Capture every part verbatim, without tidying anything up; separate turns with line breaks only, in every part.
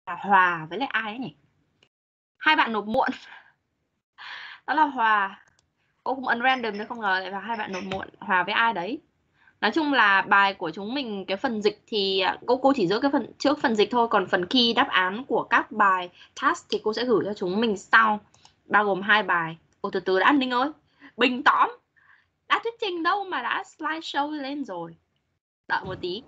Hòa với lại ai ấy nhỉ? Hai bạn nộp muộn. Đó là Hòa. Cô cũng ấn random nhưng không ngờ lại là hai bạn nộp muộn. Hòa với ai đấy. Nói chung là bài của chúng mình, cái phần dịch thì cô cô chỉ giữ cái phần trước phần dịch thôi, còn phần key đáp án của các bài task thì cô sẽ gửi cho chúng mình sau, bao gồm hai bài. Ồ, từ từ đã Ninh ơi, bình tóm, đã thuyết trình đâu mà đã slideshow lên rồi, đợi một tí.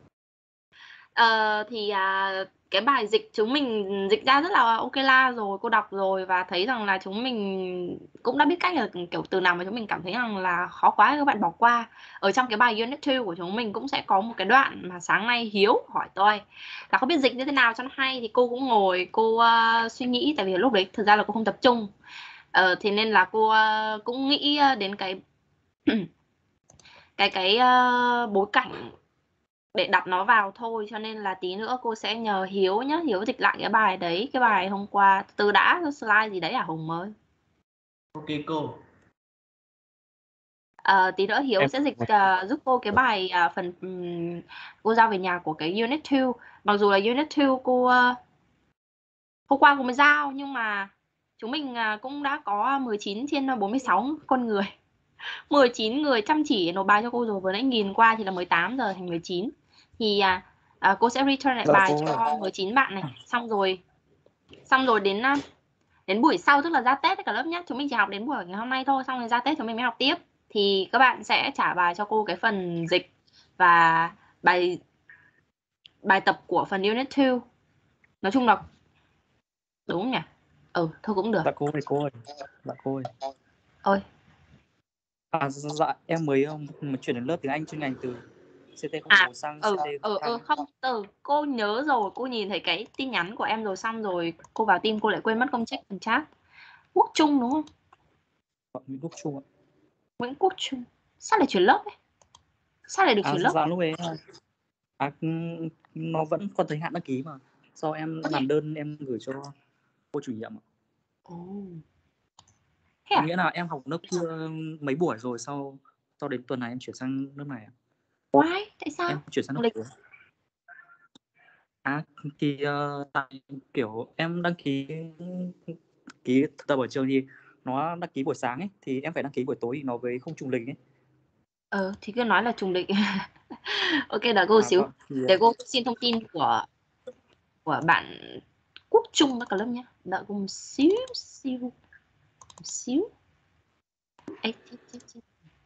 Ờ, thì à, cái bài dịch chúng mình dịch ra rất là ok la rồi, cô đọc rồi và thấy rằng là chúng mình cũng đã biết cách là kiểu từ nào mà chúng mình cảm thấy rằng là khó quá các bạn bỏ qua. Ở trong cái bài unit hai của chúng mình cũng sẽ có một cái đoạn mà sáng nay Hiếu hỏi tôi là không biết dịch như thế nào cho nó hay, thì cô cũng ngồi cô uh, suy nghĩ, tại vì lúc đấy thực ra là cô không tập trung. Ờ, thế nên là cô uh, cũng nghĩ đến cái cái cái uh, bối cảnh để đặt nó vào thôi, cho nên là tí nữa cô sẽ nhờ Hiếu nhá, Hiếu dịch lại cái bài đấy, cái bài hôm qua từ đã slide gì đấy à Hùng ơi.
Ok cô.
À, tí nữa Hiếu
Em...
sẽ dịch uh, giúp cô cái bài uh, phần um, cô giao về nhà của cái unit hai. Mặc dù là unit hai cô uh, hôm qua cô mới giao, nhưng mà chúng mình uh, cũng đã có mười chín trên bốn mươi sáu con người, mười chín người chăm chỉ nộp bài cho cô rồi. Vừa nãy nhìn qua thì là mười tám giờ thành mười chín, thì uh, uh, cô sẽ return lại bài cho mười chín bạn này, xong rồi xong rồi đến uh, đến buổi sau, tức là ra Tết tất cả lớp nhé, chúng mình chỉ học đến buổi ngày hôm nay thôi, xong rồi ra Tết chúng mình mới học tiếp, thì các bạn sẽ trả bài cho cô cái phần dịch và bài bài tập của phần unit hai. Nói chung là đúng không nhỉ? Ừ, thôi cũng được.
Dạ cô ơi, cô ơi. Dạ cô ơi.
Ôi.
À, dạ, em mới um, chuyển đến lớp tiếng Anh chuyên ngành từ xê tê không
à,
một sang
ừ,
xê tê
ừ, ừ, không, từ cô nhớ rồi, cô nhìn thấy cái tin nhắn của em rồi, xong rồi cô vào team cô lại quên mất không check phần chat. Quốc Trung đúng không?
Nguyễn Quốc Trung ạ.
Nguyễn Quốc Trung. Sao lại chuyển lớp ấy? Sao lại được
à,
chuyển lớp?
Dạ lúc ấy à, nó vẫn còn thời hạn đăng ký mà. Do em okay. làm đơn em gửi cho cô chủ nhiệm ạ.
Ồ. Thế à?
Nghĩa là em học lớp kia mấy buổi rồi, sau sau đến tuần này em chuyển sang lớp này ạ.
Why? Tại sao?
Em chuyển sang lớp cuối. À thì uh, tại kiểu em đăng ký ký thực tập ở trường thì nó đăng ký buổi sáng ấy, thì em phải đăng ký buổi tối thì nó với không trùng lịch ấy.
Ờ thì cứ nói là trùng lịch. Ok, đợi cô
à,
xíu.
vâng, thì...
Để cô xin thông tin của của bạn Quốc Trung các lớp nhé. Đợi cô một xíu xíu một xíu. Ê, chết, chết, chết.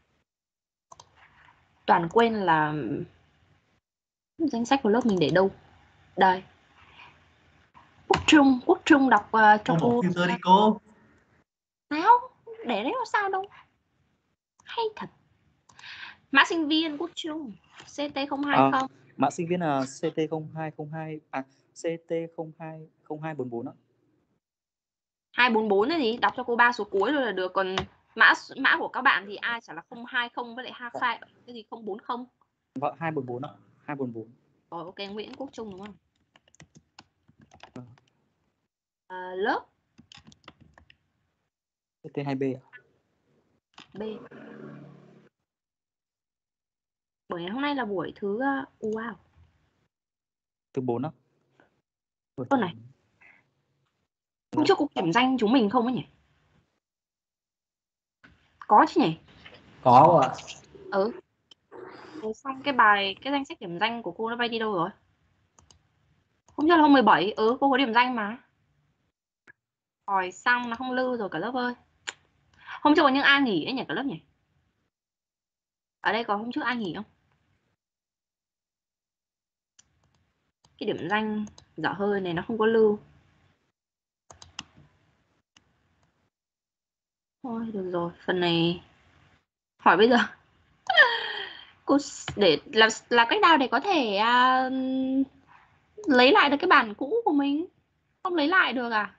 Toàn quên là danh sách của lớp mình để đâu. Đây. Quốc Trung, Quốc Trung đọc uh, cho cô.
Cô bỏ đi cô.
Sao? Để đấy có sao đâu. Hay thật. Mã sinh viên Quốc Trung xê tê không hai không.
À, mã sinh viên là xê tê không hai không hai à xê tê không hai không hai bốn bốn ạ.
hai bốn bốn là gì? Đọc cho cô ba số cuối rồi là được. Còn mã mã của các bạn thì ai chả là không hai không với lại hai khai cái gì không bốn không.
Vâng, hai bốn bốn ạ. hai bốn bốn.
Rồi ok, Nguyễn Quốc Trung đúng không? À, lớp
xê tê hai B ạ.
B. Buổi ngày hôm nay là buổi thứ uh, wow.
Thứ bốn ạ.
Con này. Hôm trước cô kiểm danh chúng mình không ấy nhỉ? Có chứ nhỉ?
Có ạ.
Ừ. Rồi xong cái bài, cái danh sách điểm danh của cô nó bay đi đâu rồi? Hôm trước là hôm mười bảy, ừ cô có điểm danh mà. Hỏi xong nó không lưu rồi cả lớp ơi. Hôm trước có những ai nghỉ ấy nhỉ cả lớp nhỉ? Ở đây có hôm trước ai nghỉ không? Cái điểm danh dở hơi này nó không có lưu. Thôi được rồi, phần này hỏi bây giờ. Cô để làm là cách nào để có thể uh, lấy lại được cái bản cũ của mình? Không lấy lại được à?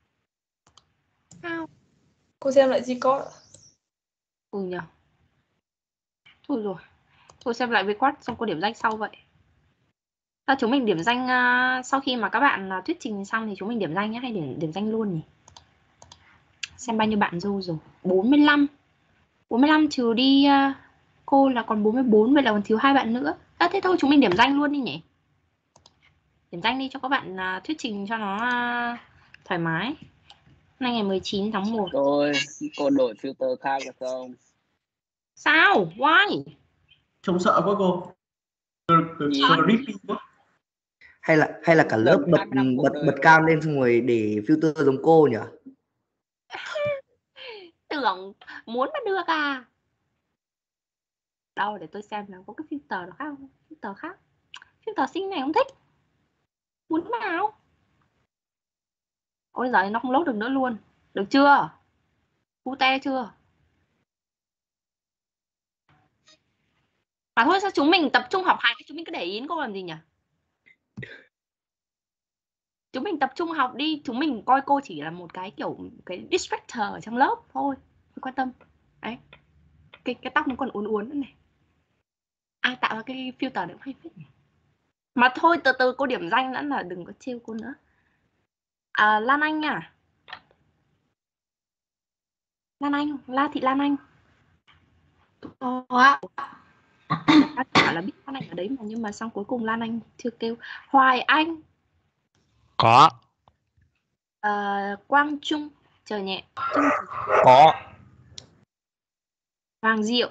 Sao?
Cô xem lại G-code ạ.
Ừ nhỉ. Thôi rồi. Cô xem lại record xong cô điểm danh sau vậy. À, chúng mình điểm danh uh, sau khi mà các bạn uh, thuyết trình xong thì chúng mình điểm danh nhé, hay điểm điểm danh luôn nhỉ? Xem bao nhiêu bạn dâu rồi. bốn mươi lăm. bốn mươi lăm trừ đi uh, cô là còn bốn mươi bốn, vậy là còn thiếu hai bạn nữa. À, thế thôi chúng mình điểm danh luôn đi nhỉ? điểm danh đi cho các bạn uh, thuyết trình cho nó uh, thoải mái. Hôm nay ngày mười chín tháng một.
Tôi, cô đổi filter khác được không?
Sao? Why?
Trông sợ quá cô. Creepy quá.
Hay là hay là cả lớp
Gần
bật
hai mươi năm cuộc
bật
đời
bật
rồi.
cam lên xong rồi để filter giống cô nhỉ?
Tưởng muốn mà được à? Đâu để tôi xem là có cái filter đó khác không? Filter khác. Filter xinh này không thích. Muốn nào? Ôi giời, nó không load được nữa luôn. Được chưa? Cute chưa? Mà thôi sao chúng mình tập trung học hành, chúng mình cứ để ý cô làm gì nhỉ? Chúng mình tập trung học đi, chúng mình coi cô chỉ là một cái kiểu cái distractor ở trong lớp thôi, không quan tâm. Đấy. Cái cái tóc nó còn uốn uốn nữa này. Ai tạo ra cái filter này cũng hay phết nhỉ. Mà thôi từ từ cô điểm danh đã là đừng có trêu cô nữa. À, Lan Anh à? Lan Anh, La Thị Lan Anh. Có ạ. Bác bảo là biết Lan Anh ở đấy mà nhưng mà xong cuối cùng Lan Anh chưa kêu. Hoài Anh.
Có.
À, Quang Trung, chờ nhẹ. Trung
Có.
Hoàng Diệu.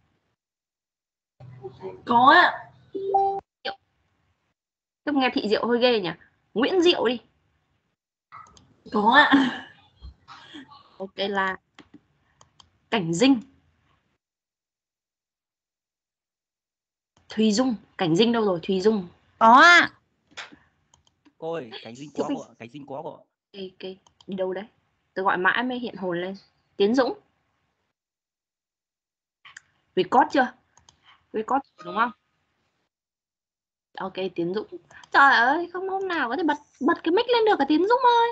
Có ạ.
Tôi nghe Thị Diệu hơi ghê nhỉ. Nguyễn Diệu đi.
Có ạ.
Ok là Cảnh Dinh. Thùy Dung, Cảnh Dinh đâu rồi? Thùy Dung.
Có ạ.
Cô ơi, Cảnh Dinh
Chứ
có
mình-
cô ạ, Cảnh Dinh có cô ạ.
Ok, ok. Đi đâu đấy? Tôi gọi mãi mới hiện hồn lên. Tiến Dũng. Record chưa? Record đúng không? Ok, Tiến Dũng. Trời ơi, không hôm nào có thể bật bật cái mic lên được cả Tiến Dũng ơi.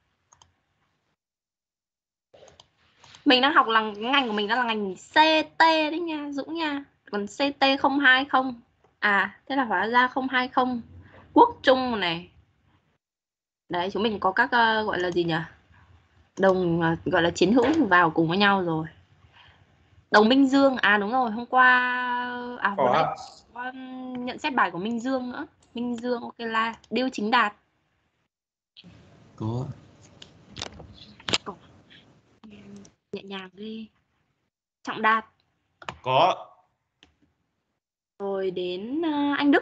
Mình đang học là ngành của mình đang là ngành xê tê đấy nha, Dũng nha. Còn xê tê không hai không. À, thế là hóa ra không hai không. Quốc Trung này. Đấy, chúng mình có các uh, gọi là gì nhỉ? Đồng uh, gọi là chiến hữu vào cùng với nhau rồi. Đồng Minh Dương, à đúng rồi, hôm qua à hôm nay có nhận xét bài của Minh Dương nữa. Minh Dương ok là Điêu Chính Đạt.
Có.
Nhẹ nhàng đi. Trọng Đạt.
Có.
Rồi đến uh, anh Đức.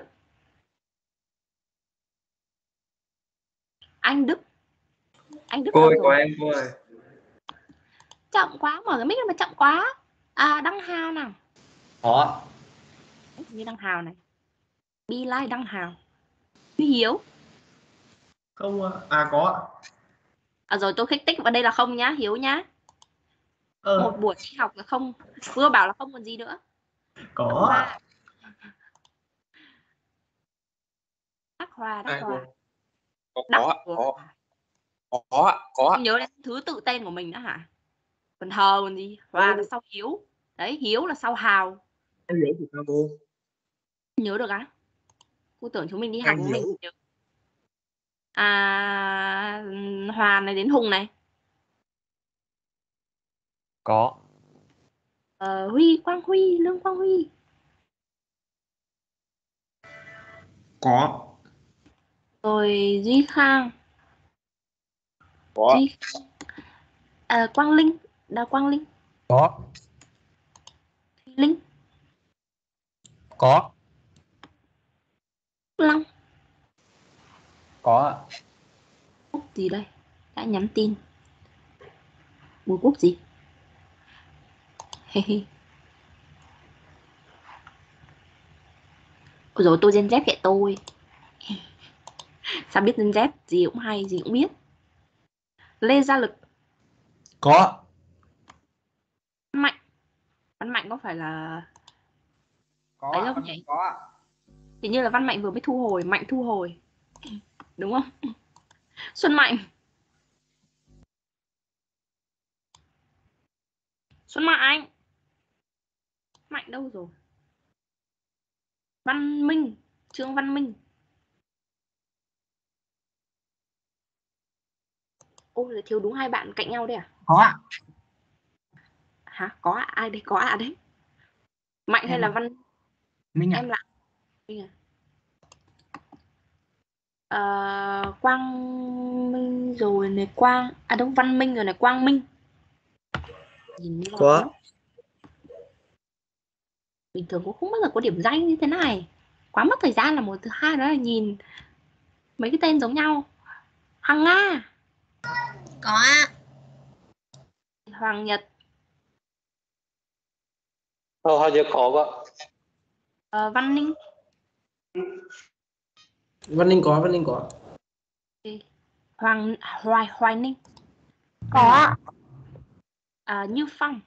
Anh Đức. Anh Đức
Cô
đâu
ơi, có
rồi?
em cô ơi.
Chậm quá, mở cái mic mà chậm quá. À, Đăng Hào nào.
Có.
Như Đăng Hào này. Be like Đăng Hào. Huy Hiếu.
Không ạ. À có ạ.
À, rồi tôi khích tích vào đây là không nhá, Hiếu nhá.
Ờ.
Một buổi đi học là không. Vừa bảo là không còn gì nữa.
Có ạ.
Đắc Hòa, Đắc
Ai
Hòa.
Có
Đắc
có ạ,
Hòa.
có. Có có ạ, có ạ.
Không nhớ đến thứ tự tên của mình nữa hả? Còn Hờ còn gì? Hòa là sau Hiếu. Đấy, Hiếu là sau Hào.
Em nhớ thì sao cô?
Nhớ được á? Cô tưởng chúng mình đi học
Em
của mình
hiểu.
nhớ. À, Hòa này đến Hùng này.
Có.
Ờ, Huy, Quang Huy, Lương Quang Huy.
Có.
Rồi Duy Khang.
Có.
Duy à, Quang Linh. Đào Quang Linh.
Có.
Thùy Linh.
Có.
Long.
Có ạ.
Quốc gì đây? Đã nhắn tin. Bùi Quốc gì? He he. Ôi dồi, tôi Gen Z kệ tôi. Sao biết Gen Z? Gì cũng hay, gì cũng biết. Lê Gia Lực.
Có.
Văn Mạnh. Văn Mạnh có phải là...
Có
ấy
ạ.
không nhỉ?
Có ạ.
Hình như là Văn Mạnh vừa mới thu hồi. Mạnh thu hồi. Đúng không? Xuân Mạnh. Xuân Mạnh. Mạnh đâu rồi? Văn Minh. Trương Văn Minh. Ôi là thiếu đúng hai bạn cạnh nhau đấy à?
Có ạ.
Hả? Có à? Ai đây? Có à đấy? Mạnh
Em
hay là
ạ.
Văn?
Minh ạ.
Em là Minh à? Ờ, Quang Minh rồi này, Quang à đâu Văn Minh rồi này, Quang Minh. Nhìn như là
Có.
bình thường cũng không bao giờ có điểm danh như thế này, quá mất thời gian là một. Thứ hai đó là nhìn mấy cái tên giống nhau. Hằng Nga.
Có ạ.
Hoàng Nhật.
Ờ, Hoàng Nhật có ạ.
Ờ, Văn Ninh.
Văn Ninh có, Văn Ninh có.
Hoàng Hoài Hoài Ninh.
Có ạ.
À, Như Phong.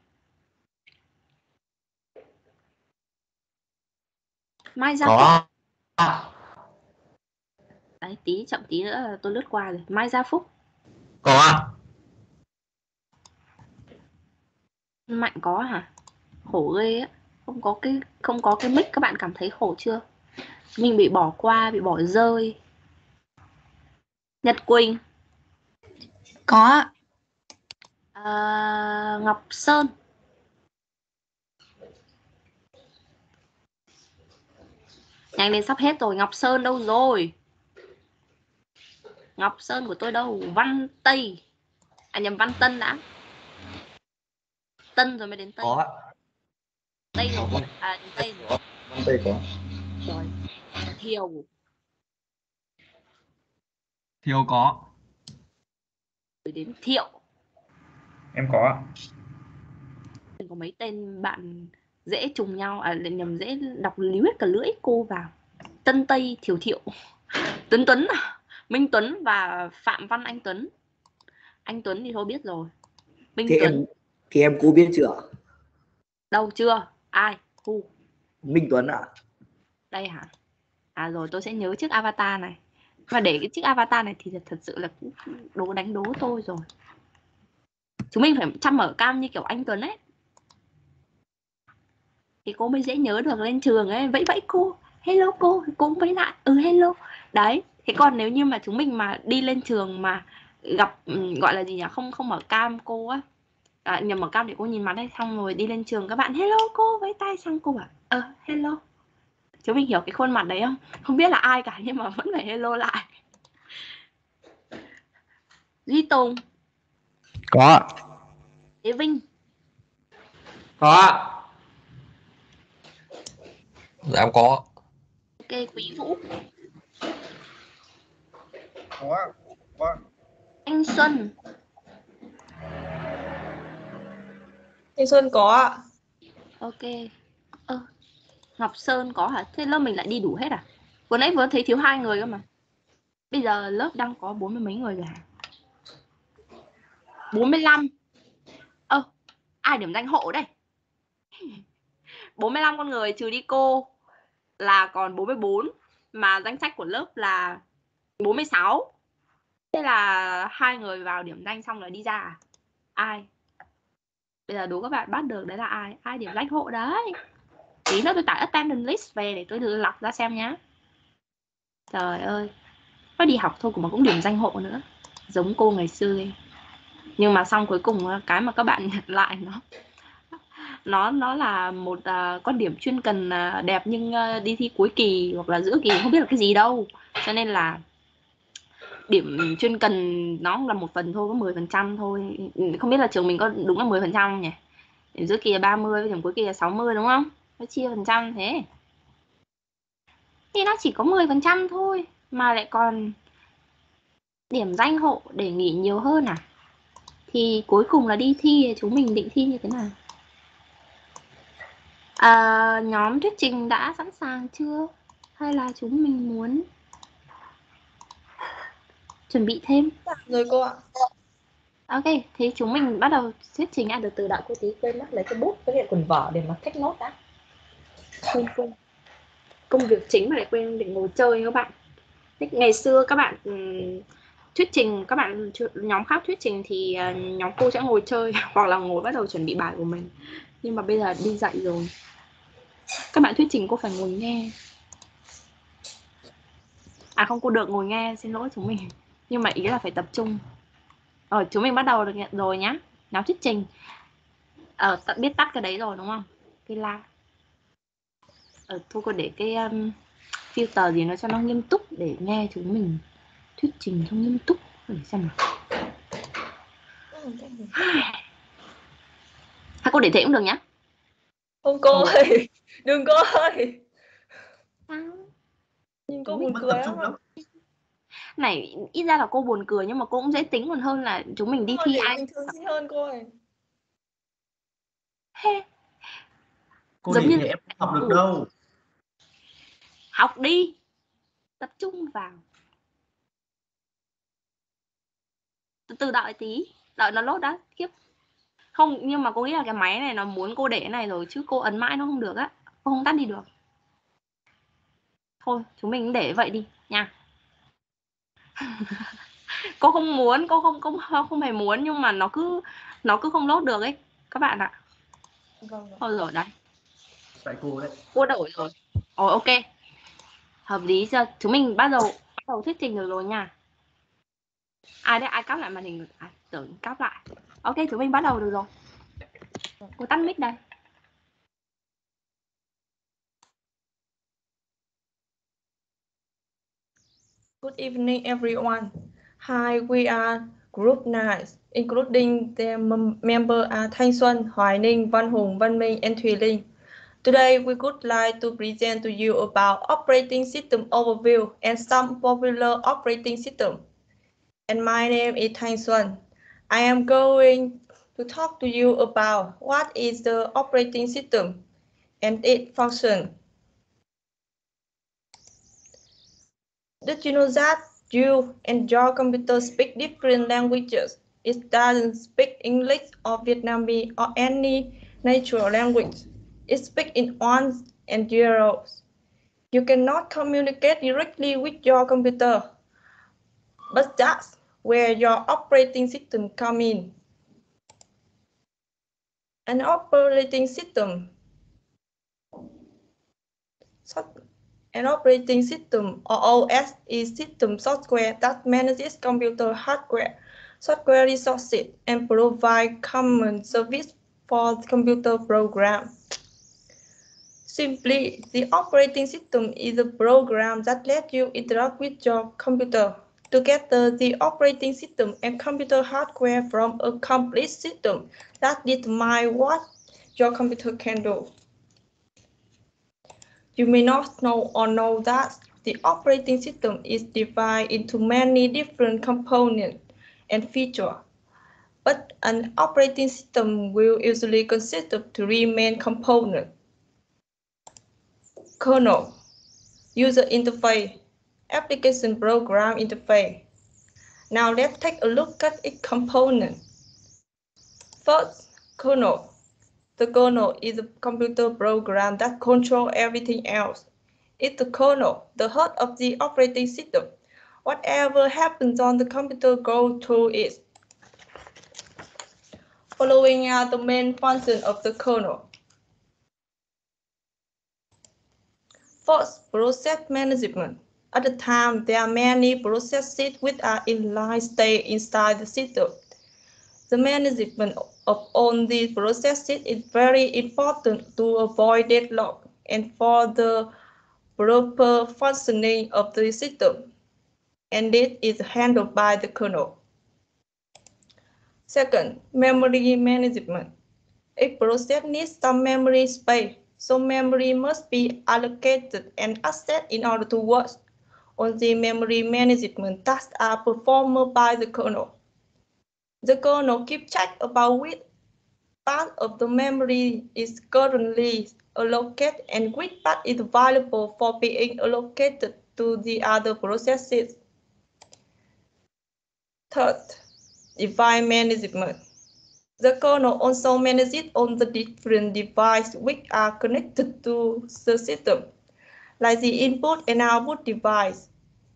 Mai Gia Phúc.
Có.
Đấy, tí chậm tí nữa là tôi lướt qua rồi. Mai Gia Phúc.
Có.
Mạnh có hả? Khổ ghê á. Không có cái không có cái mic, các bạn cảm thấy khổ chưa? Mình bị bỏ qua, bị bỏ rơi. Nhật Quỳnh.
Có ạ.
À, Ngọc Sơn. Nhanh lên, sắp hết rồi. Ngọc Sơn đâu rồi? Ngọc Sơn của tôi đâu? Văn Tây. À nhầm, Văn Tân đã. Tân rồi mới đến Tây.
Có.
Tây rồi. À đến Tây rồi.
Văn Tây có.
Rồi. Thiều.
Thiều có.
Rồi đến Thiệu.
Em có ạ.
Có mấy tên bạn dễ trùng nhau, à nhầm, dễ đọc lý hết cả lưỡi cô vào. Tân Tây, Thiều Thiệu. Tuấn Tuấn, Minh Tuấn và Phạm Văn Anh Tuấn. Anh Tuấn thì thôi biết rồi. Minh
Thì
Tuấn.
em thì em cô biết chưa?
Đâu chưa? Ai? Khu.
Minh Tuấn ạ. À?
Đây hả? À rồi, tôi sẽ nhớ chiếc avatar này. Và để cái chiếc avatar này thì thật sự là cũng đố đánh đố tôi rồi. Chúng mình phải chăm mở cam như kiểu anh Tuấn ấy, thì cô mới dễ nhớ được. Lên trường ấy, vẫy vẫy cô, hello cô, cô cũng vẫy lại, ừ hello. Đấy, thế còn nếu như mà chúng mình mà đi lên trường mà gặp, gọi là gì nhỉ, không không mở cam cô á, à, nhầm, mở cam để cô nhìn mặt hay, xong rồi đi lên trường các bạn hello cô, vẫy tay sang cô bảo ờ hello. Chúng mình hiểu cái khuôn mặt đấy không? Không biết là ai cả nhưng mà vẫn phải hello lại. Duy Tùng.
Có.
Thế Vinh.
Có. Dạ em có.
Ok, Quý Vũ.
Có. Có.
Anh Xuân.
Thanh Xuân có ạ.
Ok. Ơ, Ngọc Sơn có hả? Thế lớp mình lại đi đủ hết à? Vừa nãy vừa thấy thiếu hai người cơ mà. Bây giờ lớp đang có bốn mươi mấy người rồi hả? bốn mươi lăm. Ơ, ai điểm danh hộ đây? bốn mươi lăm con người trừ đi cô là còn bốn mươi bốn, mà danh sách của lớp là bốn mươi sáu. Thế là hai người vào điểm danh xong rồi đi ra à? Ai? Bây giờ đố các bạn bắt được đấy là ai? Ai điểm danh hộ đấy? Tí nữa tôi tải attendance list về để tôi lọc ra xem nhá. Trời ơi, có đi học thôi mà cũng điểm danh hộ nữa, giống cô ngày xưa ấy. Nhưng mà xong cuối cùng cái mà các bạn nhận lại nó nó nó là một uh, con điểm chuyên cần uh, đẹp nhưng uh, đi thi cuối kỳ hoặc là giữa kỳ không biết là cái gì đâu, cho nên là điểm chuyên cần nó là một phần thôi, có mười phần trăm thôi. Không biết là trường mình có đúng là mười phần trăm không nhỉ? Điểm giữa kỳ là ba mươi, điểm cuối kỳ là sáu mươi đúng không? Nó chia phần trăm thế thì nó chỉ có mười phần trăm thôi mà lại còn điểm danh hộ để nghỉ nhiều hơn à? Thì cuối cùng là đi thi, chúng mình định thi như thế nào? À, nhóm thuyết trình đã sẵn sàng chưa? Hay là chúng mình muốn chuẩn bị thêm?
Rồi cô ạ.
Ok, thì chúng mình bắt đầu thuyết trình. À, từ từ đợi cô tí, quên mất lấy cái bút với lại quần vở để mà take nốt đã. Quên quên. Công việc chính mà lại quên định ngồi chơi các bạn. Ngày xưa các bạn um, thuyết trình, các bạn nhóm khác thuyết trình thì uh, nhóm cô sẽ ngồi chơi hoặc là ngồi bắt đầu chuẩn bị bài của mình. Nhưng mà bây giờ đi dạy rồi, các bạn thuyết trình cô phải ngồi nghe. À không, cô được ngồi nghe, xin lỗi chúng mình. Nhưng mà ý là phải tập trung. Ờ, chúng mình bắt đầu được nhận rồi nhá. Nhóm thuyết trình. Ờ, biết tắt cái đấy rồi đúng không? Cái la. Ờ, thôi cô để cái um, filter gì nó cho nó nghiêm túc để nghe chúng mình thuyết trình cho nghiêm túc để xem nào. Hai cô để thế cũng được nhá.
Không cô ơi, đừng cô ơi.
Sao?
Nhưng cô
Chúng
buồn
mình
cười
tập
lắm
trung
ạ.
lắm.
Này, ít ra là cô buồn cười nhưng mà cô cũng dễ tính còn hơn là chúng mình đi
Thôi
thi
để
ai.
bình thường xinh hơn cô ơi.
He.
Cô
Giống
để
như
thì em không học được
Ừ.
đâu.
Học đi, tập trung vào. Từ từ đợi tí, đợi nó lốt đã, kiếp. Không, nhưng mà cô nghĩ là cái máy này nó muốn cô để cái này rồi chứ cô ấn mãi nó không được á. Cô không tắt đi được. Thôi, chúng mình để vậy đi nha. Cô không muốn, cô không không không hề muốn nhưng mà nó cứ nó cứ không lốt được ấy các bạn ạ.
Vâng.
Thôi rồi đấy.
Tại cô đấy.
Cô đổi rồi. Ồ ok. Hợp lý chưa? Chúng mình bắt đầu bắt đầu thuyết trình được rồi nha. Ai đấy, ai cắp lại màn hình? À, tưởng cắp lại. Ok, chúng mình bắt đầu được rồi. Cô tắt mic đây.
Good evening, everyone. Hi, we are Group nine, including their members are Thanh Xuân, Hoài Ninh, Văn Hùng, Văn Minh, and Thùy Linh. Today, we would like to present to you about operating system overview and some popular operating system. And my name is Thanh Xuân. I am going to talk to you about what is the operating system and its function. Did you know that you and your computer speak different languages? It doesn't speak English or Vietnamese or any natural language. It speaks in ones and zeros. You cannot communicate directly with your computer, but that's where your operating system comes in. An operating system An operating system, or O S, is system software that manages computer hardware, software resources, and provide common service for computer programs. Simply, the operating system is a program that lets you interact with your computer. Together, the operating system and computer hardware form a complete system that determines what your computer can do. You may not know or know that the operating system is divided into many different components and features, but an operating system will usually consist of three main components: kernel, user interface, application program interface. Now let's take a look at its components. First, kernel. The kernel is a computer program that controls everything else. It's the kernel, the heart of the operating system. Whatever happens on the computer goes through it. Following are the main functions of the kernel. First, process management. At the time, there are many processes which are in line state inside the system. The management of all these processes is very important to avoid deadlock and for the proper functioning of the system, and this is handled by the kernel. Second, memory management. A process needs some memory space, so memory must be allocated and accessed in order to work. All the memory management tasks are performed by the kernel. The kernel keeps track about which part of the memory is currently allocated and which part is available for being allocated to the other processes. Third, device management. The kernel also manages all the different devices which are connected to the system, like the input and output device.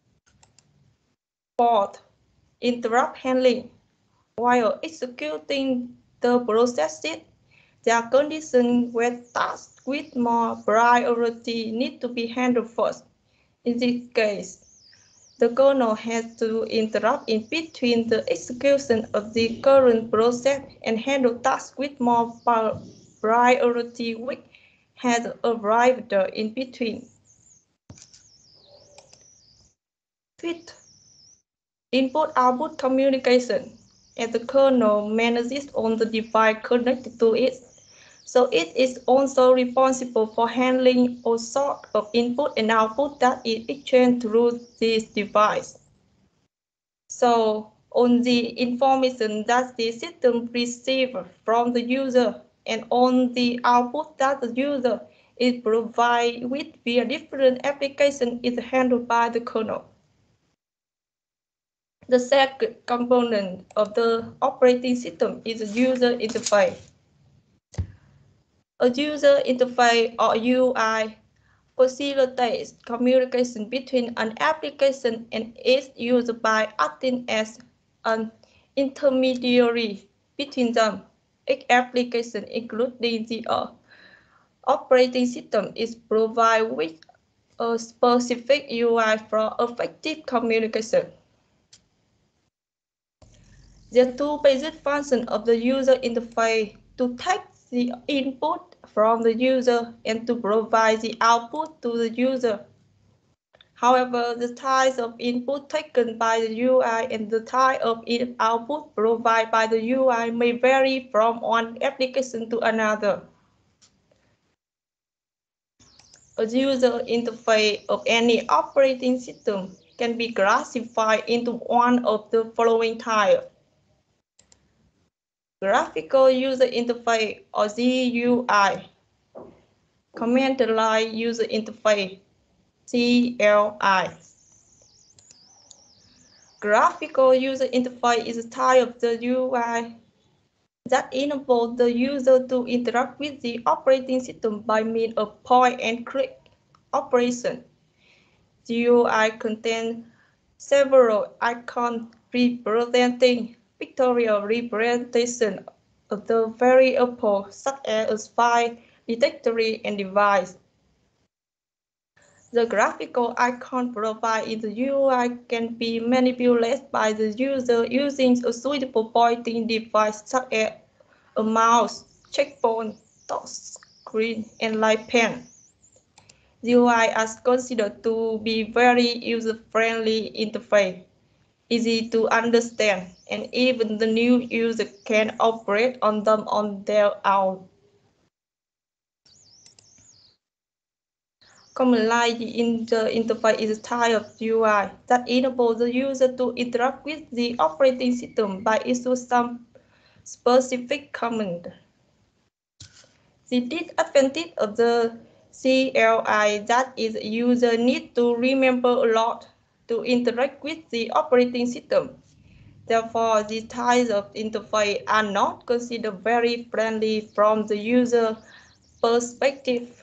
Fourth, interrupt handling. While executing the processes, there are conditions where tasks with more priority need to be handled first. In this case, the kernel has to interrupt in between the execution of the current process and handle tasks with more priority which has arrived in between. Fifth, input-output communication, and the kernel manages on the device connected to it. So it is also responsible for handling all sorts of input and output that is exchanged through this device. So on the information that the system receives from the user and on the output that the user is provided with via different applications is handled by the kernel. The second component of the operating system is the user interface. A user interface or U I facilitates communication between an application and its user by acting as an intermediary between them. Each application, including the uh, operating system, is provided with a specific U I for effective communication. There are two basic functions of the user interface: to take the input from the user and to provide the output to the user. However, the types of input taken by the U I and the type of output provided by the U I may vary from one application to another. A user interface of any operating system can be classified into one of the following types: graphical user interface or G U I, command line user interface C L I. Graphical user interface is a type of the U I that enables the user to interact with the operating system by means of point-and-click operation. The U I contains several icons representing pictorial representation of the variables such as file, directory, and device. The graphical icon provided in the U I can be manipulated by the user using a suitable pointing device such as a mouse, checkpoint, touchscreen, and light pen. The U I is considered to be very user-friendly interface, easy to understand, and even the new user can operate on them on their own. Command line inter interface is a type of U I that enables the user to interact with the operating system by issuing some specific command. The disadvantage of the C L I that is a user needs to remember a lot to interact with the operating system. Therefore, these types of interface are not considered very friendly from the user perspective.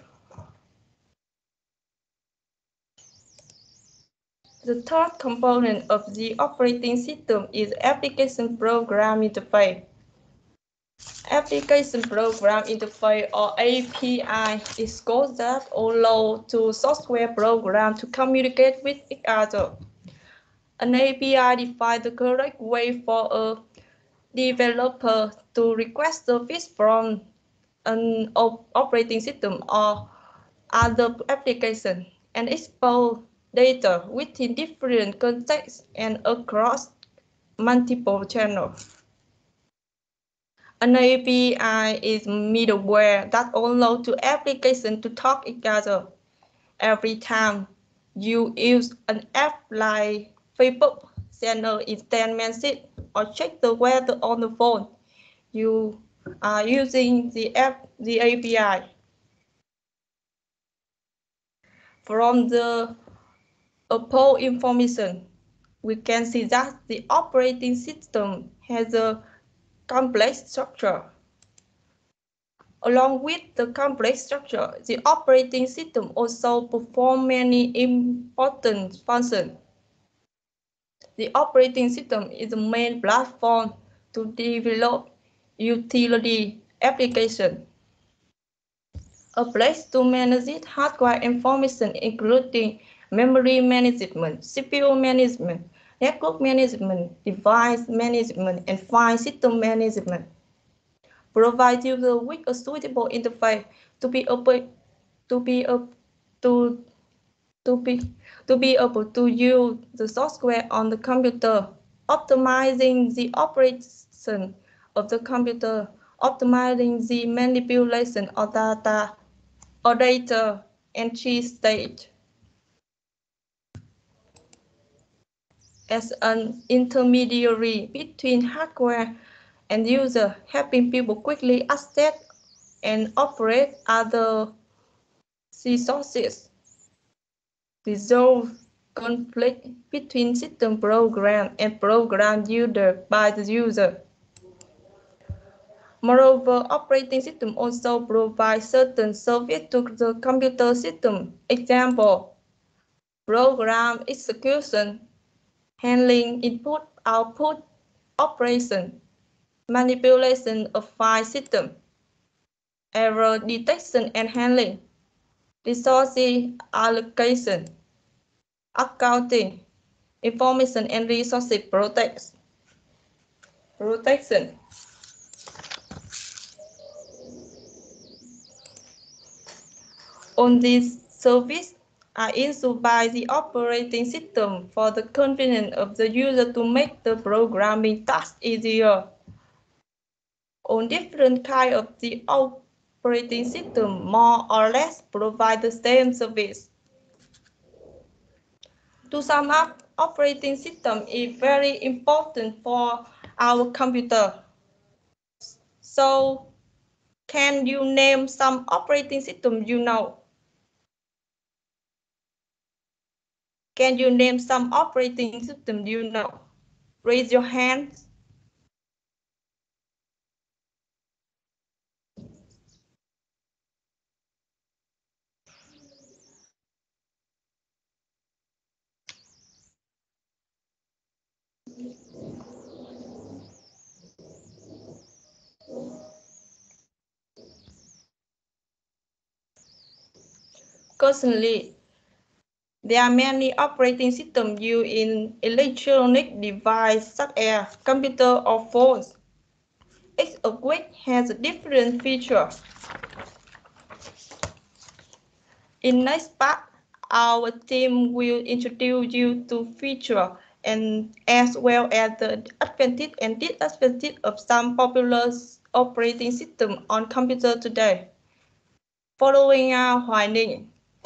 The third component of the operating system is application program interface. Application program interface, or A P I, is code that allows two software programs to communicate with each other. An A P I defines the correct way for a developer to request service from an operating system or other application and expose data within different contexts and across multiple channels. An A P I is middleware that allows two applications to talk to each other. Every time you use an app like Facebook, send an instant message, or check the weather on the phone, you are using the app, the A P I. From the above information, we can see that the operating system has a complex structure. Along with the complex structure, the operating system also performs many important functions. The operating system is the main platform to develop utility applications. A place to manage hardware information, including memory management, C P U management, network management, device management, and file system management. Provide users with a suitable interface to be able to be able to to be to be able to use the software on the computer optimizing the operation of the computer, optimizing the manipulation of data or data entry stage. As an intermediary between hardware and user, helping people quickly access and operate other resources, resolve conflict between system program and program user by the user. Moreover, operating system also provides certain service to the computer system. Example, program execution, handling input, output, operation, manipulation of file system, error detection and handling, resource allocation, accounting, information and resource protect, protection. On this service are issued by the operating system for the convenience of the user to make the programming task easier. On different kinds of the operating system, more or less provide the same service. To sum up, operating system is very important for our computer. So, can you name some operating system you know? Can you name some operating system you know? Raise your hands. Currently, there are many operating systems used in electronic devices such as computer or phones, each of which has a different feature. In next part, our team will introduce you to features and as well as the advantage and disadvantage of some popular operating systems on computer today. Following are Hoài Ninh.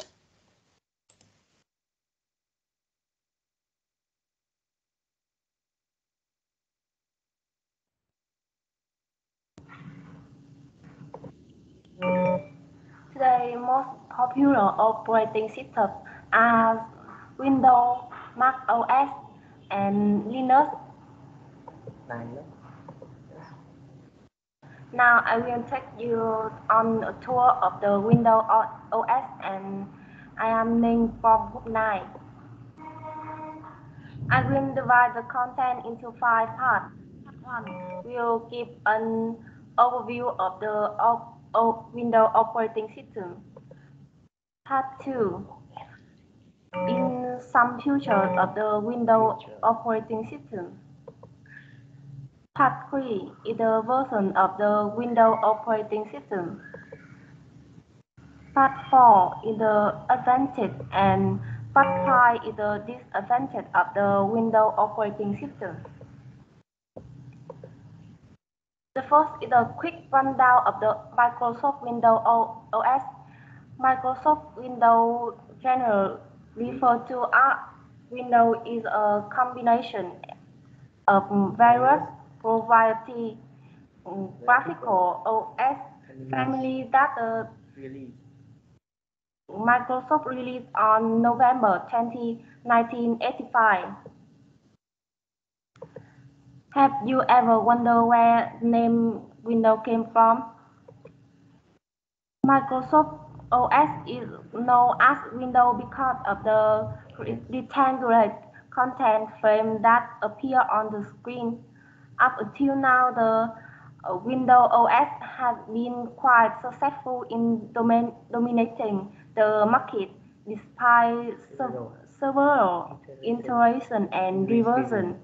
Today, most popular operating systems are Windows, Mac O S, and Linux. Now I will take you on a tour of the Windows O S, and I am Ning from Group nine. I will divide the content into five parts. Part one will give an overview of the Windows operating system. Part two, in some features of the Windows operating system. Part three is the version of the Windows operating system. Part four is the advantage, and Part five is the disadvantage of the Windows operating system. The first is a quick rundown of the Microsoft Windows O S. Microsoft Windows generally referred to as Windows is a combination of various proprietary um, graphical O S family that uh, Microsoft released on November twentieth, nineteen eighty-five. Have you ever wondered where the name Windows came from? Microsoft O S is known as Windows because of the rectangular content frame that appear on the screen. Up until now, the uh, Windows O S has been quite successful in domain, dominating the market despite sev several iterations and reversions.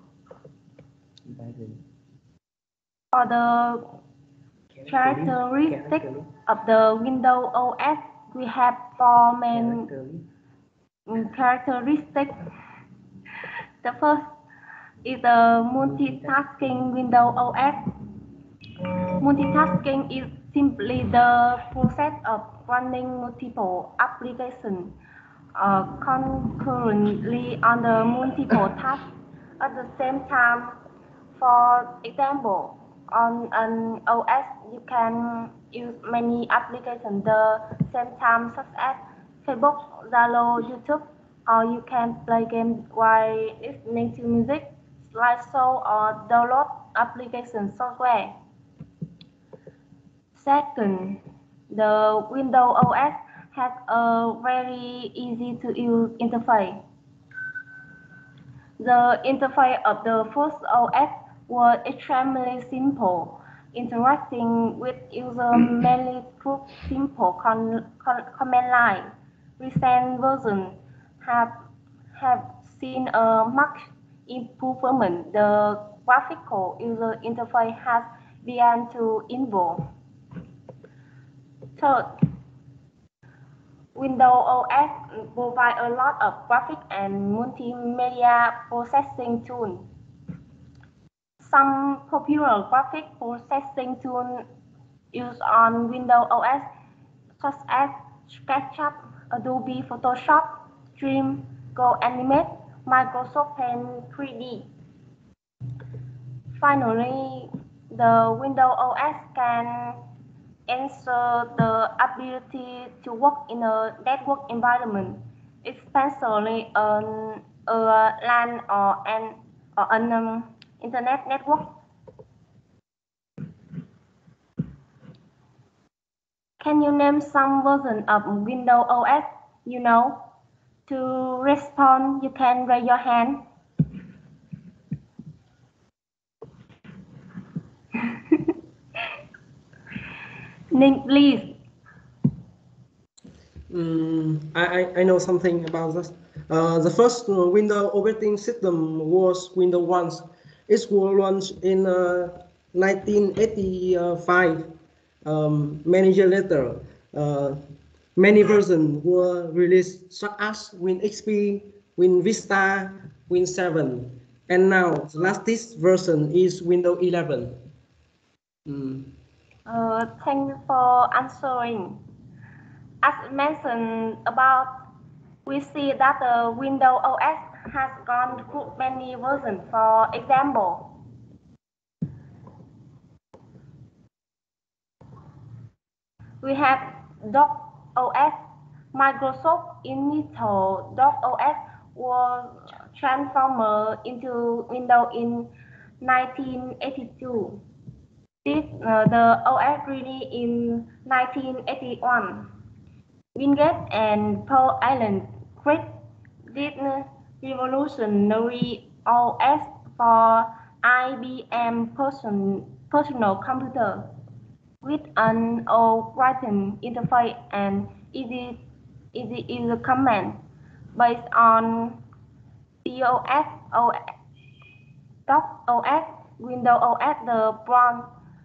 For the characteristics of the Windows O S, we have four main characteristics. The first, is the multitasking Windows O S. Multitasking is simply the process of running multiple applications uh, concurrently on the multiple tasks at the same time. For example, on an O S, you can use many applications at the same time, such as Facebook, Zalo, YouTube, or you can play games while listening to music, slideshow, or download application software. Second, the Windows O S has a very easy to use interface. The interface of the first O S was extremely simple, interacting with users mainly through simple con con command line. Recent versions have have seen a marked improvement. The graphical user interface has begun to evolve. Third, Windows O S provides a lot of graphic and multimedia processing tools. Some popular graphic processing tools used on Windows O S, such as SketchUp, Adobe Photoshop, Stream, GoAnimate, Microsoft Paint three D. Finally, the Windows O S can ensure the ability to work in a network environment, especially on a LAN or an or an um, internet network. Can you name some version of Windows O S you know? To respond, you can raise your hand. Ning, please.
Mm, I, I know something about this. Uh, the first uh, Windows operating system was Windows one. It was launched in uh, nineteen eighty-five. Um, many years later, uh, many versions were released, such as Win X P, Win Vista, Win seven, and now the latest version is Windows eleven. Mm.
Uh, thank you for answering. As mentioned about, we see that the Windows O S has gone through many versions. For example, we have Dock O S. Microsoft initial Dock O S was transformed into Windows in nineteen eighty-two. This, uh, the O S released in nineteen eighty-one. Wingate and Pearl Island created this revolutionary O S for I B M person, personal computer with an all-written interface and easy, easy user command based on DOS, Dock O S, Windows O S, the brand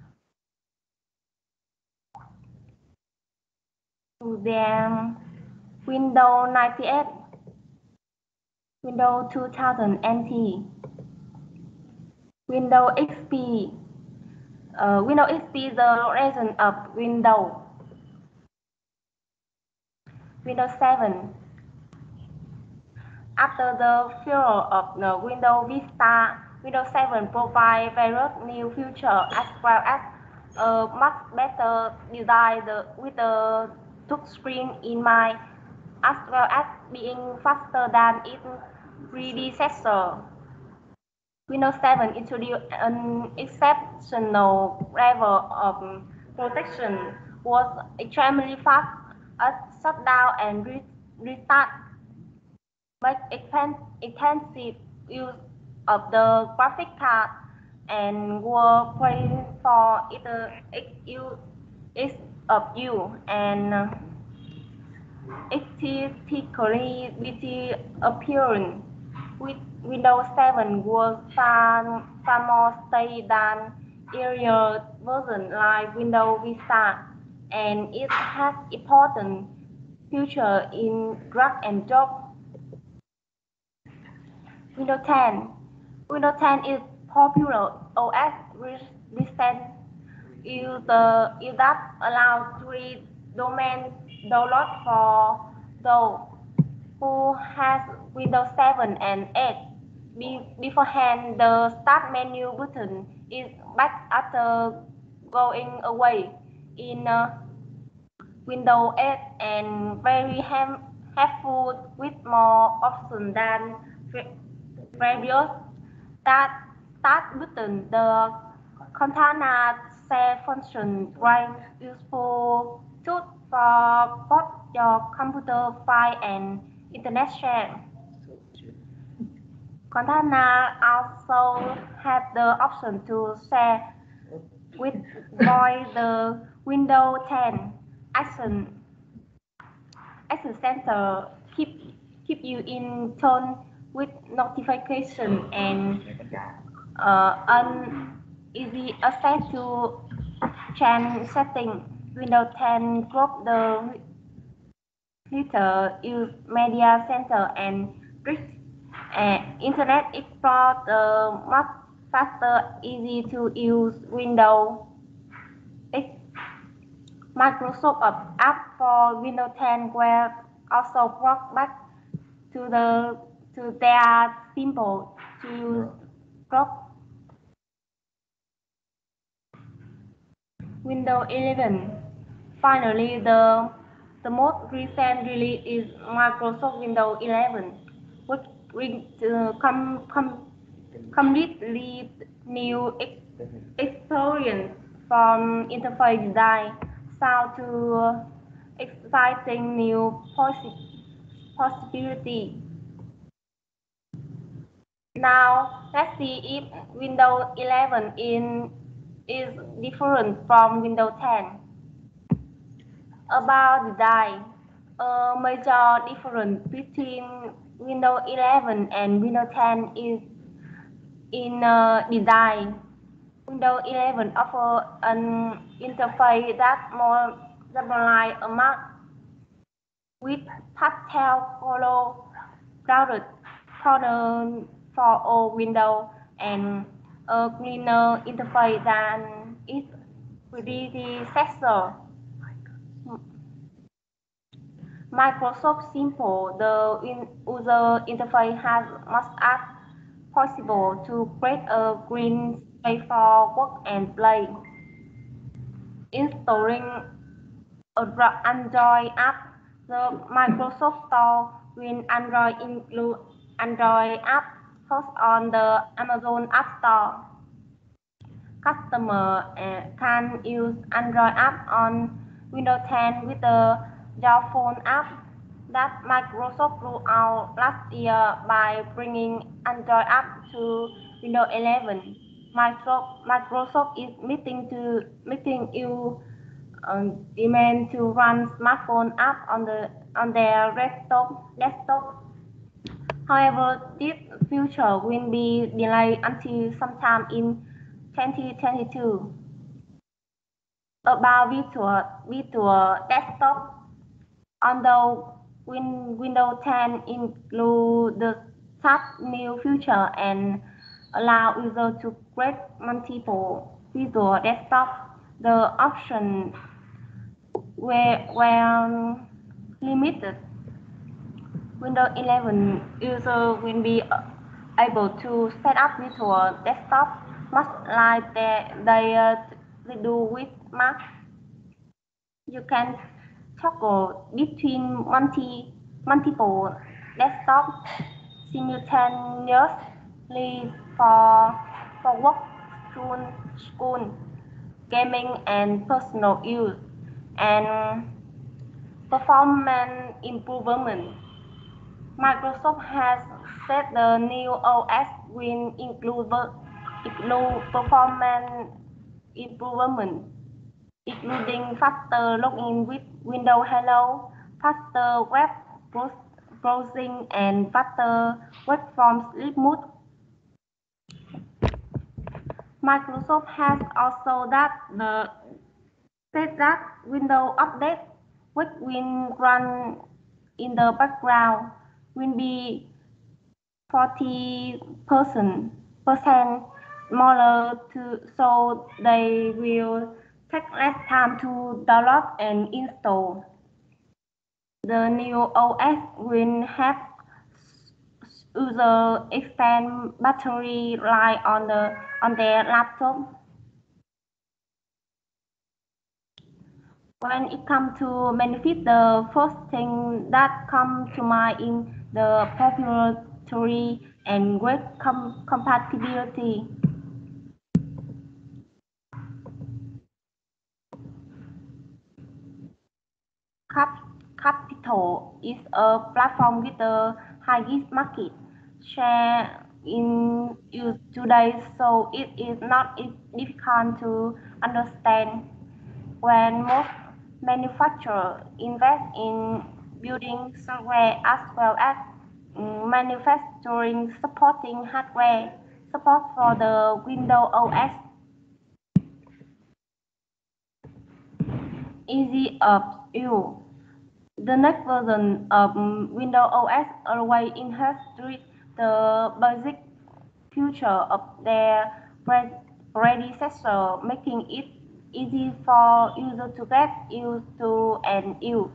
to their Windows ninety-eight, Windows two thousand N T, Windows X P. Uh, Windows X P is the version of Windows. Windows seven. After the failure of the Windows Vista, Windows seven provides various new features as well as a much better design with the touchscreen in mind, as well as being faster than its predecessor. Windows seven introduced an exceptional level of protection, was extremely fast at shutdown and re restart, but extensive use of the graphic card and were praised for its ease of use and aesthetically pretty appearance. With Windows seven was far, far more stable than earlier versions like Windows Vista, and it has important features in drag and drop. Windows ten. Windows ten is popular O S with recent user that allow free domain download for those who has Windows seven and eight. Be beforehand, the Start menu button is back after going away in uh, Windows eight and very helpful with more options than previous. That Start button, the Cortana share function, very useful tool for both your computer file and internet share. Cortana also has the option to share with voice the Windows ten Action Action Center keep keep you in tune with notification and uh, an easy access to change setting. Windows ten group the Twitter, use Media Center and Rich uh, Internet Explorer the much faster, easy to use Windows. Microsoft app for Windows ten were also brought back to the to their simple to use group. Windows eleven. Finally, the the most recent release is Microsoft Windows eleven, which brings uh, com, com, completely new ex experience from interface design, sound to uh, exciting new possi possibility. Now let's see if Windows eleven in, is different from Windows ten. About design, a major difference between Windows eleven and Windows ten is in uh, design. Windows eleven offers an interface that more resembles a Mac with pastel color grounded corner for all windows and a cleaner interface than its predecessor. Microsoft Simple, the user interface has much as possible to create a green space for work and play. Installing an Android app, the Microsoft Store with Android include Android app host on the Amazon App Store. Customer uh, can use Android app on Windows ten with the Your Phone app that Microsoft rolled out last year by bringing Android app to Windows eleven. Microsoft, Microsoft is meeting to meeting you um, demand to run smartphone app on the on their desktop desktop. However, this feature will be delayed until sometime in twenty twenty-two. About virtual virtual desktop, although Win, Windows ten include the such new feature and allow users to create multiple virtual desktop, the options were, were limited. Windows eleven users will be able to set up virtual desktop much like they, they, uh, they do with Mac. You can toggle between multi, multiple desktops simultaneously for, for work, school, school, gaming, and personal use, and performance improvement. Microsoft has said the new O S will include, include performance improvement, including faster login with Windows Hello, faster web browsing, and faster web from sleep mode. Microsoft has also that the said that Windows Update, which will run in the background, will be forty percent
percent smaller to, so they will take less time to download and install. The new O S will have user extend battery life on the on their laptop. When it comes to benefit, the first thing that comes to mind is the popularity and great com compatibility. Cap Capital is a platform with a highest market share in use today, so it is not difficult to understand. When most manufacturers invest in building software as well as um, manufacturing supporting hardware support for the Windows O S. Easy of use. The next version of Windows O S always inherits the basic feature of their predecessor, making it easy for users to get used to and use.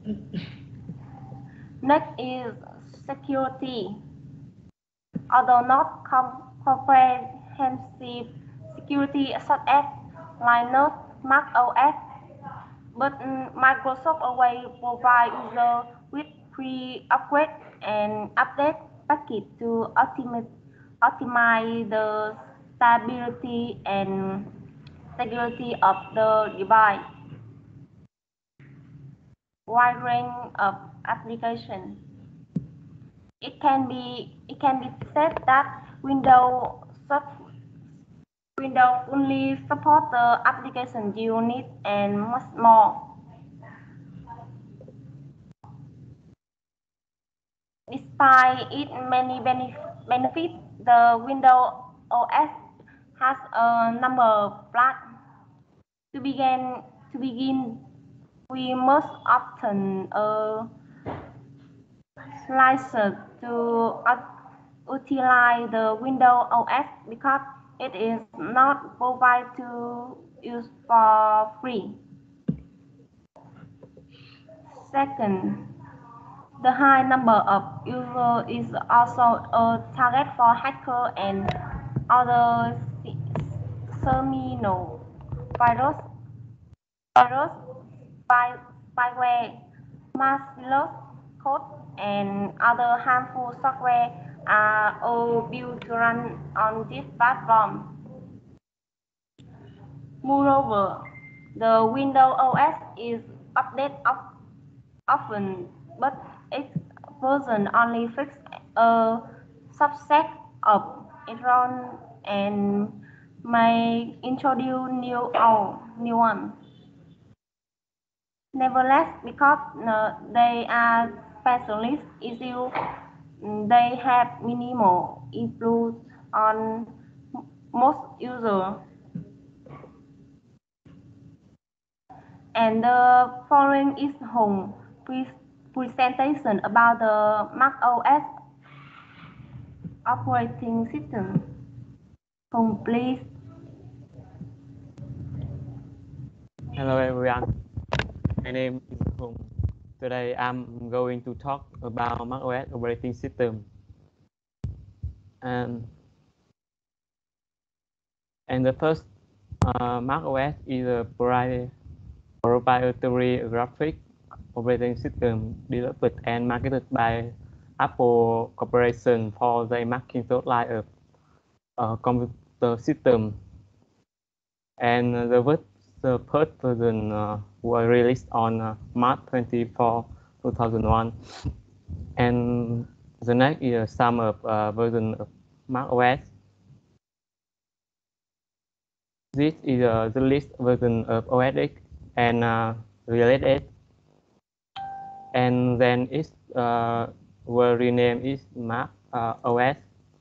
Next is security. Although not com comprehensive security such as Linux, Mac O S, but Microsoft always provides users with free upgrade and update package to optimize, optimize the stability and security of the device. Wide range of applications. It can be it can be said that Windows Windows only supports the application you need and much more. Despite its many benefits, the Windows O S has a number of flaws. To begin, to begin, we must obtain a license to utilize the Windows O S because it is not provided to use for free. Second, the high number of users is also a target for hackers and other terminal virus, virus, spy, spyware, malicious code, and other harmful software are all built to run on this platform. Moreover, the Windows O S is updated often, but its version only fixes a subset of errors and may introduce new or new ones. Nevertheless, because uh, they are specialist issues, they have minimal influence on most users. And the following is Hùng presentation about the Mac O S operating system. Hùng, please.
Hello everyone, my name is Hùng. Today I'm going to talk about Mac O S operating system. And, and the first uh, Mac O S is a proprietary graphic operating system developed and marketed by Apple Corporation for the Macintosh line of uh, computer system. And the, the first version uh, was released on uh, March twenty-fourth, two thousand one. And the next is some of uh, version of Mac O S. This is uh, the list version of O S X and uh, related, and then it uh, will rename it Mac uh, O S.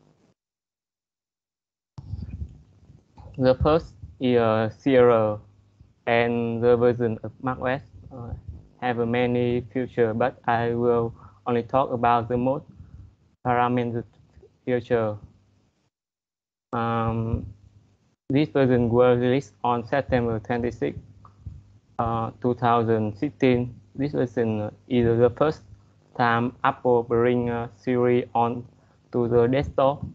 The first is uh, Sierra, and the version of Mac O S uh, have many features, but I will only talk about the most paramount feature. Um, this version was released on September twenty-sixth, uh, two thousand sixteen. This version is the first time Apple bring uh, Siri on to the desktop.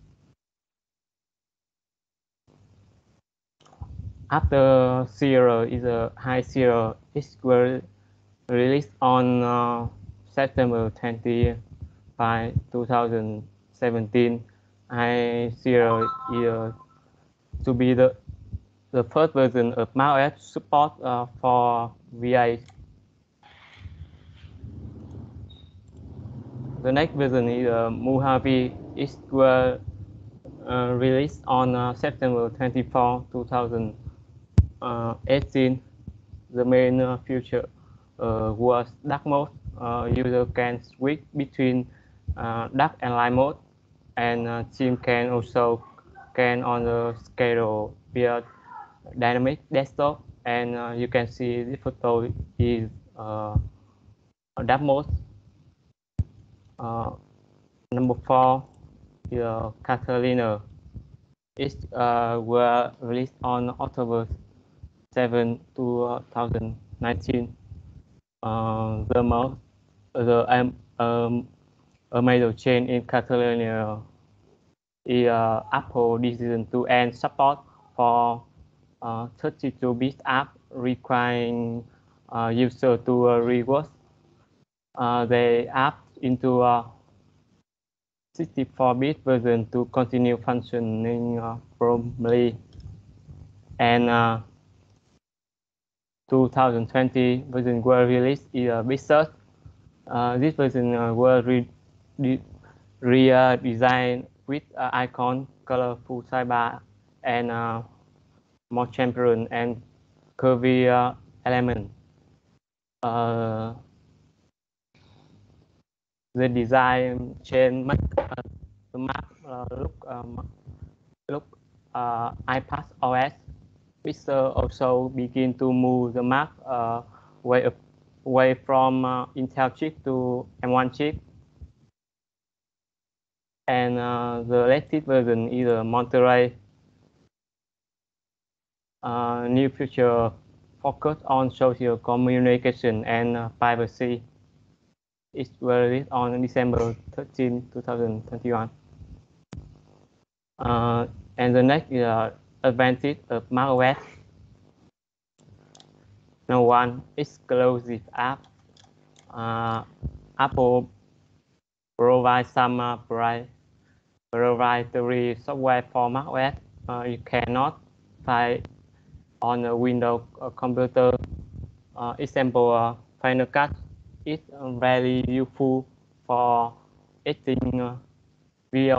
After Sierra is a High Sierra, it was released on uh, September twenty-fifth, two thousand seventeen. High Sierra is uh, to be the the first version of macOS support uh, for V A. The next version is uh, Mojave. It was uh, released on uh, September twenty-fourth, two thousand eighteen. The main uh, feature uh, was dark mode. Uh, user can switch between uh, dark and light mode, and uh, team can also can on the schedule via dynamic desktop, and uh, you can see the photo is uh, dark mode. Uh, number four is uh, Catalina. It uh, was released on October seventh, two thousand nineteen. Uh, the most the um, um, a major change in Catalina is uh, Apple decision to end support for uh, thirty-two bit app requiring uh, user to uh, reverse uh, the app into a sixty-four bit version to continue functioning uh, properly. And uh, two thousand twenty version was released in a Big Sur. Uh, this version uh, was re redesigned re with uh, icon, colorful sidebar, and uh, more transparent and curvy uh, element. Uh, the design change make uh, the Mac uh, look um, look uh, iPadOS. Which uh, also begin to move the Mac uh, way up, away from uh, Intel chip to M one chip. And uh, the latest version is uh, Monterey. Uh, new feature focus on social communication and uh, privacy. It was released on December thirteenth, two thousand twenty-one. Uh, and the next is uh, advantage of macOS. No one exclusive app. Uh, Apple provides some uh, proprietary software for macOS. Uh, you cannot find on a Windows uh, computer. Uh, example, uh, Final Cut is uh, very useful for editing uh, video.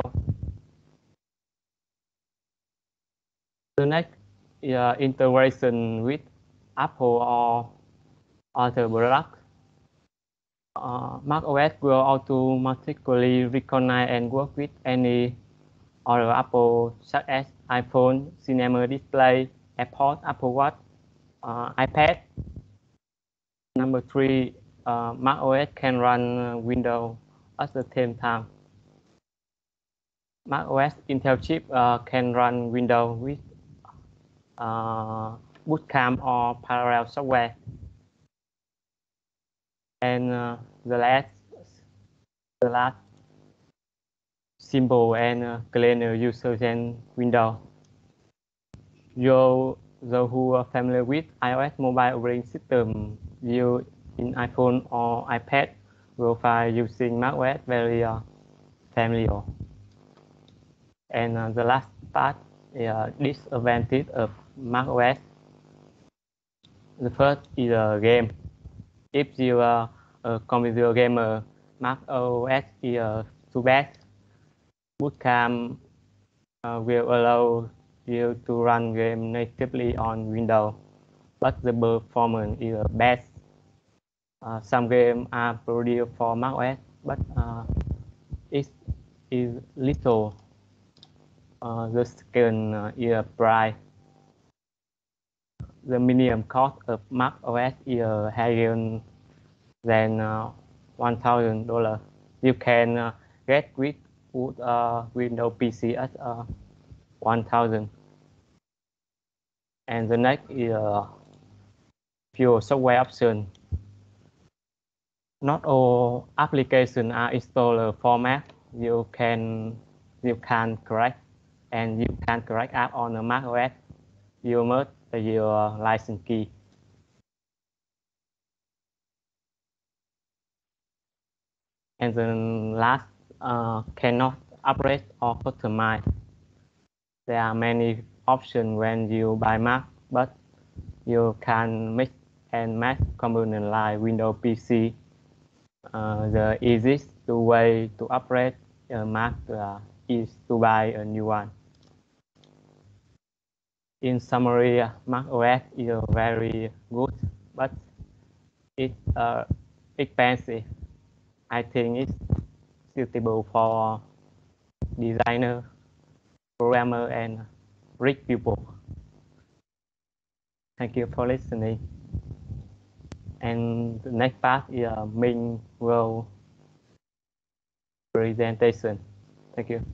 The next is uh, integration with Apple or other products. Uh, macOS will automatically recognize and work with any other Apple, such as iPhone, Cinema Display, AirPods, Apple Watch, uh, iPad. Number three, uh, macOS can run uh, Windows at the same time. macOS Intel chip uh, can run Windows with uh, Bootcamp or parallel software. And uh, the last, the last simple and uh, cleaner user than Windows. You, those who are familiar with iOS mobile operating system used in iPhone or iPad will find using macOS very uh, familiar. And uh, the last part is uh, disadvantage of macOS. The first is a game. If you are a computer gamer, macOS is uh, too bad. Bootcamp uh, will allow you to run game natively on Windows, but the performance is uh, bad. Uh, some games are produced for macOS, but uh, it is little. Uh, the second uh, is price. The minimum cost of macOS is uh, higher than uh, one thousand dollars. You can uh, get with uh, Windows P C at uh, one thousand. And the next is uh, pure software option. Not all applications are installer format. You can you can correct and you can correct app on the Mac O S. You must your license key. And then last, uh, cannot upgrade or customize. There are many options when you buy Mac, but you can mix and match component like Windows P C. Uh, the easiest way to upgrade a Mac uh, is to buy a new one. In summary, uh, Mac O S is very good, but it's uh, expensive. I think it's suitable for designer, programmer, and rich people. Thank you for listening. And the next part is uh, Minh will presentation. Thank you.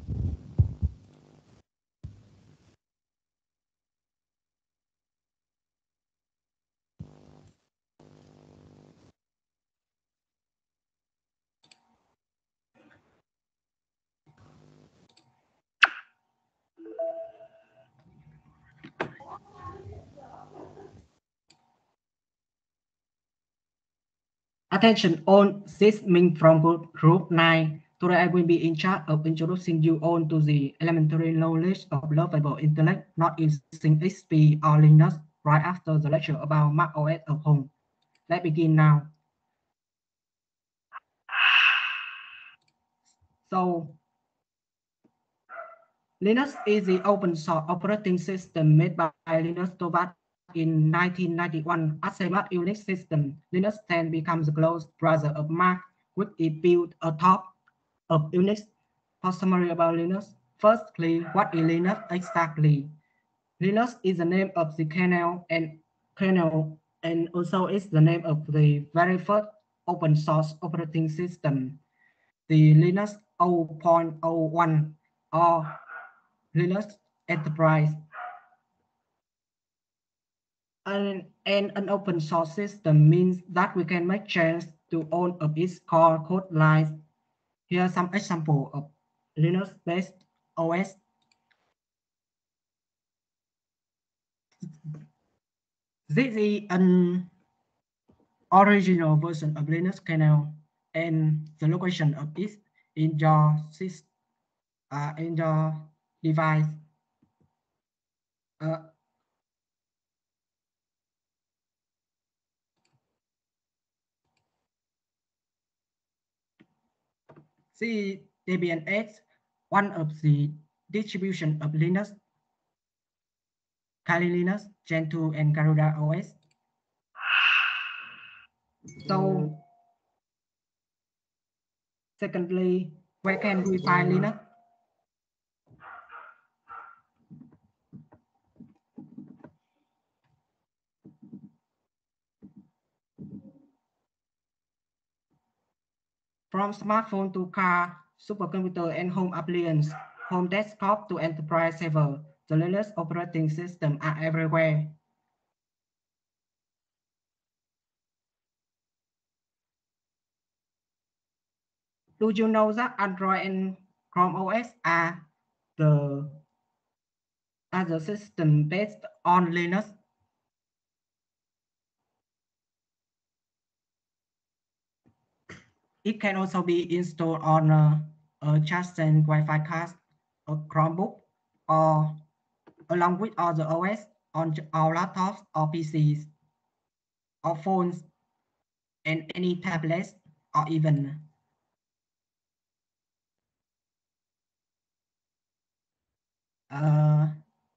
Attention all, this is Minh from group nine. Today I will be in charge of introducing you all to the elementary knowledge of lovable intellect, not using X P or Linux, right after the lecture about Mac O S at home. Let's begin now. So, Linux is the open source operating system made by Linus Torvalds in nineteen ninety-one. As a Mac Unix system, Linux then becomes the close brother of Mac, which is built atop of Unix. For summary about Linux, firstly, what is Linux exactly? Linux is the name of the kernel and kernel, and also is the name of the very first open source operating system, the Linux zero point zero one or Linux Enterprise. And, and an open source system means that we can make changes to all of its core code lines. Here are some examples of Linux-based O S. This is an original version of Linux kernel, and the location of it in your system, uh, in your device. Uh, See Debian X, one of the distribution of Linux, Kali Linux, Gentoo, and Garuda O S. So, secondly, where can we find Linux? From smartphone to car, supercomputer, and home appliance, home desktop to enterprise server, the Linux operating system are everywhere. Do you know that Android and Chrome O S are the, are the system based on Linux? It can also be installed on a, a Charging Wi-Fi card, a Chromebook, or along with other O S on our laptops or P Cs, or phones, and any tablets, or even uh,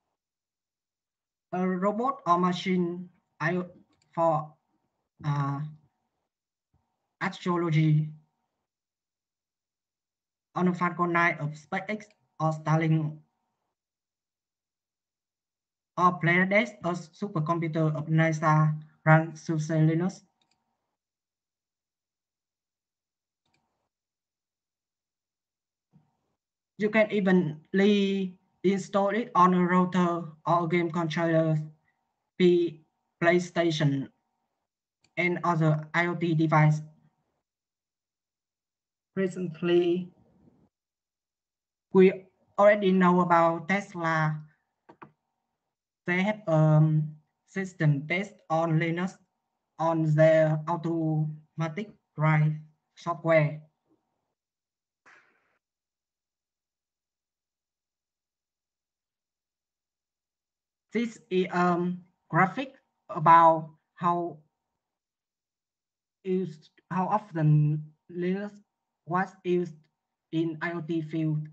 a robot or machine for uh, astrology on a Falcon nine of SpaceX or Starlink, or Planet X, a supercomputer of NASA runs SUSE Linux. You can evenly install it on a router or a game controller, P PlayStation, and other IoT device. Recently, we already know about Tesla. They have a um, system based on Linux on their automatic drive software. This is a um, graphic about how used, how often Linux was used in IoT field.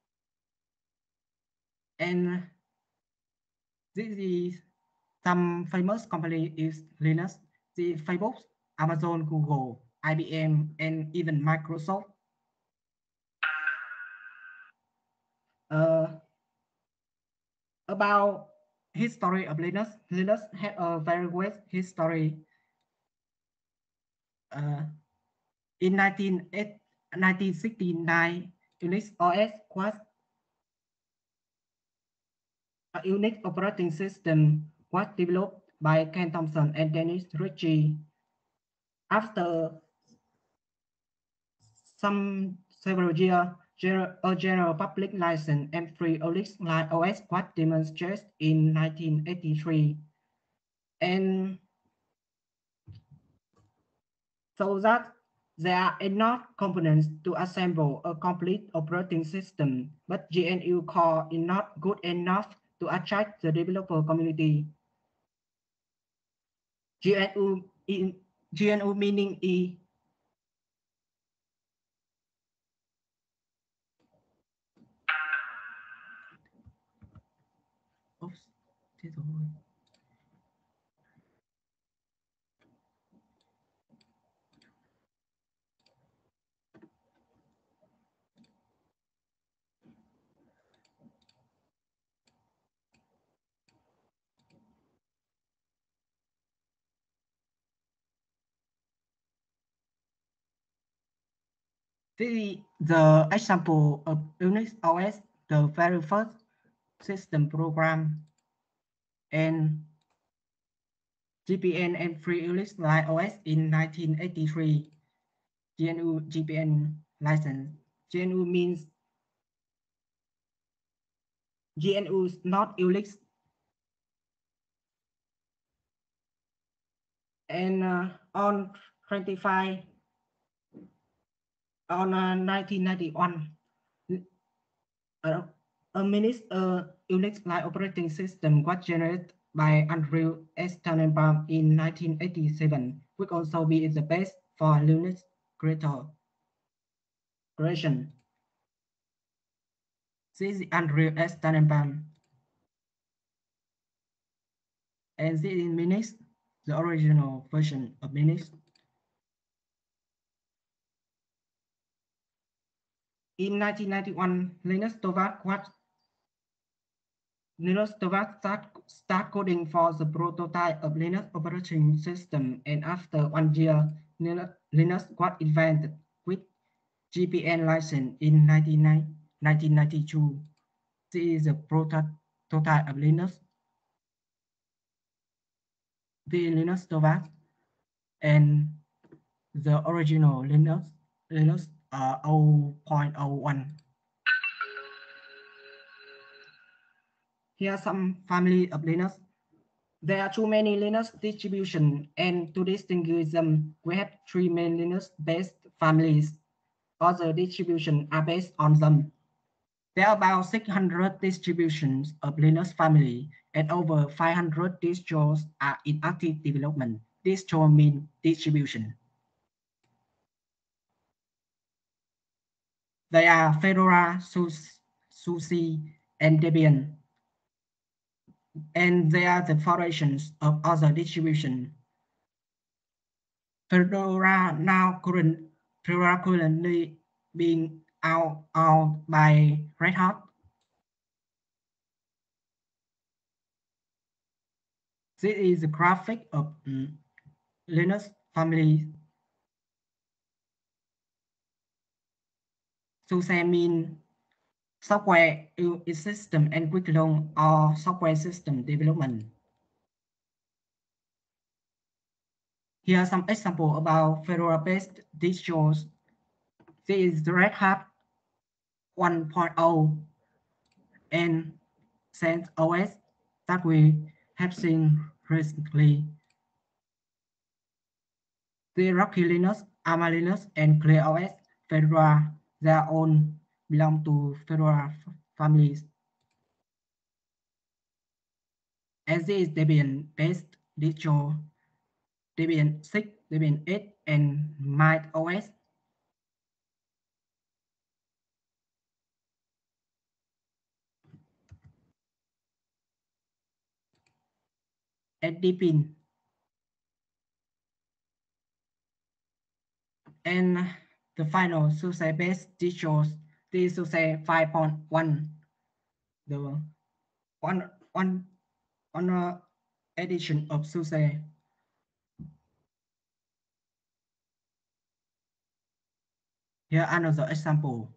And this is some famous companies use Linux, the Facebook, Amazon, Google, I B M, and even Microsoft. Uh, about history of Linux, Linux had a very great history. Uh, in nineteen sixty-nine, Unix O S was a Unix operating system was developed by Ken Thompson and Dennis Ritchie. After some several years, a general public license and free Unix O S was demonstrated in nineteen eighty-three. And so that there are enough components to assemble a complete operating system, but G N U core is not good enough to attract the developer community. G N U, in, G N U meaning E. Oops, thế rồi. The, the example of Unix O S, the very first system program, and G P N and free Unix Live O S in nineteen eighty-three. G N U G P N license. G N U means G N U is not Unix. And uh, on twenty-five on uh, nineteen ninety-one, uh, a Minix uh, Unix Live operating system was generated by Andrew S. Tannenbaum in nineteen eighty-seven, which also be the base for Linux creator creation. This is Andrew S. Tannenbaum, and this is Minix, the original version of Minix. In nineteen ninety-one, Linus Torvalds was Linus Torvalds start, start coding for the prototype of Linux operating system, and after one year, Linux was invented with G P N license in nineteen ninety-two. This is the prototype of Linux. The Linus Torvalds and the original Linux Linux uh, zero point zero one. Here are some family of Linux. There are too many Linux distributions, and to distinguish them, we have three main Linux-based families. Other distributions are based on them. There are about six hundred distributions of Linux family, and over five hundred distros are in active development. Distro means distribution. They are Fedora, SUSE, and Debian. And they are the variations of other distributions. Fedora now current, Fedora currently being out, out by Red Hat. This is the graphic of um, Linux family. SUSE means software system and curriculum or software system development. Here are some examples about Fedora-based distros. This is the Red Hat one point oh and CentOS that we have seen recently. The Rocky Linux, Arma Linux, and ClearOS Fedora, their own belong to Fedora families. As this is Debian-based distro, Debian six, Debian eight, and MindOS. And Deepin. And the final SUSE-based distros, the SUSE five point one, the one, one, one uh, edition of SUSE. Here another example.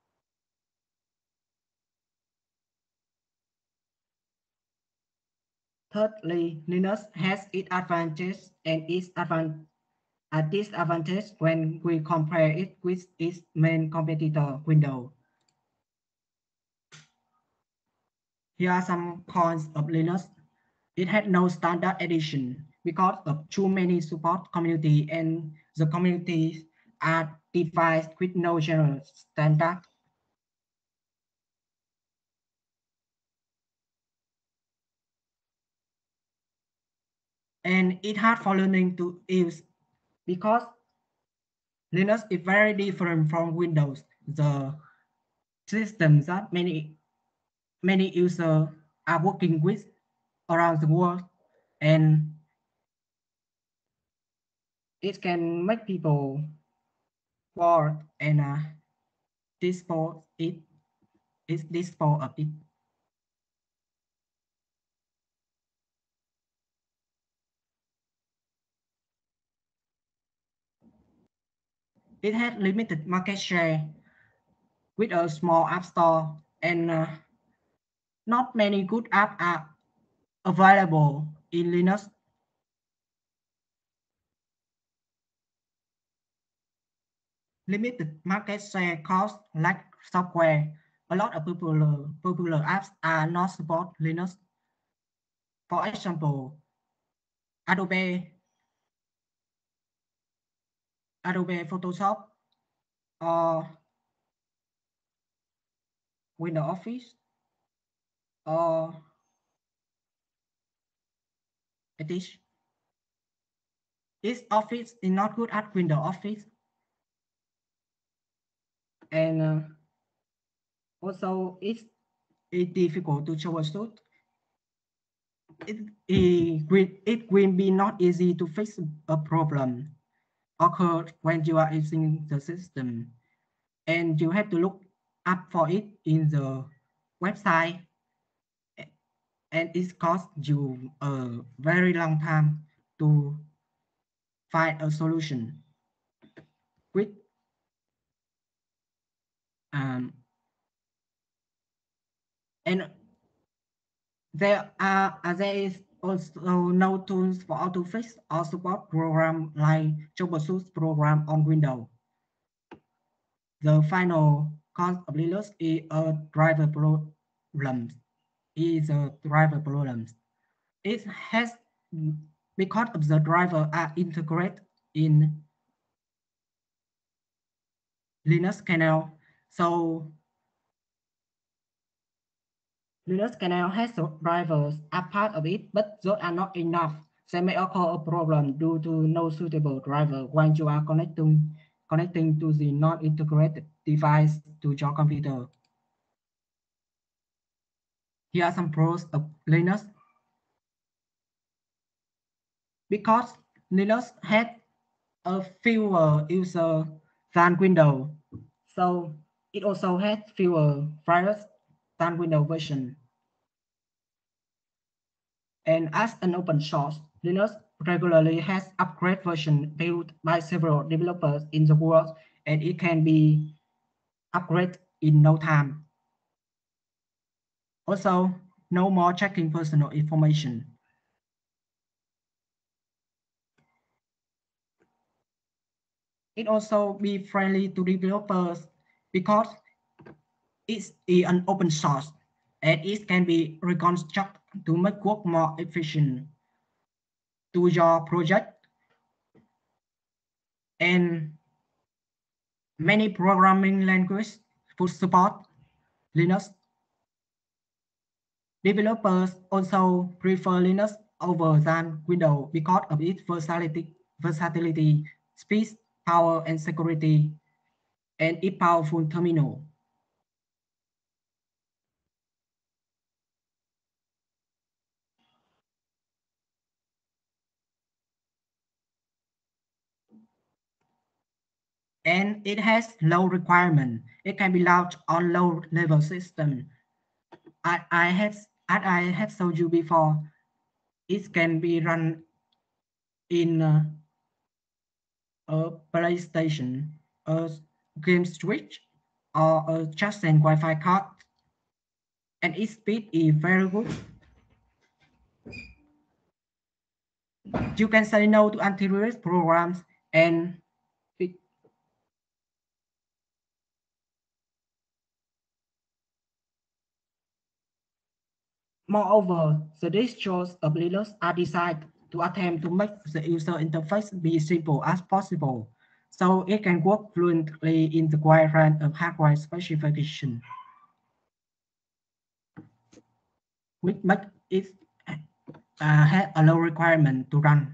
Thirdly, Linux has its advantages and its advan a disadvantage when we compare it with its main competitor, Windows. Here are some cons of Linux. It had no standard edition because of too many support community, and the communities are divided with no general standard. And it hard for learning to use because Linux is very different from Windows. The system that many many users are working with around the world, and it can make people bored and uh, dispose it is dispose of it. It has limited market share with a small app store, and uh, not many good apps are available in Linux. Limited market share cause lack software. A lot of popular popular apps are not support Linux. For example, Adobe, Adobe Photoshop, or Windows Office, or Edge. This Office is not good at Windows Office, and uh, also it's, it's difficult to troubleshoot. It, it, it will be not easy to fix a problem occurred when you are using the system, and you have to look up for it in the website, and it costs you a very long time to find a solution. With um, and there are uh, there is also no tools for auto fix or support program like troubleshoot program on Windows. The final cause of Linux is a driver problem. Is a driver problem. It has, because of the driver are integrated in Linux kernel, so Linux kernel has drivers are part of it, but those are not enough. They may occur a problem due to no suitable driver when you are connecting connecting to the non-integrated device to your computer. Here are some pros of Linux. Because Linux has a fewer users than Windows, so it also has fewer viruses than Windows version. And as an open source, Linux regularly has upgrade version built by several developers in the world, and it can be upgraded in no time. Also, no more checking personal information. It also be friendly to developers because it's an open source and it can be reconstructed to make work more efficient to your project. And many programming languages would support Linux. Developers also prefer Linux over than Windows because of its versatility, versatility, speed, power, and security, and its powerful terminal. And it has low requirement. It can be launched on low level system. I, I have, as I have told you before, it can be run in uh, a PlayStation, a game switch, or a just and Wi-Fi card, and its speed is very good. You can say no to antivirus programs and it moreover, the distros of Linux are designed to attempt to make the user interface be simple as possible, so it can work fluently in the wide range of hardware specification, which makes it uh, have a low requirement to run.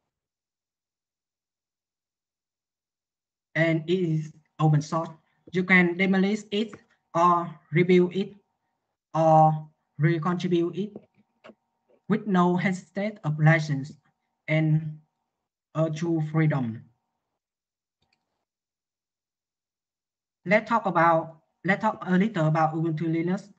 And it is open source. You can demolish it or rebuild it or recontribute it with no hesitate of license and a true freedom. Let's talk about let's talk a little about Ubuntu Linux.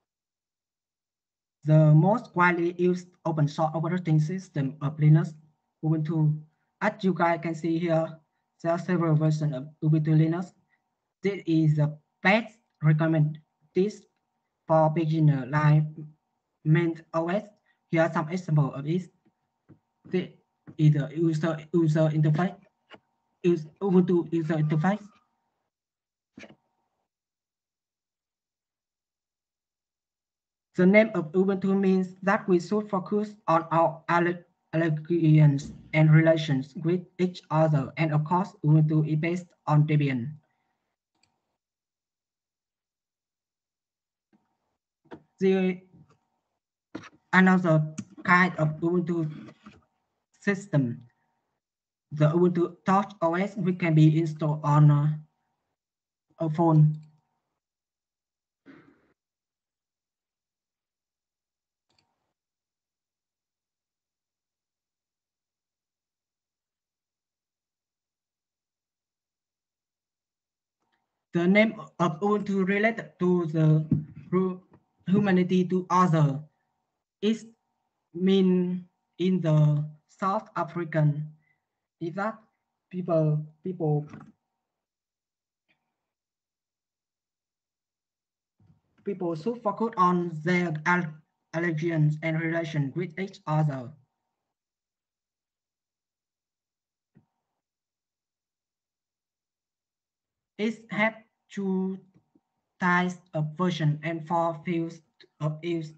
The most widely used open source operating system of Linux, Ubuntu. As you guys can see here, there are several versions of Ubuntu Linux. This is the best recommended this for beginner like Mint O S. Here are some examples of it. This is the user user interface. Use Ubuntu user interface. The name of Ubuntu means that we should focus on our allegiance and relations with each other. And of course, Ubuntu is based on Debian. The another kind of Ubuntu system, the Ubuntu Touch O S, which can be installed on uh, a phone. The name of Ubuntu related to the humanity to other is mean in the South African is that people people people should focus on their allegiance and relation with each other. It has two types of version and four fields of use.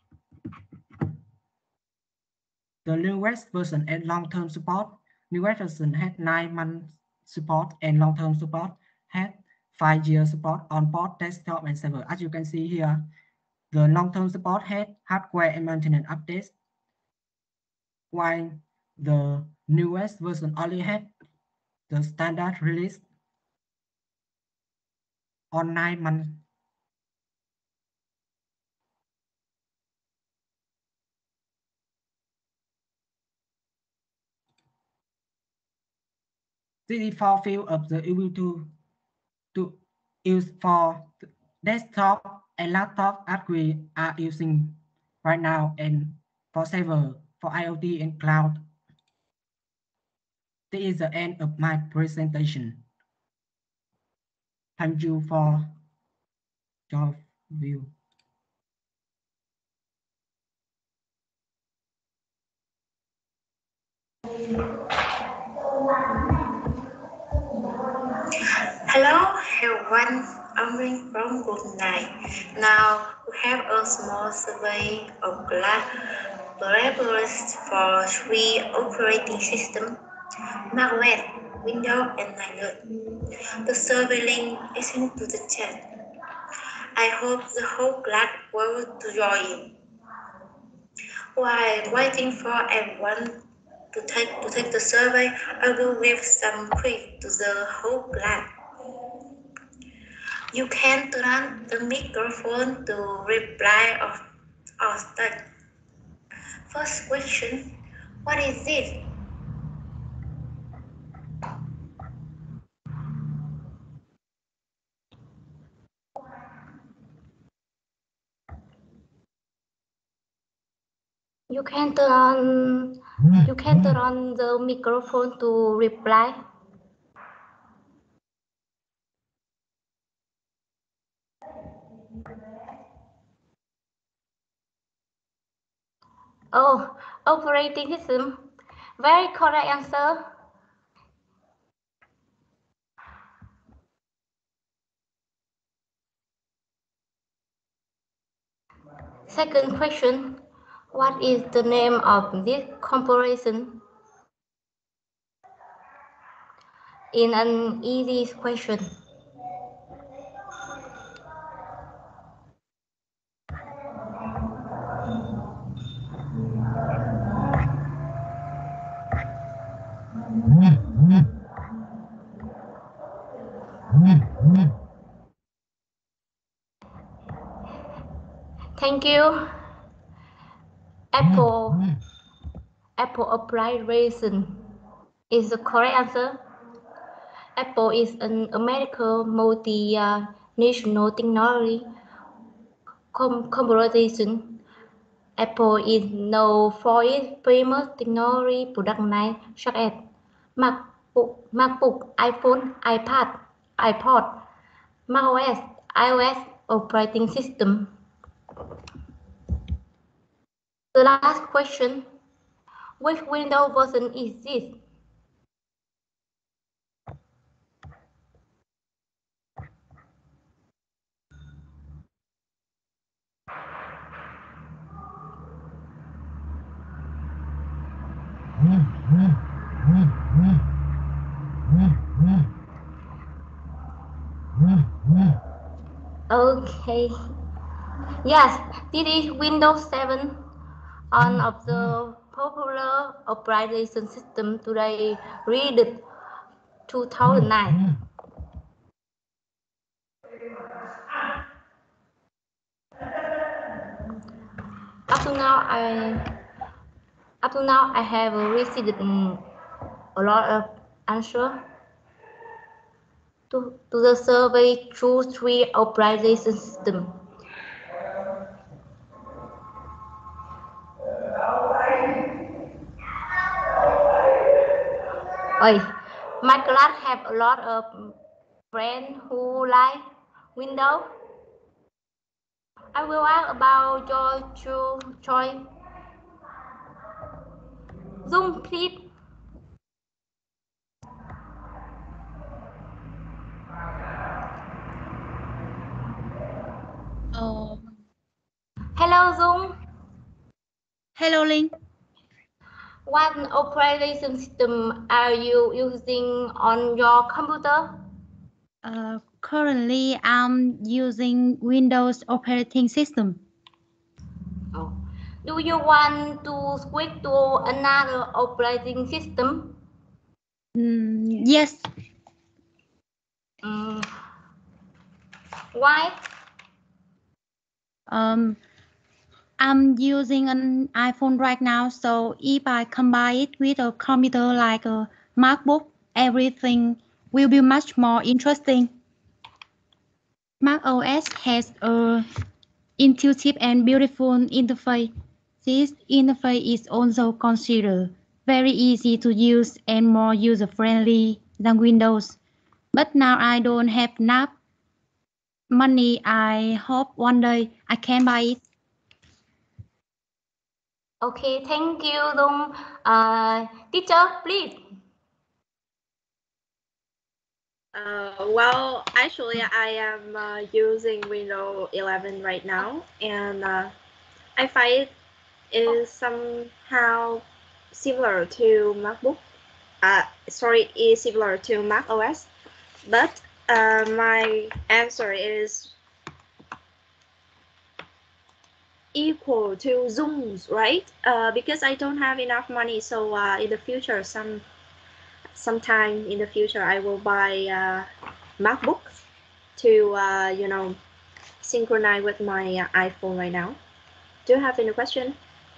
The newest version and long-term support. Newest version had nine months support and long-term support had five years support on both desktop and server. As you can see here, the long-term support had hardware and maintenance updates, while the newest version only had the standard release on nine months. The default field of the Ubuntu to use for desktop and laptop as we are using right now, and for server, for IoT and cloud. This is the end of my presentation. Thank you for your view.
Hello everyone, I'm Ring from Group nine. Now we have a small survey of glass developers for three operating systems, macOS, Windows and Linux. The survey link is into the chat. I hope the whole class will join. While waiting for everyone to take to take the survey, I will give some quiz to the whole class. You can turn on the microphone to reply or, or start. First question, what is this?
You can turn on you can turn on the microphone to reply. Oh, operating system. Very correct answer. Second question. What is the name of this corporation? In an easy question. Thank you. Apple. Apple operation is the correct answer. Apple is an American multinational technology corporation. Apple is known for its famous technology product lines such as MacBook, MacBook, iPhone, iPad, iPod, macOS, iOS operating system. The last question, which Windows version is this? Okay. Yes, this is Windows seven, one of the popular operating system today, read two thousand nine. Up to now, I up to now I have received a lot of answer to, to the survey through three operating system. Oi, my class have a lot of friends who like Windows. I will ask about your true choice. Zoom, please.
Oh.
Hello, Zoom.
Hello, Linh.
What operating system are you using on your computer?
Uh, currently, I'm using Windows operating system.
Oh. Do you want to switch to another operating system?
Mm, yes.
Mm. Why?
Um, I'm using an iPhone right now, so if I combine it with a computer like a MacBook, everything will be much more interesting. macOS has a intuitive and beautiful interface. This interface is also considered very easy to use and more user-friendly than Windows. But now I don't have enough money. I hope one day I can buy it.
Okay, thank you, Dung. Uh, teacher, please.
Uh, well, actually, I am uh, using Windows eleven right now, and uh, I find it is somehow similar to MacBook. Uh, sorry, is similar to Mac O S, but uh, my answer is equal to Zoom's, right? Uh, because I don't have enough money, so uh, in the future, some sometime in the future, I will buy uh, MacBook to uh, you know synchronize with my uh, iPhone right now. Do you have any question?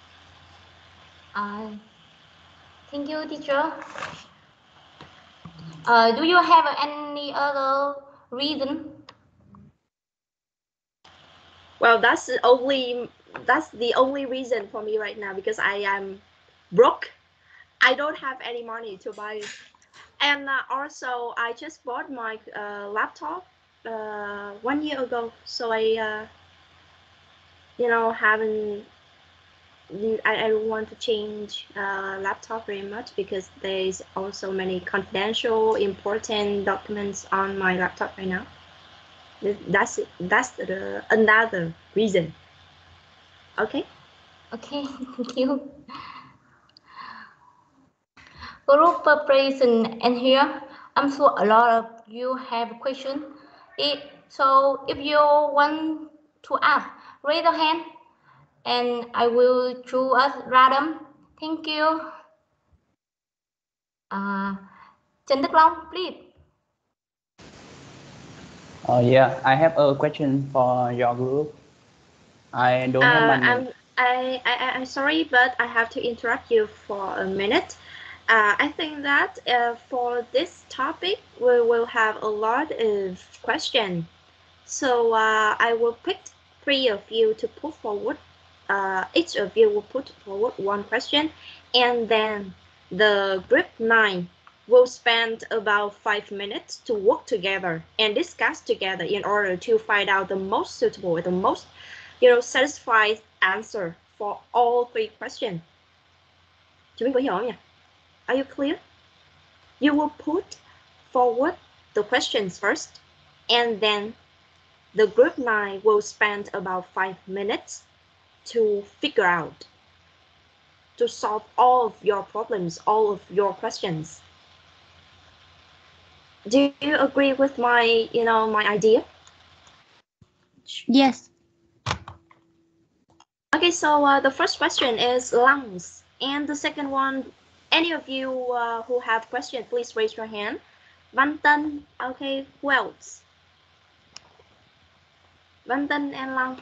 Uh, thank you, teacher. Uh, do you have any other reason?
Well, that's the only that's the only reason for me right now, because I am broke. I don't have any money to buy it. And uh, also, I just bought my uh, laptop uh, one year ago, so I, uh, you know, haven't. I, I don't want to change uh, laptop very much, because there's also many confidential, important documents on my laptop right now. That's that's the another reason. Okay.
Okay, thank you. Group preparation, and here I'm sure a lot of you have questions. It, so if you want to ask, raise your hand and I will choose us random. Thank you. Uh, Trần Đức Long, please.
Uh, yeah, I have a question for your group. I don't have
Uh,
money.
I'm I, I I'm sorry, but I have to interrupt you for a minute. Uh, I think that uh, for this topic, we will have a lot of questions. So uh, I will pick three of you to put forward. Uh, each of you will put forward one question, and then the group nine will spend about five minutes to work together and discuss together in order to find out the most suitable and the most, you know, satisfied answer for all three questions. Chúng mình có hiểu không nhỉ? Are you clear? You will put forward the questions first, and then the group nine will spend about five minutes to figure out, to solve all of your problems, all of your questions. Do you agree with my, you know, my idea?
Yes.
Okay, so uh, the first question is lungs, and the second one, any of you uh, who have questions, please raise your hand. Văn Tân, okay, who else? Văn Tân and Lăng.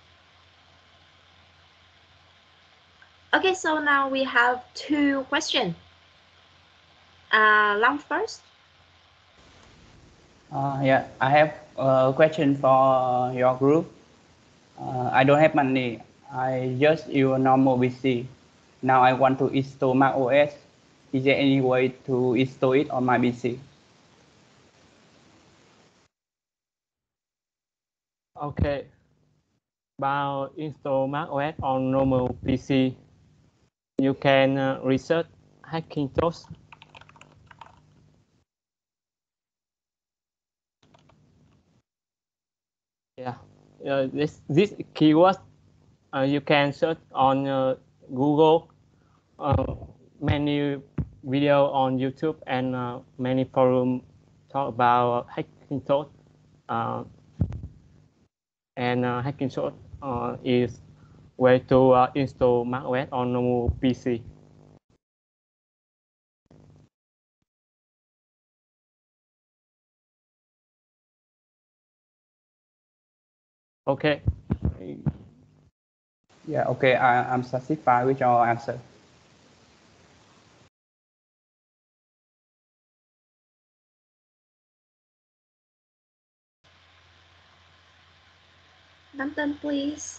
Okay, so now we have two questions. Uh, Long first.
Uh, yeah, I have a question for your group. Uh, I don't have money. I just use a normal P C. Now I want to install Mac O S. Is there any way to install it on my P C?
Okay. About install Mac O S on normal P C, you can uh, research Hackintosh. Yeah, uh, this this keyword uh, you can search on uh, Google, uh, many video on YouTube, and uh, many forum talk about Hackintosh. Uh, and uh, Hackintosh uh, is way to uh, install Mac O S on normal P C. Okay.
Yeah, okay, I, I'm satisfied with your answer.
Văn Tân, please.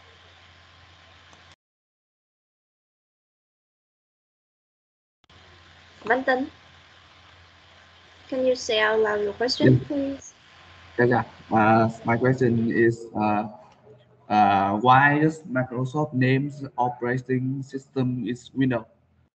Văn Tân, can you say out loud your question,
Yeah.
please?
Yeah, yeah. Uh, my question is, uh,
Uh, why does Microsoft names operating system is Windows?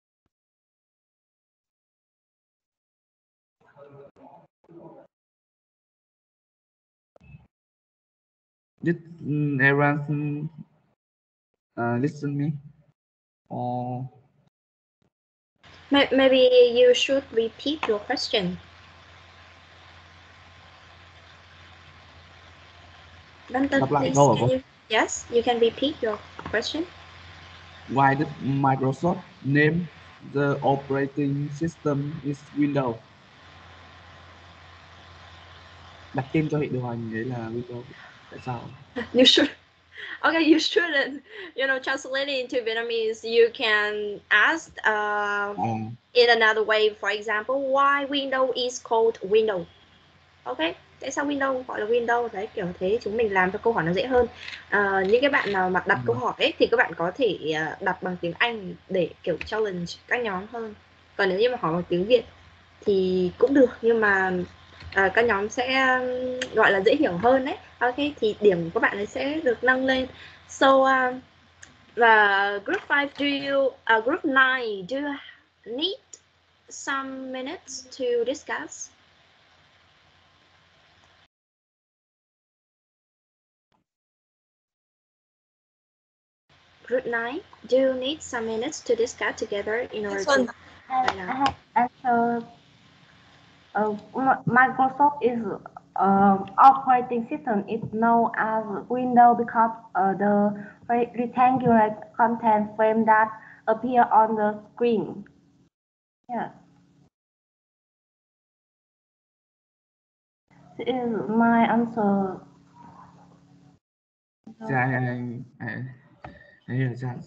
Did mm, everyone uh, listen me? Or
May- Maybe you should repeat your question. Danton,
Lặp lại
please,
câu hả
can
cô?
you? Yes, you can repeat your question.
Why did Microsoft name the operating system is Windows? Đặt tên cho hệ điều hành đấy là Windows. Tại sao?
You should. Okay, you shouldn't. You know, translating into Vietnamese, you can ask uh,
À,
in another way. For example, why Windows is called Windows? Okay, tại sao Windows gọi là Windows? Đấy, kiểu thế chúng mình làm cho câu hỏi nó dễ hơn. À, những cái bạn nào mà đặt câu hỏi ấy, thì các bạn có thể uh, đặt bằng tiếng Anh để kiểu challenge các nhóm hơn. Còn nếu như mà hỏi bằng tiếng Việt thì cũng được, nhưng mà uh, các nhóm sẽ um, gọi là dễ hiểu hơn đấy. Ok, thì điểm của các bạn ấy sẽ được nâng lên. So uh, và group five, do you uh, group nine, do you need some minutes to discuss? Group nine, do you need some minutes to discuss together in order to?
I have answered. Uh, Microsoft is uh, operating system is known as Windows because uh, the re- rectangular content frame that appear on the screen. Yeah. This is my answer.
I, I, I, I hear that.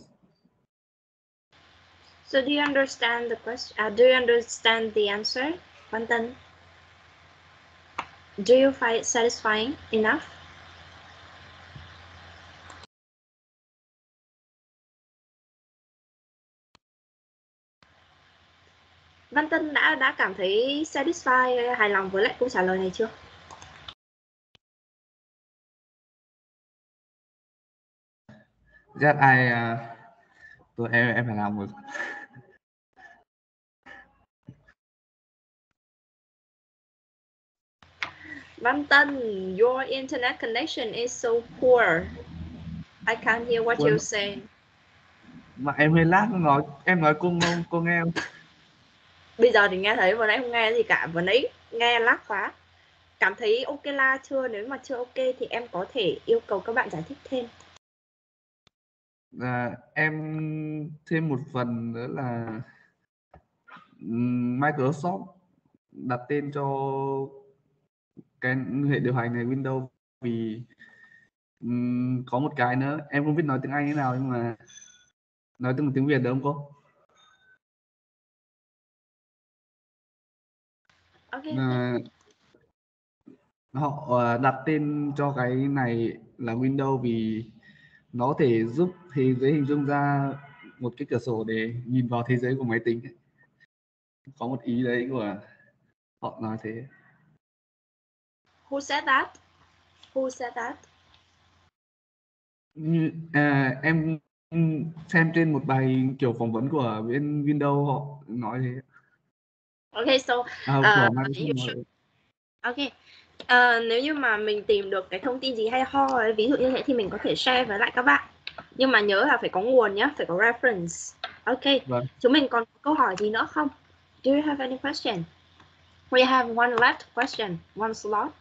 So do you understand the question? Uh, do you understand the answer, Quentin? Do you find it satisfying enough? Văn Tân đã đã cảm thấy satisfied, hài lòng với lại câu trả lời này chưa?
That I, uh, tôi em em phải làm một.
Văn Tân, your internet connection is so poor. I can't hear what
Quên.
you're saying.
Mà em hơi lát nói, em nói cô cô nghe không?
Bây giờ thì nghe thấy, vừa nãy không nghe gì cả, vừa nãy nghe lát quá. Cảm thấy ok la chưa? Nếu mà chưa ok thì em có thể yêu cầu các bạn giải thích thêm.
À, em thêm một phần nữa là Microsoft đặt tên cho cái hệ điều hành này Windows vì um, có một cái nữa em không biết nói tiếng Anh thế nào, nhưng mà nói tiếng tiếng Việt được không cô?
Okay,
À, họ đặt tên cho cái này là Windows vì nó có thể giúp thế giới hình dung ra một cái cửa sổ để nhìn vào thế giới của máy tính. Có một ý đấy của họ nói thế.
Who said that? Who said that?
Như, à, em xem trên một bài kiểu phỏng vấn của bên Windows họ nói thế.
Okay, so
À,
uh,
của
you
Microsoft nói
should... Okay. Uh, nếu như mà mình tìm được cái thông tin gì hay ho ấy, ví dụ như thế thì mình có thể share với lại các bạn. Nhưng mà nhớ là phải có nguồn nhé, phải có reference. Ok.
Vâng.
Chúng mình còn câu hỏi gì nữa không? Do you have any question? We have one left question, one slot.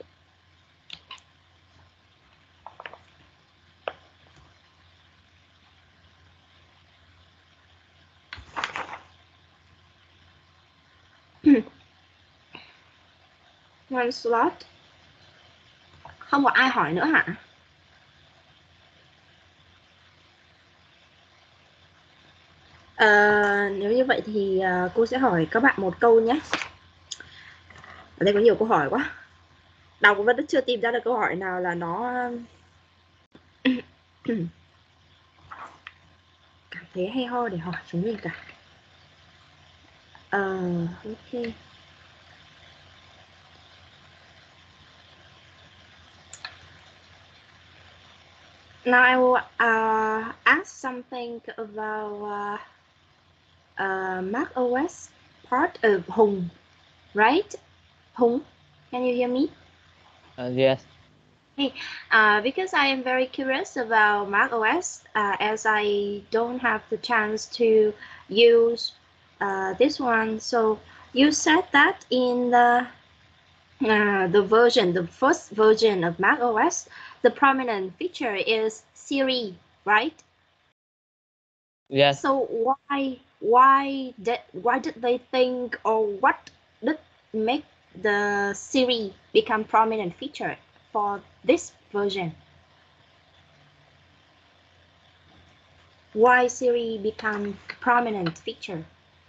One slot. Không có ai hỏi nữa hả? À, nếu như vậy thì uh, cô sẽ hỏi các bạn một câu nhé. Ở đây có nhiều câu hỏi quá. Đọc vẫn chưa tìm ra được câu hỏi nào là nó cảm thấy hay ho để hỏi chúng mình cả. Uh, ok. Now I will uh, ask something about uh, uh, macOS part of Hùng, right? Hùng, can you hear me?
Uh, yes.
Hey, uh, because I am very curious about macOS, uh, as I don't have the chance to use uh, this one. So you said that in the uh, the version, the first version of macOS, the prominent feature is Siri, right?
Yes.
So why why did why did they think, or what did make the Siri become prominent feature for this version? Why Siri become prominent feature?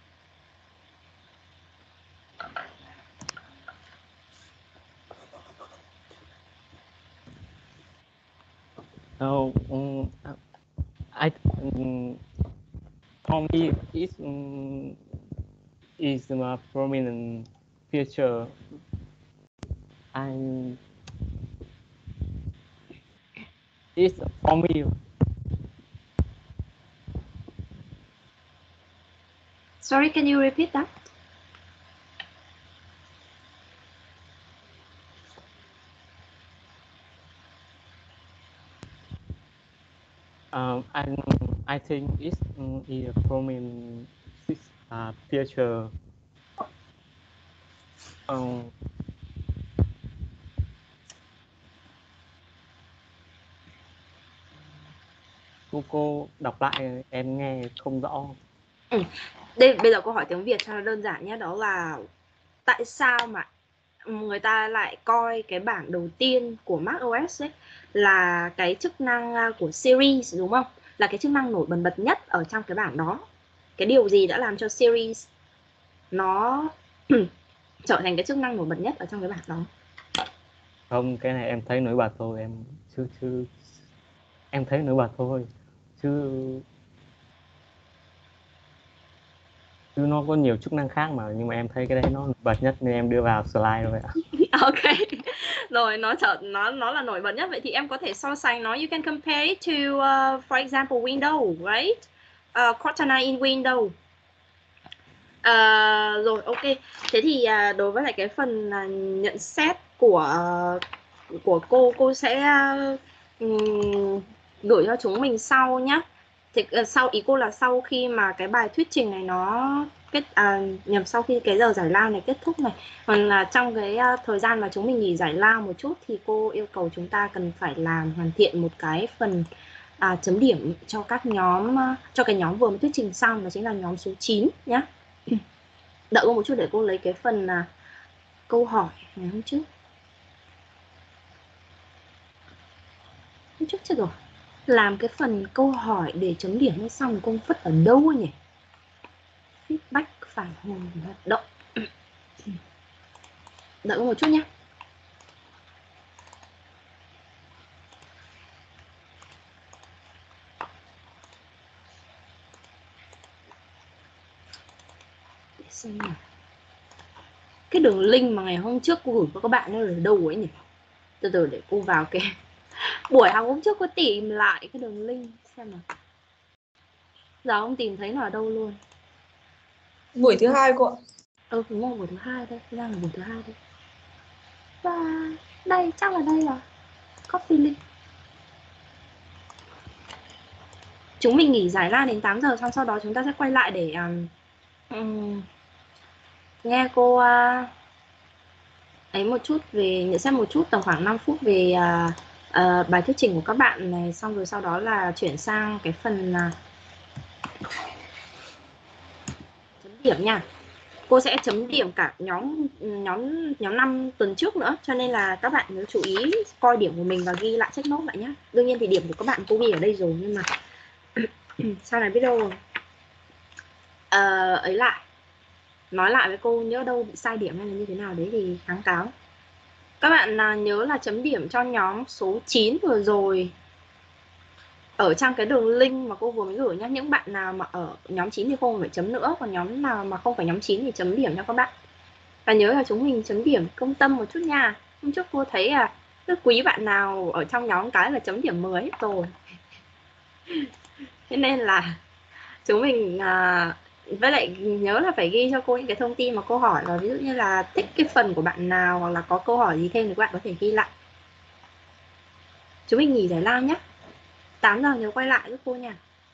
Oh, um, I um, for me it um, is a prominent feature. And it's for me.
Sorry, can you repeat that?
Um, and I think it's um, is a prominent uh, feature. Um, cô cô đọc lại em nghe không rõ.
Ừ. Đây bây giờ câu hỏi tiếng Việt cho nó đơn giản nhé, đó là tại sao mà người ta lại coi cái bảng đầu tiên của macOS ấy là cái chức năng của Siri, đúng không? Là cái chức năng nổi bật bật nhất ở trong cái bảng đó. Cái điều gì đã làm cho Siri nó trở thành cái chức năng nổi bật nhất ở trong cái bảng đó?
Không, cái này em thấy nổi bật thôi, em chứ chứ em thấy nổi bật thôi chứ chứ nó có nhiều chức năng khác mà, nhưng mà em thấy cái đấy nó nổi bật nhất nên em đưa vào slide rồi ạ.
Ok, rồi nó trở nó nó là nổi bật nhất, vậy thì em có thể so sánh nó. You can compare it to uh, for example Windows, right? Uh, Cortana in Windows. Uh, rồi ok, thế thì uh, đối với lại cái phần uh, nhận xét của uh, của cô cô sẽ uh, um, gửi cho chúng mình sau nhá. Thì uh, sau ý cô là sau khi mà cái bài thuyết trình này nó kết à, nhầm sau khi cái giờ giải lao này kết thúc này, còn là trong cái uh, thời gian mà chúng mình nghỉ giải lao một chút thì cô yêu cầu chúng ta cần phải làm hoàn thiện một cái phần à, chấm điểm cho các nhóm uh, cho cái nhóm vừa mới thuyết trình xong, đó chính là nhóm số chín nhá. Đợi cô một chút để cô lấy cái phần uh, câu hỏi ngày hôm trước. Hôm trước chưa rồi. Làm cái phần câu hỏi để chấm điểm hay xong, công phất ở đâu nhỉ? Feedback, phản hồi, hoạt động. Đợi cô một chút nhé. Để xem nào. Cái đường link mà ngày hôm trước cô gửi cho các bạn nó ở đâu ấy nhỉ? Từ từ để cô vào cái buổi học hôm trước cô tìm lại cái đường link xem nào. Giờ không tìm thấy nó ở đâu luôn.
Buổi thứ hai cô ạ.
Ừ, đúng rồi, buổi thứ hai đây, ra là buổi thứ hai đây. Và đây, chắc là đây là copy link. Chúng mình nghỉ giải lao đến tám giờ, xong sau đó chúng ta sẽ quay lại để um, um, nghe cô uh, ấy một chút về, nhận xét một chút tầm khoảng năm phút về uh, uh, bài thuyết trình của các bạn này, xong rồi sau đó là chuyển sang cái phần uh, chấm điểm nha. Cô sẽ chấm điểm cả nhóm nhóm nhóm năm tuần trước nữa, cho nên là các bạn nhớ chú ý coi điểm của mình và ghi lại check note lại nhé. Đương nhiên thì điểm của các bạn cô ghi ở đây rồi, nhưng mà sau này biết đâu uh, ấy lại nói lại với cô nhớ đâu bị sai điểm hay là như thế nào đấy thì kháng cáo. Các bạn uh, nhớ là chấm điểm cho nhóm số chín vừa rồi ở trong cái đường link mà cô vừa mới gửi nhé. Những bạn nào mà ở nhóm chín thì cô không phải chấm nữa, còn nhóm nào mà không phải nhóm chín thì chấm điểm cho các bạn. Và nhớ là chúng mình chấm điểm công tâm một chút nha. Hôm trước cô thấy à, cứ quý bạn nào ở trong nhóm cái là chấm điểm mười hết rồi. Thế nên là chúng mình à, với lại nhớ là phải ghi cho cô những cái thông tin mà cô hỏi, và ví dụ như là thích cái phần của bạn nào hoặc là có câu hỏi gì thêm thì các bạn có thể ghi lại. Chúng mình nghỉ giải lao nhé. tám giờ nhớ quay lại giúp cô nha.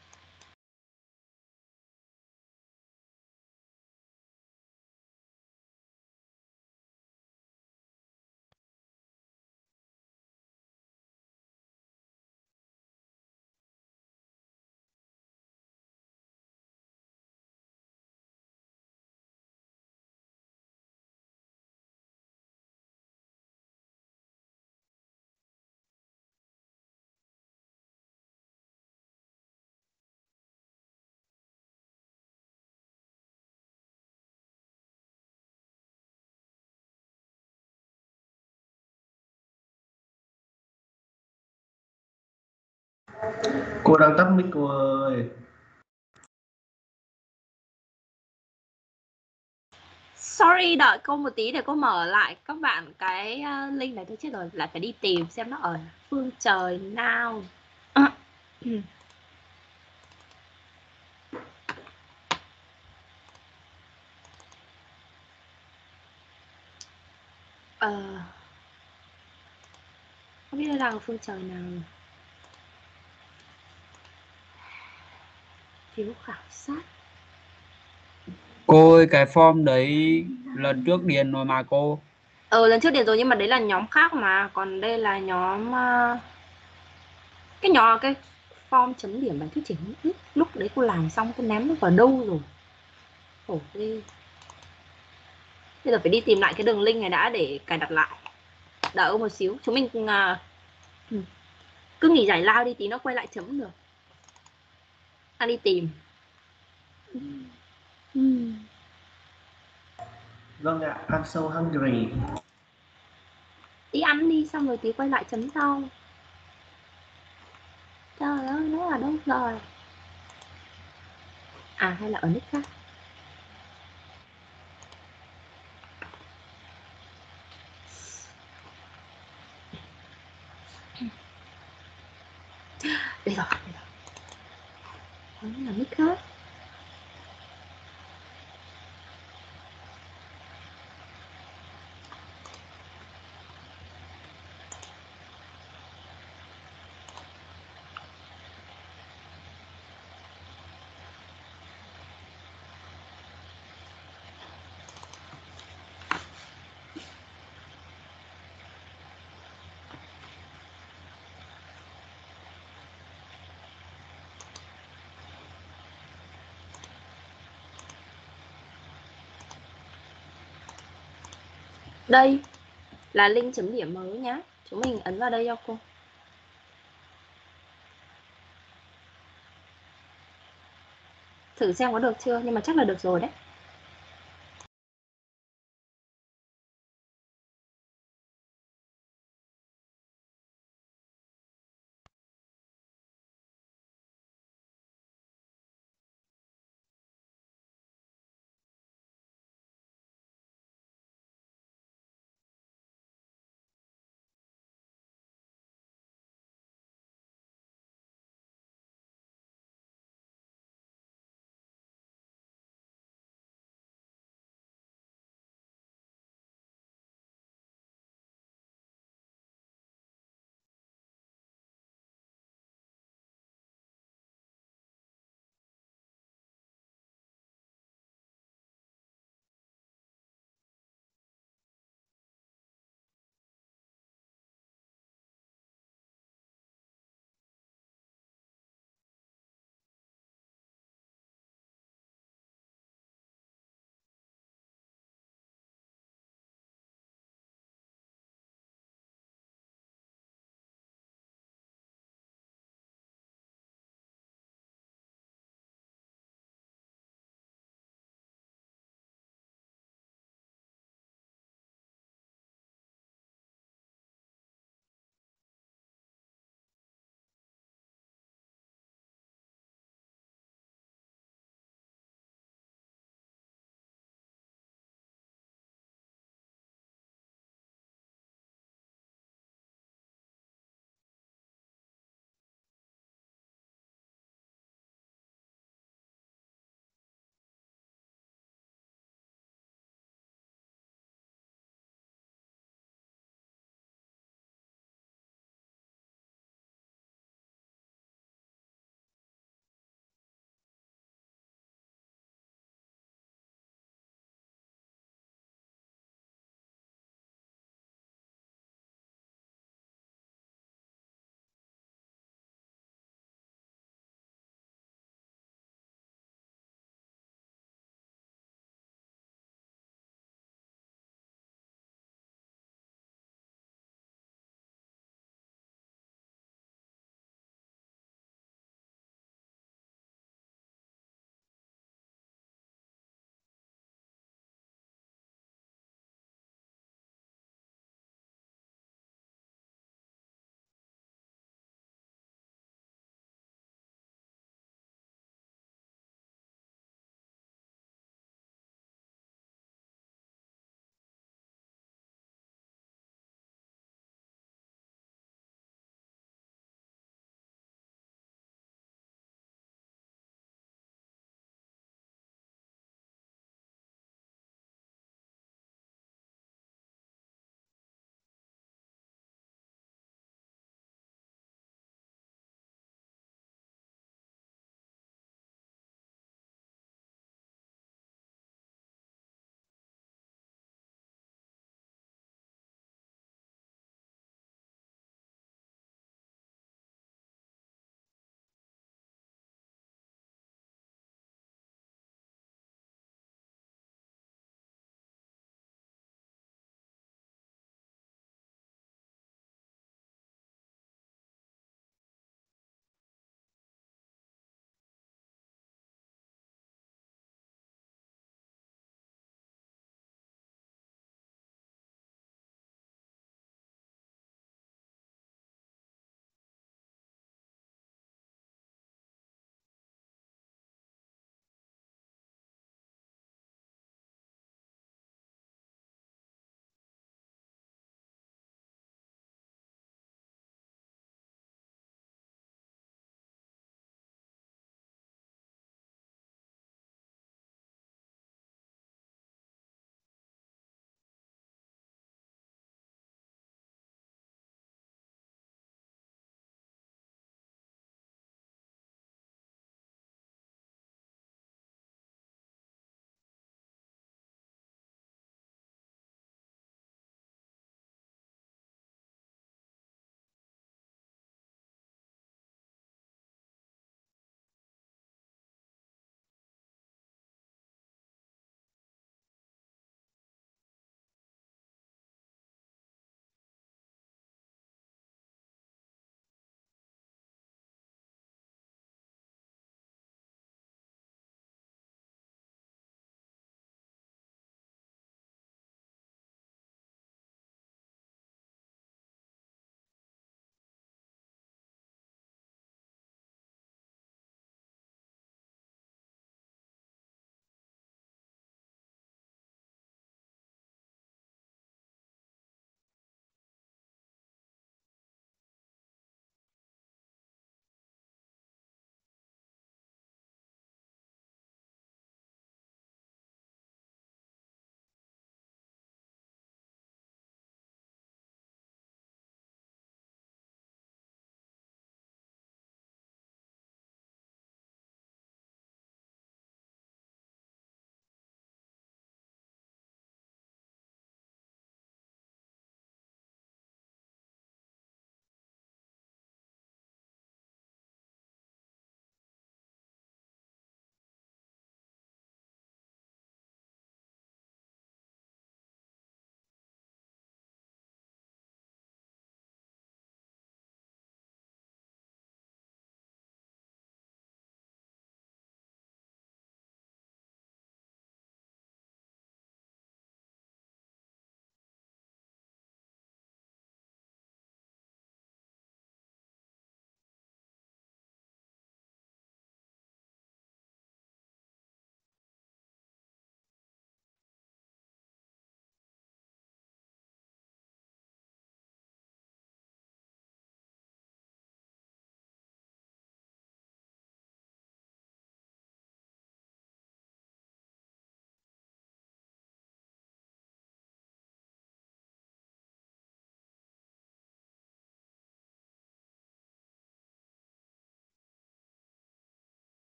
Cô đang tắt mic cô ơi.
Sorry, đợi cô một tí để cô mở lại các bạn cái link này. Tôi chết rồi, lại phải đi tìm xem nó ở phương trời nào. Ờ, không biết nó đang ở phương trời nào. Phiếu khảo sát.
Cô ơi, cái form đấy lần trước điền rồi mà cô.
Ờ, lần trước điền rồi nhưng mà đấy là nhóm khác mà. Còn đây là nhóm uh, cái nhỏ cái form chấm điểm bài thuyết trình. Lúc đấy cô làm xong cô ném nó vào đâu rồi. Khổ ghê. Bây giờ phải đi tìm lại cái đường link này đã để cài đặt lại. Đợi một xíu. Chúng mình uh, cứ nghỉ giải lao đi, tí nó quay lại chấm được. Ta đi tìm. uhm.
Vâng ạ, I'm so hungry.
Tí ăn đi xong rồi tí quay lại chấm sau. Trời ơi, nó ở đâu rồi? À, hay là ở nick khác? Đây rồi, đây rồi. Nó là nick khác. Đây là link chấm điểm mới nhá. Chúng mình ấn vào đây cho cô. Thử xem có được chưa, nhưng mà chắc là được rồi đấy.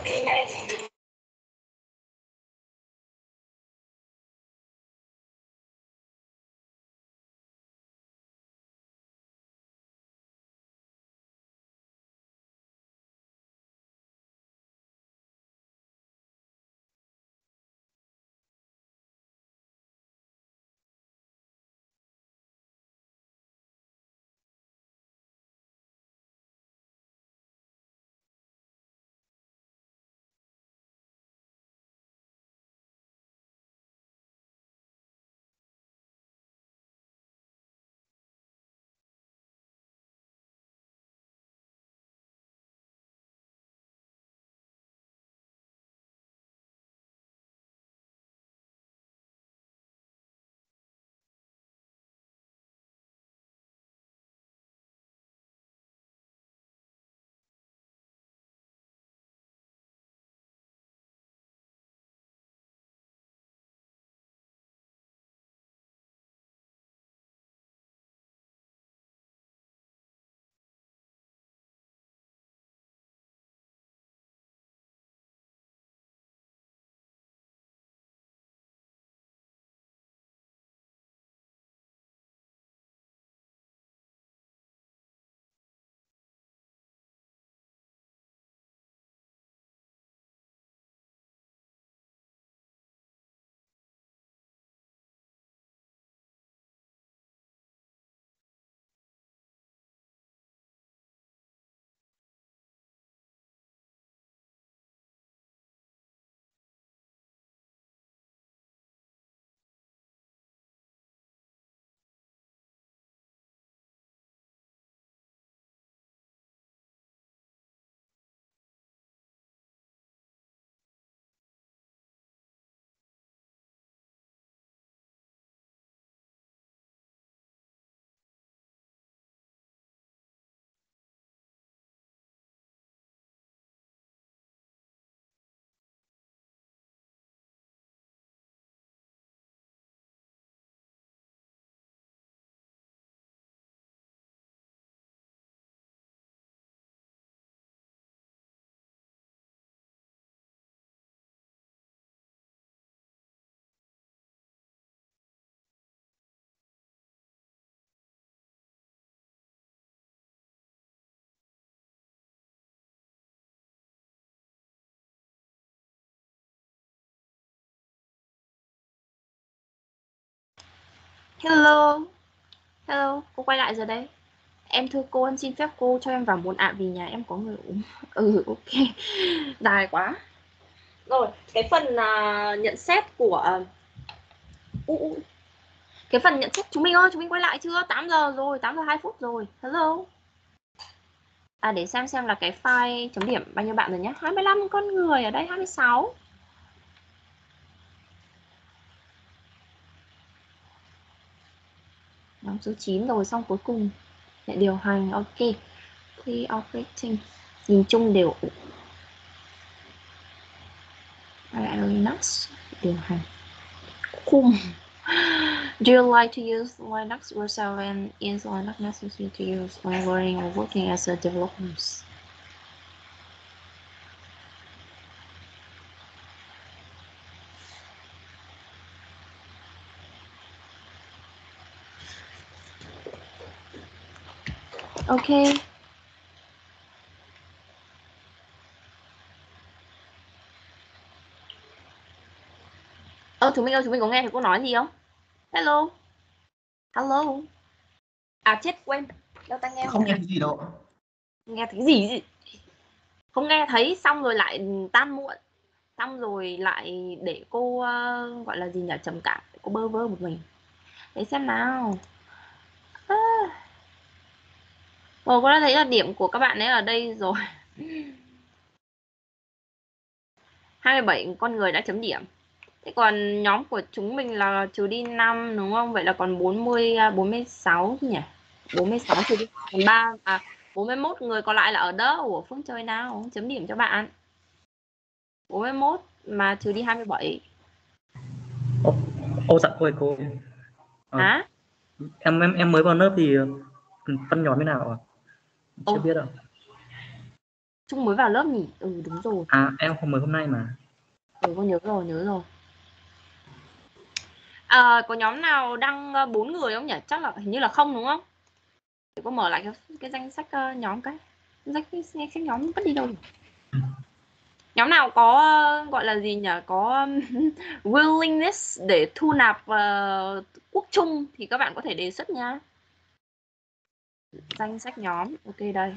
Hello, hello, cô quay lại rồi đấy. Em thưa cô, em xin phép cô cho em vào một ạ vì nhà em có người ốm. Ừ, ok. Dài quá. Rồi, cái phần uh, nhận xét của uh, uh, cái phần nhận xét chúng mình ơi, chúng mình quay lại chưa? tám giờ rồi, tám giờ hai phút rồi. Hello. À, để xem xem là cái file chấm điểm bao nhiêu bạn rồi nhé. hai mươi lăm con người ở đây, hai mươi sáu. Nhóm số chín rồi, xong cuối cùng lại điều hành. Ok. Khi operating nhìn chung đều Linux điều hành khung. Do you like to use Linux yourself, and is Linux necessary to use when learning or working as a developer? Okay. Ơ, chúng mình ơi, chúng mình có nghe thấy cô nói gì không? Hello. Hello. À chết, quên. Đeo tai nghe.
Không nghe thấy gì đâu.
Nghe thấy gì gì? Không nghe thấy, xong rồi lại tan muộn. Xong rồi lại để cô uh, gọi là gì nhỉ, trầm cảm, cô bơ vơ một mình. Để xem nào. À. Ồ, cô đã thấy là điểm của các bạn ấy ở đây rồi. hai mươi bảy con người đã chấm điểm. Thế còn nhóm của chúng mình là trừ đi năm đúng không? Vậy là còn bốn mươi, bốn mươi sáu nhỉ? bốn mươi sáu trừ đi còn ba, à bốn mươi mốt người còn lại là ở đâu? Ủa, Phương trời nào? Chấm điểm cho bạn. bốn mươi mốt mà trừ đi hai mươi bảy.
Ô, ô dạ ôi cô. À,
Hả?
Em em em mới vào lớp thì phân nhóm thế nào ạ? Chưa
Ồ.
biết ạ.
Trung mới vào lớp nhỉ? Ừ đúng rồi.
À em không mới hôm nay mà.
Ừ con nhớ rồi, nhớ rồi. À, có nhóm nào đăng bốn người không nhỉ? Chắc là hình như là không đúng không? Để cô mở lại cái, cái danh sách uh, nhóm cái. Danh sách, sách nhóm mất đi đâu nhỉ? Nhóm nào có uh, gọi là gì nhỉ? Có um, willingness để thu nạp uh, quốc trung thì các bạn có thể đề xuất nha. Danh sách nhóm, ok đây.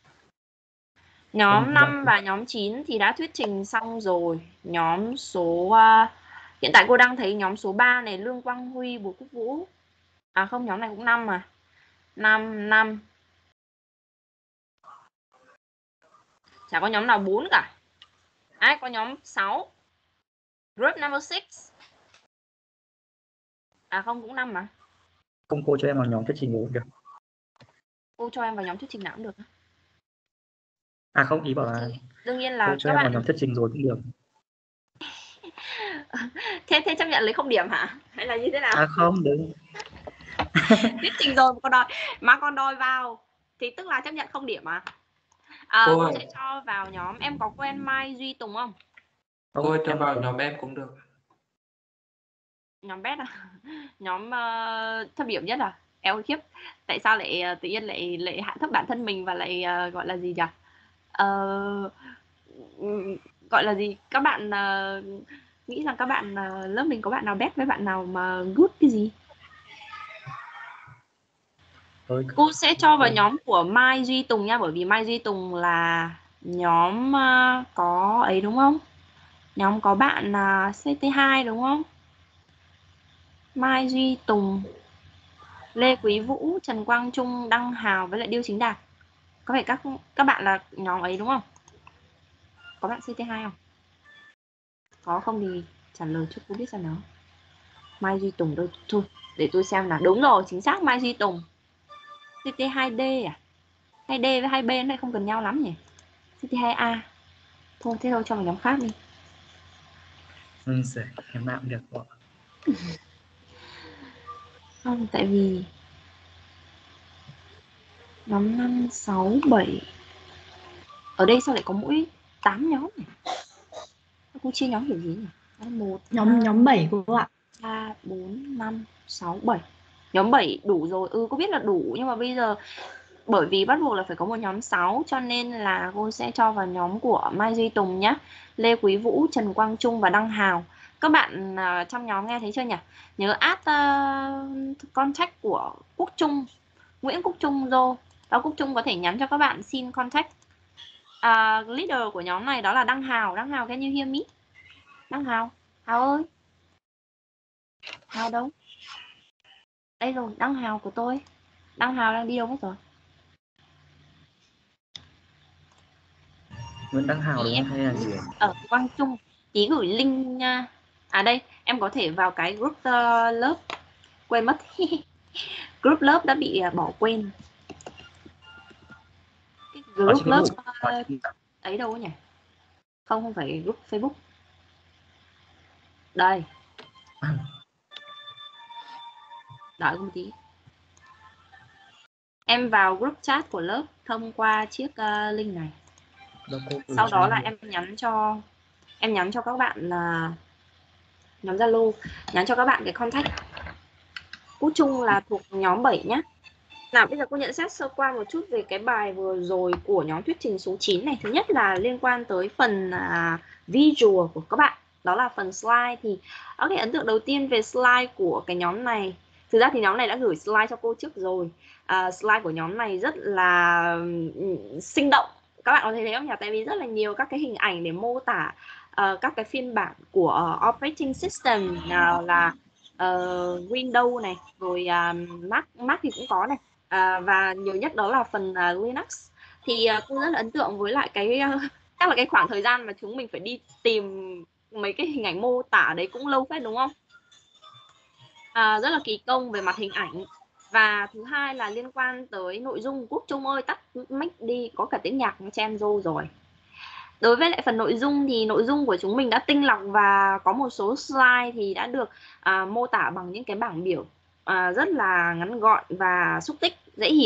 Nhóm năm và nhóm chín thì đã thuyết trình xong rồi. Nhóm số uh, hiện tại cô đang thấy nhóm số ba này, Lương Quang Huy, Bùi Quốc Vũ. À không, nhóm này cũng năm mà. năm, năm. Chả có nhóm nào bốn cả. Ai có nhóm sáu. Group number six. À không, cũng năm mà.
Không, cô cho em vào nhóm thuyết trình rồi cũng được.
Cô cho em vào nhóm thuyết trình nào cũng được.
À không, ý bảo là
đương nhiên là
cô cho
các
em
bạn
vào nhóm thuyết trình rồi cũng được.
thế thế chấp nhận lấy không điểm hả? Hay là như thế nào?
À không, đừng.
Thuyết trình rồi mà con đòi mà con đòi vào thì tức là chấp nhận không điểm à? À, cô, cô sẽ cho vào nhóm. Em có quen Mai Duy Tùng không?
Cô cho vào nhóm em cũng được.
Nhóm bét à? Nhóm uh, thấp điểm nhất à? Eo khiếp. Tại sao lại uh, tự nhiên lại lại hạ thấp bản thân mình và lại uh, gọi là gì nhỉ? Uh, gọi là gì? Các bạn uh, nghĩ rằng các bạn uh, lớp mình có bạn nào bét với bạn nào mà good cái gì?
Thôi.
Cô sẽ cho vào nhóm của Mai Duy Tùng nha, bởi vì Mai Duy Tùng là nhóm uh, có ấy đúng không? Nhóm có bạn uh, xê tê hai đúng không? Mai Duy Tùng, Lê Quý Vũ, Trần Quang Trung, Đăng Hào với lại Điêu Chính Đạt. Có phải các các bạn là nhóm ấy đúng không? Có bạn xê tê hai không? Có không thì trả lời cho cô biết xem nào. Mai Duy Tùng đâu? Thôi, để tôi xem nào. Đúng rồi, chính xác Mai Duy Tùng. xê tê hai đê à? hai đê với hai B này không cần nhau lắm nhỉ? xê tê hai A. Thôi, thế thôi cho vào nhóm khác đi.
Ừ, em nào cũng được.
Không, tại vì nhóm năm, sáu, bảy. Ở đây sao lại có mỗi tám nhóm nhỉ? Cô chia nhóm kiểu gì nhỉ? một,
Nhóm
hai,
nhóm bảy cô ạ.
ba, bốn, năm, sáu, bảy. Nhóm bảy đủ rồi. Ừ, cô biết là đủ nhưng mà bây giờ bởi vì bắt buộc là phải có một nhóm sáu cho nên là cô sẽ cho vào nhóm của Mai Duy Tùng nhé. Lê Quý Vũ, Trần Quang Trung và Đăng Hào. Các bạn uh, trong nhóm nghe thấy chưa nhỉ? Nhớ add uh, contact của Quốc Trung, Nguyễn Quốc Trung vô. Đó, Quốc Trung có thể nhắn cho các bạn xin contact. Uh, leader của nhóm này đó là Đăng Hào. Đăng Hào, can you hear me? Đăng Hào, Hào ơi. Hào đâu? Đây rồi, Đăng Hào của tôi. Đăng Hào đang đi đâu mất rồi?
Nguyễn Đăng Hào đúng không hay là gì?
Ở Quang Trung. Tí gửi link nha. À đây, em có thể vào cái group uh, lớp. Quên mất. Group lớp đã bị uh, bỏ quên. Cái group lớp uh, ấy đâu nhỉ? Không, không phải group Facebook. Đây. Đợi một tí. Em vào group chat của lớp thông qua chiếc uh, link này. Sau đó là em nhắn cho em nhắn cho các bạn uh, nhóm Zalo, nhắn cho các bạn cái contact. Quốc Trung là thuộc nhóm bảy nhé. Nào bây giờ cô nhận xét sơ qua một chút về cái bài vừa rồi của nhóm thuyết trình số chín này. Thứ nhất là liên quan tới phần uh, visual của các bạn. Đó là phần slide. Thì ok, ấn tượng đầu tiên về slide của cái nhóm này. Thực ra thì nhóm này đã gửi slide cho cô trước rồi. uh, Slide của nhóm này rất là um, sinh động. Các bạn có thấy thế không nhỉ? Tại vì rất là nhiều các cái hình ảnh để mô tả uh, các cái phiên bản của uh, operating system, nào là uh, Windows này, rồi uh, Mac, Mac thì cũng có này, uh, và nhiều nhất đó là phần uh, Linux. Thì uh, cũng rất là ấn tượng với lại cái uh, chắc là cái khoảng thời gian mà chúng mình phải đi tìm mấy cái hình ảnh mô tả đấy cũng lâu phết đúng không? Uh, rất là kỳ công về mặt hình ảnh. Và thứ hai là liên quan tới nội dung. Quốc Trung ơi, tắt mic đi, có cả tiếng nhạc nó chen rô rồi. Đối với lại phần nội dung thì nội dung của chúng mình đã tinh lọc và có một số slide thì đã được à, mô tả bằng những cái bảng biểu à, rất là ngắn gọn và xúc tích, dễ hiểu.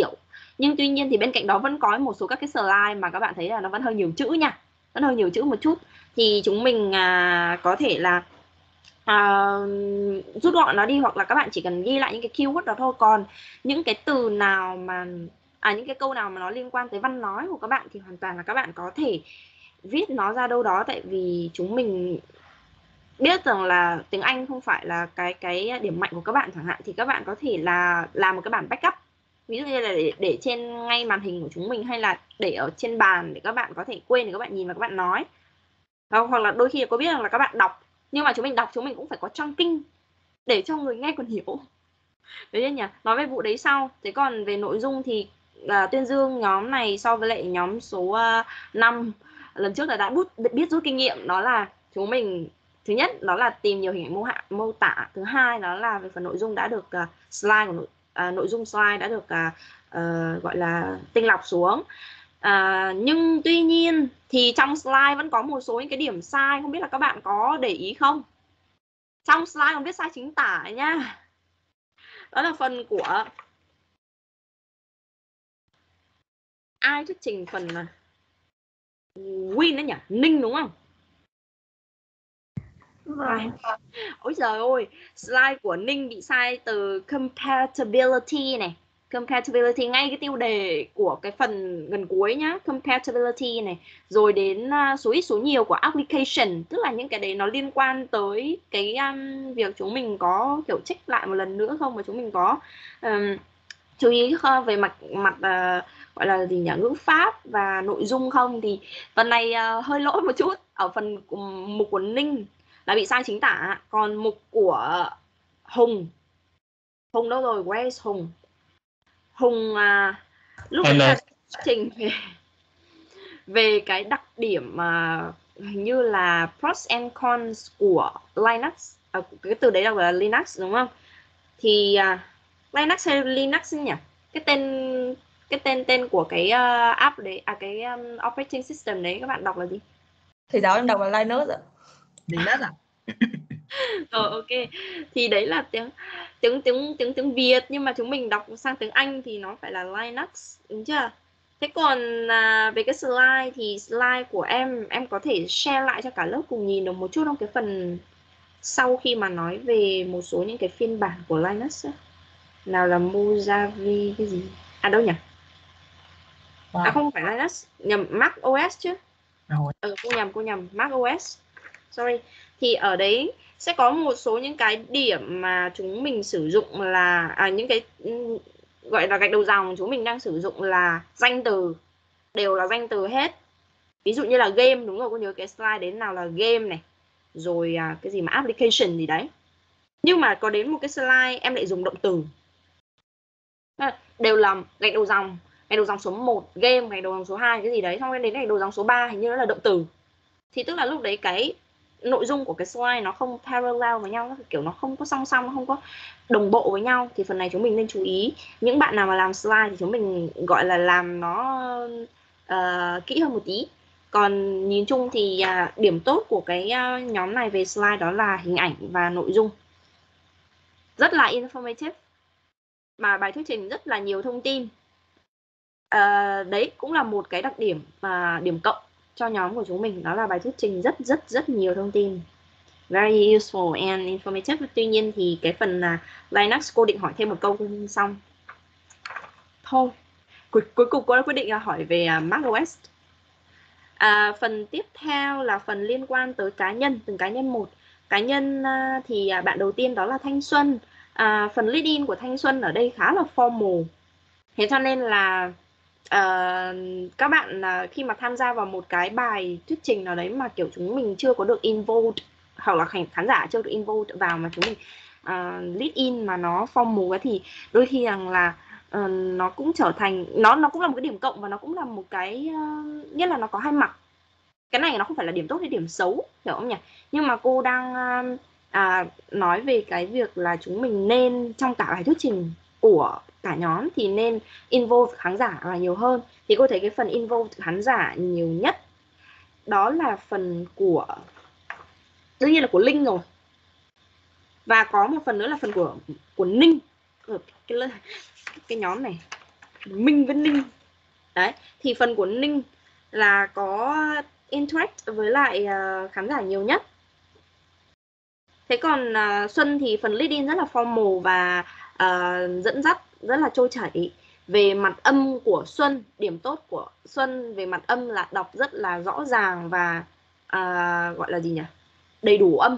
Nhưng tuy nhiên thì bên cạnh đó vẫn có một số các cái slide mà các bạn thấy là nó vẫn hơi nhiều chữ nha, vẫn hơi nhiều chữ một chút, thì chúng mình à, có thể là à, rút gọn nó đi, hoặc là các bạn chỉ cần ghi lại những cái keyword đó thôi. Còn những cái từ nào mà à những cái câu nào mà nó liên quan tới văn nói của các bạn thì hoàn toàn là các bạn có thể viết nó ra đâu đó, tại vì chúng mình biết rằng là tiếng Anh không phải là cái cái điểm mạnh của các bạn chẳng hạn, thì các bạn có thể là làm một cái bản backup, ví dụ như là để, để trên ngay màn hình của chúng mình, hay là để ở trên bàn để các bạn có thể quên để các bạn nhìn và các bạn nói. Hoặc là đôi khi có biết rằng là các bạn đọc, nhưng mà chúng mình đọc chúng mình cũng phải có chunking để cho người nghe còn hiểu. Đấy nhỉ, nói về vụ đấy sau. Thế còn về nội dung thì uh, tuyên dương nhóm này so với lại nhóm số uh, năm lần trước là đã bút, biết rút kinh nghiệm. Đó là chúng mình, thứ nhất đó là tìm nhiều hình ảnh mô, hạ, mô tả. Thứ hai đó là về phần nội dung đã được uh, slide của nội, uh, nội dung slide đã được uh, uh, gọi là tinh lọc xuống. À, nhưng tuy nhiên thì trong slide vẫn có một số những cái điểm sai, không biết là các bạn có để ý không? Trong slide còn viết sai chính tả nha. Đó là phần của ai thuyết trình, phần là Win đấy nhỉ, Ninh đúng không?
Vâng.
Ôi trời ơi, slide của Ninh bị sai từ compatibility này. Compatibility, ngay cái tiêu đề của cái phần gần cuối nhá, compatibility này, rồi đến uh, số ít số nhiều của application, tức là những cái đấy nó liên quan tới cái um, việc chúng mình có kiểu check lại một lần nữa không, mà chúng mình có um, chú ý về mặt mặt uh, gọi là gì nhỉ, ngữ pháp và nội dung không. Thì phần này uh, hơi lỗi một chút ở phần mục của Ninh là bị sai chính tả. Còn mục của Hùng, Hùng đâu rồi, where's Hùng? Hùng à, lúc đấy là trình về về cái đặc điểm mà uh, hình như là pros and cons của Linux, à, cái từ đấy là Linux đúng không? Thì uh, Linux hay Linux nhỉ? Cái tên cái tên tên của cái uh, app đấy, à cái um, operating system đấy các bạn đọc là gì?
Thầy giáo em đọc là Linux ạ.
Linux à?
Ờ ok. Thì đấy là tiếng tiếng tiếng tiếng tiếng Việt, nhưng mà chúng mình đọc sang tiếng Anh thì nó phải là Linux, đúng chưa? Thế còn à, về cái slide thì slide của em em có thể share lại cho cả lớp cùng nhìn được một chút trong cái phần sau khi mà nói về một số những cái phiên bản của Linux ấy. Nào là Mojave cái gì? À đâu nhỉ? Wow. À không phải Linux, nhầm Mac ô ét chứ.
Rồi.
Ừ, cô nhầm, cô nhầm Mac ô ét. Sorry. Thì ở đấy sẽ có một số những cái điểm mà chúng mình sử dụng là à, những cái gọi là gạch đầu dòng chúng mình đang sử dụng là danh từ, đều là danh từ hết. Ví dụ như là game, đúng rồi, cô nhớ cái slide đến nào là game này, rồi à, cái gì mà application gì đấy. Nhưng mà có đến một cái slide em lại dùng động từ, đều là gạch đầu dòng, gạch đầu dòng số một game, gạch đầu dòng số hai cái gì đấy, xong đến gạch đầu dòng số ba hình như nó là động từ. Thì tức là lúc đấy cái nội dung của cái slide nó không parallel với nhau, kiểu nó không có song song, nó không có đồng bộ với nhau. Thì phần này chúng mình nên chú ý. Những bạn nào mà làm slide thì chúng mình gọi là làm nó uh, kỹ hơn một tí. Còn nhìn chung thì uh, điểm tốt của cái uh, nhóm này về slide đó là hình ảnh và nội dung rất là informative, mà bài thuyết trình rất là nhiều thông tin. Uh, đấy cũng là một cái đặc điểm uh, điểm cộng cho nhóm của chúng mình, đó là bài thuyết trình rất rất rất nhiều thông tin, very useful and informative. Tuy nhiên thì cái phần là Linux cô định hỏi thêm một câu xong thôi, cuối, cuối cùng cô đã quyết định là hỏi về uh, Mac ô ét. À, phần tiếp theo là phần liên quan tới cá nhân, từng cá nhân một. Cá nhân uh, thì uh, bạn đầu tiên đó là Thanh Xuân. À, phần lead in của Thanh Xuân ở đây khá là formal, thế cho nên là Uh, các bạn uh, khi mà tham gia vào một cái bài thuyết trình nào đấy mà kiểu chúng mình chưa có được involved, hoặc là khán, khán giả chưa được involved vào mà chúng mình uh, lead in mà nó formal ấy, thì đôi khi rằng là uh, nó cũng trở thành nó nó cũng là một cái điểm cộng, và nó cũng là một cái uh, nhất là nó có hai mặt. Cái này nó không phải là điểm tốt hay điểm xấu, hiểu không nhỉ? Nhưng mà cô đang uh, uh, nói về cái việc là chúng mình nên trong cả bài thuyết trình của cả nhóm thì nên involve khán giả là nhiều hơn. Thì cô thấy cái phần involve khán giả nhiều nhất đó là phần của, đương nhiên là của Linh rồi, và có một phần nữa là phần của của Ninh ở cái, cái, cái nhóm này. Minh với Ninh. Đấy, thì phần của Ninh là có interact với lại uh, khán giả nhiều nhất. Thế còn uh, Xuân thì phần lead in rất là formal và uh, dẫn dắt rất là trôi chảy. Về mặt âm của Xuân, điểm tốt của Xuân về mặt âm là đọc rất là rõ ràng và uh, gọi là gì nhỉ? Đầy đủ âm.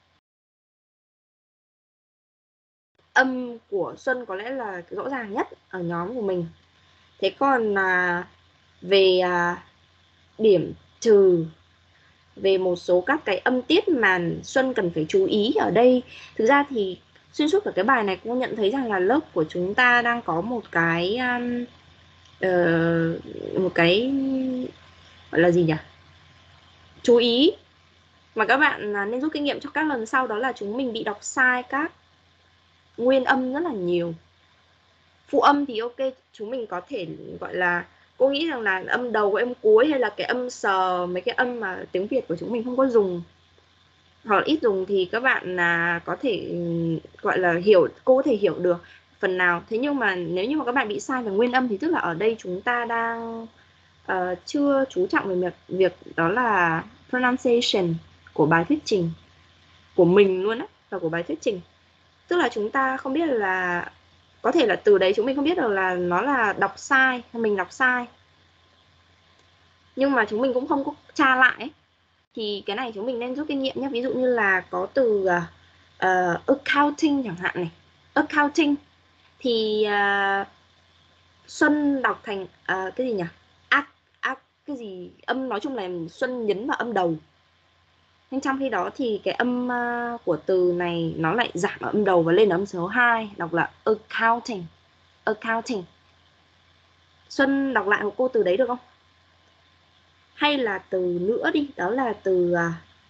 Âm của Xuân có lẽ là rõ ràng nhất ở nhóm của mình. Thế còn uh, về uh, điểm trừ, về một số các cái âm tiết mà Xuân cần phải chú ý ở đây. Thực ra thì xuyên suốt cả cái bài này cô nhận thấy rằng là lớp của chúng ta đang có một cái um, uh, một cái gọi là gì nhỉ? Chú ý mà các bạn nên rút kinh nghiệm cho các lần sau, đó là chúng mình bị đọc sai các nguyên âm rất là nhiều. Phụ âm thì ok, chúng mình có thể gọi là, cô nghĩ rằng là âm đầu, âm cuối hay là cái âm sờ, mấy cái âm mà tiếng Việt của chúng mình không có dùng hoặc là ít dùng thì các bạn là có thể gọi là hiểu, cô có thể hiểu được phần nào. Thế nhưng mà nếu như mà các bạn bị sai về nguyên âm thì tức là ở đây chúng ta đang uh, chưa chú trọng về việc, việc đó là pronunciation của bài thuyết trình của mình luôn á, và của bài thuyết trình. Tức là chúng ta không biết là có thể là từ đấy chúng mình không biết được là nó là đọc sai, mình đọc sai, nhưng mà chúng mình cũng không có tra lại ấy. Thì cái này chúng mình nên rút kinh nghiệm nhé. Ví dụ như là có từ uh, accounting chẳng hạn này, accounting thì uh, Xuân đọc thành uh, cái gì nhỉ, ác ác cái gì âm, nói chung là Xuân nhấn vào âm đầu. Nhưng trong khi đó thì cái âm uh, của từ này nó lại giảm ở âm đầu và lên ở âm số hai, đọc là accounting. Accounting. Xuân đọc lại của cô từ đấy được không? Hay là từ nữa đi, đó là từ uh,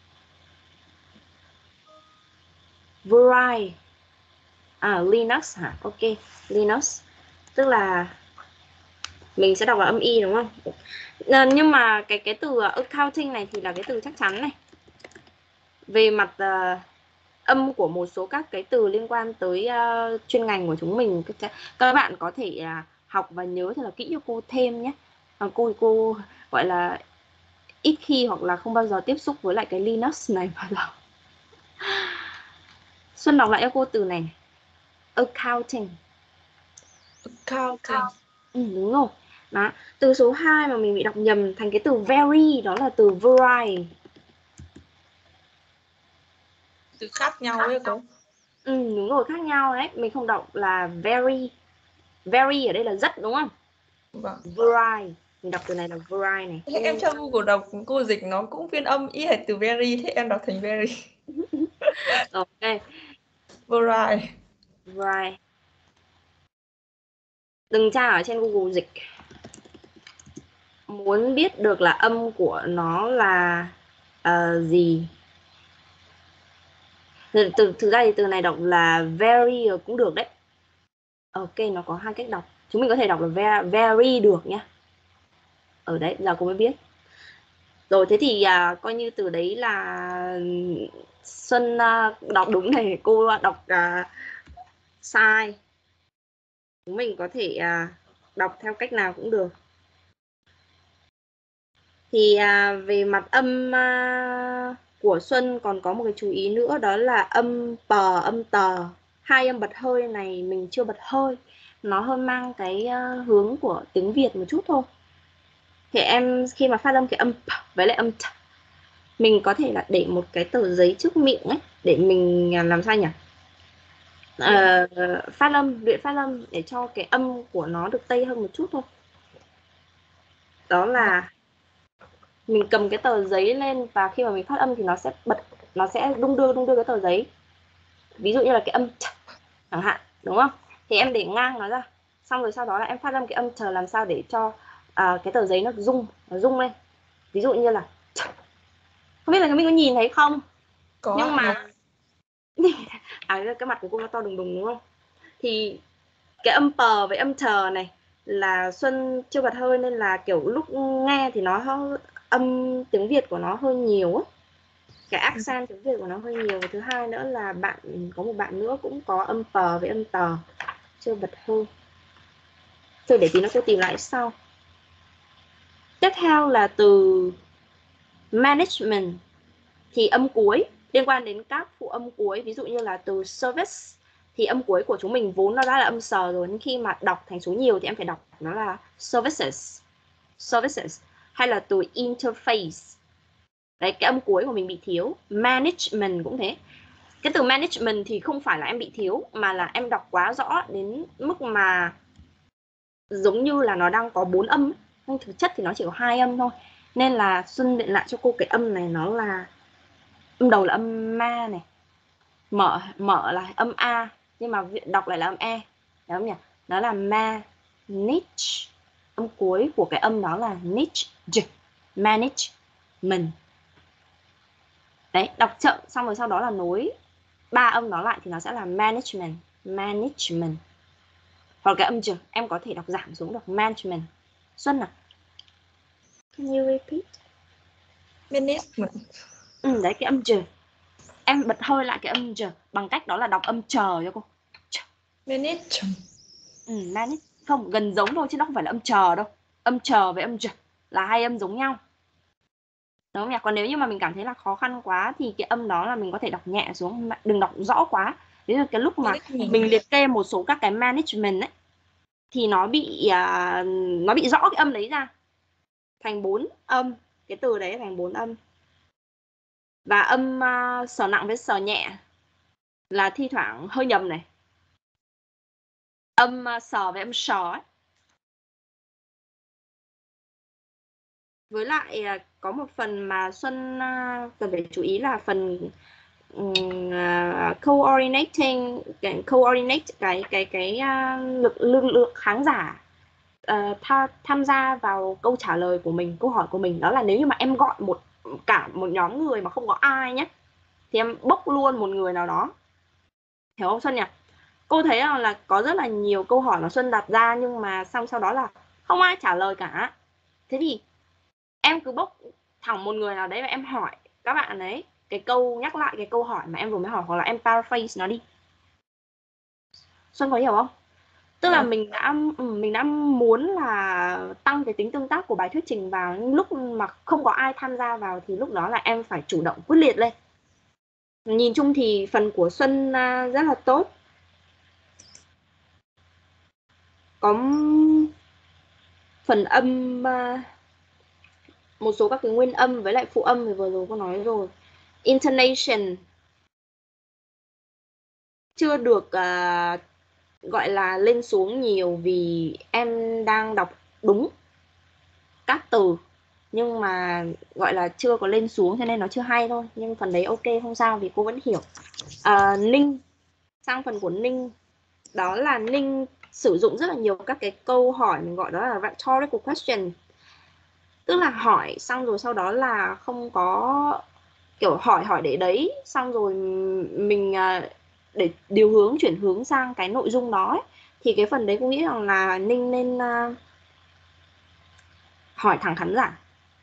variety. À, Linux hả? Ok, Linux. Tức là mình sẽ đọc là âm y đúng không? À, nhưng mà cái cái từ accounting này thì là cái từ chắc chắn này. Về mặt uh, âm của một số các cái từ liên quan tới uh, chuyên ngành của chúng mình, các bạn có thể uh, học và nhớ thật là kỹ cho cô thêm nhé. À, cô cô gọi là ít khi hoặc là không bao giờ tiếp xúc với lại cái Linux này bao giờ. Xuân đọc lại cho cô từ này. Accounting.
Accounting.
Ừ, đúng rồi. Đó. Từ số hai mà mình bị đọc nhầm thành cái từ very, đó là từ variety.
Từ khác nhau ấy cô.
Ừ, đúng rồi, khác nhau đấy. Mình không đọc là very. Very ở đây là rất đúng không?
Vâng.
Variety. Mình đọc từ này là variety này.
Thế em cho Google đọc, cô dịch nó cũng phiên âm y hệt từ very, thế em đọc thành very.
Ok.
Variety.
Variety. Đừng tra ở trên Google dịch. Muốn biết được là âm của nó là uh, gì. Từ, từ, thực ra thì từ này đọc là very cũng được đấy. Ok, nó có hai cách đọc. Chúng mình có thể đọc là very, very được nhá. Ở đấy, giờ cô mới biết. Rồi, thế thì uh, coi như từ đấy là Xuân uh, đọc đúng này, cô đọc uh, sai. Chúng mình có thể uh, đọc theo cách nào cũng được. Thì à, về mặt âm à, của Xuân còn có một cái chú ý nữa, đó là âm pờ, âm tờ. Hai âm bật hơi này mình chưa bật hơi, nó hơn mang cái uh, hướng của tiếng Việt một chút thôi. Thì em khi mà phát âm cái âm p với lại âm t, mình có thể là để một cái tờ giấy trước miệng ấy, để mình làm sao nhỉ? Uh, phát âm, luyện phát âm để cho cái âm của nó được tây hơn một chút thôi. Đó là mình cầm cái tờ giấy lên và khi mà mình phát âm thì nó sẽ bật, nó sẽ đung đưa đung đưa cái tờ giấy. Ví dụ như là cái âm ch chẳng hạn, đúng không? Thì em để ngang nó ra. Xong rồi sau đó là em phát âm cái âm chờ làm sao để cho à, cái tờ giấy nó rung, nó rung lên. Ví dụ như là không biết là mình có nhìn thấy không?
Có.
Nhưng mà à, cái mặt của cô nó to đùng đùng đúng không? Thì cái âm pờ với âm chờ này là Xuân chưa bật hơi nên là kiểu lúc nghe thì nó âm tiếng Việt của nó hơi nhiều á, cái accent tiếng Việt của nó hơi nhiều. Thứ hai nữa là bạn có một bạn nữa cũng có âm pờ với âm tờ chưa bật hơi. Rồi để tí nữa cô tìm lại sau. Tiếp theo là từ management, thì âm cuối liên quan đến các phụ âm cuối, ví dụ như là từ service thì âm cuối của chúng mình vốn nó đã là âm sờ rồi, nhưng khi mà đọc thành số nhiều thì em phải đọc nó là services, services. Hay là từ interface, đấy, cái âm cuối của mình bị thiếu. Management cũng thế. Cái từ management thì không phải là em bị thiếu, mà là em đọc quá rõ đến mức mà giống như là nó đang có bốn âm, nhưng thực chất thì nó chỉ có hai âm thôi. Nên là Xuân điện lại cho cô cái âm này, nó là âm đầu là âm ma này, mở mở là âm a, nhưng mà đọc lại là âm e, đúng không nhỉ? Nó là ma niche. Âm cuối của cái âm đó là niche, management. Đấy, đọc chậm xong rồi sau đó là nối ba âm đó lại thì nó sẽ là management, management. Hoặc cái âm j em có thể đọc giảm xuống được management. Xuân nào, can you repeat?
Management.
Ừ, đấy, cái âm j em bật hơi lại cái âm j bằng cách đó là đọc âm chờ cho cô.
Management.
Ừ, manage không, gần giống thôi chứ nó không phải là âm chờ đâu. Âm chờ với âm j là hai âm giống nhau, đúng không nhỉ? Còn nếu như mà mình cảm thấy là khó khăn quá thì cái âm đó là mình có thể đọc nhẹ xuống, đừng đọc rõ quá. Ví dụ cái lúc mà mình liệt kê một số các cái management ấy thì nó bị uh, nó bị rõ cái âm đấy ra thành bốn âm, cái từ đấy thành bốn âm. Và âm uh, sở nặng với sở nhẹ là thi thoảng hơi nhầm này. Âm uh, sở với âm sờ ấy. Với lại uh, có một phần mà Xuân uh, cần phải chú ý là phần uh, coordinating, cái coordinate cái cái cái uh, lực lực lượng khán giả uh, tha, tham gia vào câu trả lời của mình, câu hỏi của mình. Đó là nếu như mà em gọi một cả một nhóm người mà không có ai nhé, thì em bốc luôn một người nào đó, hiểu không Xuân nhỉ? Cô thấy là, là có rất là nhiều câu hỏi mà Xuân đặt ra nhưng mà xong sau đó là không ai trả lời cả. Thế thì em cứ bốc thẳng một người nào đấy và em hỏi các bạn ấy cái câu, nhắc lại cái câu hỏi mà em vừa mới hỏi, hoặc là em paraphrase nó đi. Xuân có hiểu không? Tức là mình đã mình đã muốn là tăng cái tính tương tác của bài thuyết trình vào, nhưng lúc mà không có ai tham gia vào thì lúc đó là em phải chủ động quyết liệt lên. Nhìn chung thì phần của Xuân rất là tốt. Có phần âm, một số các cái nguyên âm với lại phụ âm thì vừa rồi cô nói rồi. Intonation chưa được uh, gọi là lên xuống nhiều vì em đang đọc đúng các từ, nhưng mà gọi là chưa có lên xuống cho nên nó chưa hay thôi. Nhưng phần đấy ok, không sao vì cô vẫn hiểu. uh, Ninh, sang phần của Ninh, đó là Ninh sử dụng rất là nhiều các cái câu hỏi mình gọi đó là rhetorical question, tức là hỏi xong rồi sau đó là không có kiểu hỏi hỏi để đấy, xong rồi mình để điều hướng, chuyển hướng sang cái nội dung đó ấy. Thì cái phần đấy cô nghĩ rằng là Ninh nên uh, hỏi thẳng khán giả.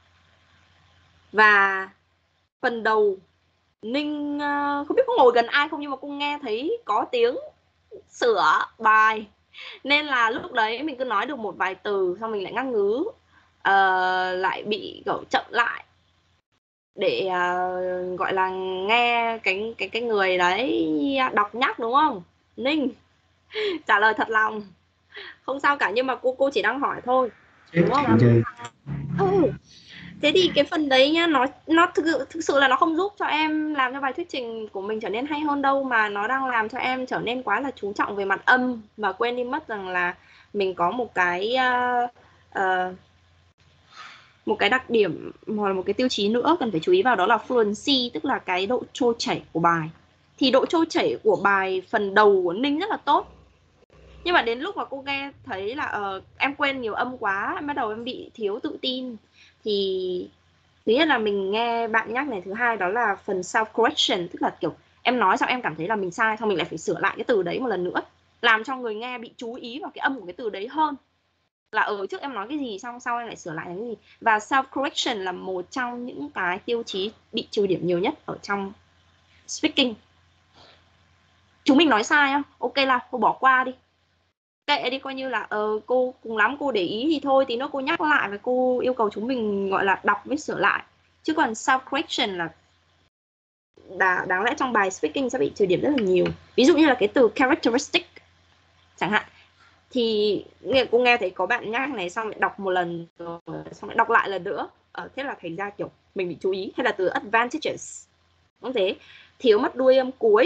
Và phần đầu Ninh uh, không biết có ngồi gần ai không, nhưng mà cô nghe thấy có tiếng sửa bài, nên là lúc đấy mình cứ nói được một vài từ xong mình lại ngắt ngứ, uh, lại bị kiểu chậm lại để uh, gọi là nghe cái cái cái người đấy đọc nhắc, đúng không Ninh? Trả lời thật lòng, không sao cả, nhưng mà cô cô chỉ đang hỏi thôi, đúng không? Ừ. Thế thì cái phần đấy nhá, nó nó thực sự thực sự là nó không giúp cho em làm cho bài thuyết trình của mình trở nên hay hơn đâu, mà nó đang làm cho em trở nên quá là chú trọng về mặt âm và quên đi mất rằng là mình có một cái uh, uh, một cái đặc điểm hoặc là một cái tiêu chí nữa cần phải chú ý vào, đó là fluency, tức là cái độ trôi chảy của bài. Thì độ trôi chảy của bài phần đầu của Ninh rất là tốt, nhưng mà đến lúc mà cô nghe thấy là uh, em quên nhiều âm quá, em bắt đầu em bị thiếu tự tin. Thì thứ nhất là mình nghe bạn nhắc này, thứ hai đó là phần self correction, tức là kiểu em nói xong em cảm thấy là mình sai, xong mình lại phải sửa lại cái từ đấy một lần nữa, làm cho người nghe bị chú ý vào cái âm của cái từ đấy hơn là ở trước em nói cái gì xong sau em lại sửa lại cái gì. Và self correction là một trong những cái tiêu chí bị trừ điểm nhiều nhất ở trong speaking. Chúng mình nói sai không? Ok là cô bỏ qua đi. kệ đi, coi như là ờ, cô cùng lắm cô để ý thì thôi, tí nữa cô nhắc lại và cô yêu cầu chúng mình gọi là đọc với sửa lại. Chứ còn self correction là đã, đáng lẽ trong bài speaking sẽ bị trừ điểm rất là nhiều. Ví dụ như là cái từ characteristic chẳng hạn, thì cô nghe thấy có bạn nhắc này xong lại đọc một lần rồi xong lại đọc lại lần nữa, ờ, thế là thành ra kiểu mình bị chú ý. Hay là từ advantages cũng thế, thiếu mất đuôi âm cuối.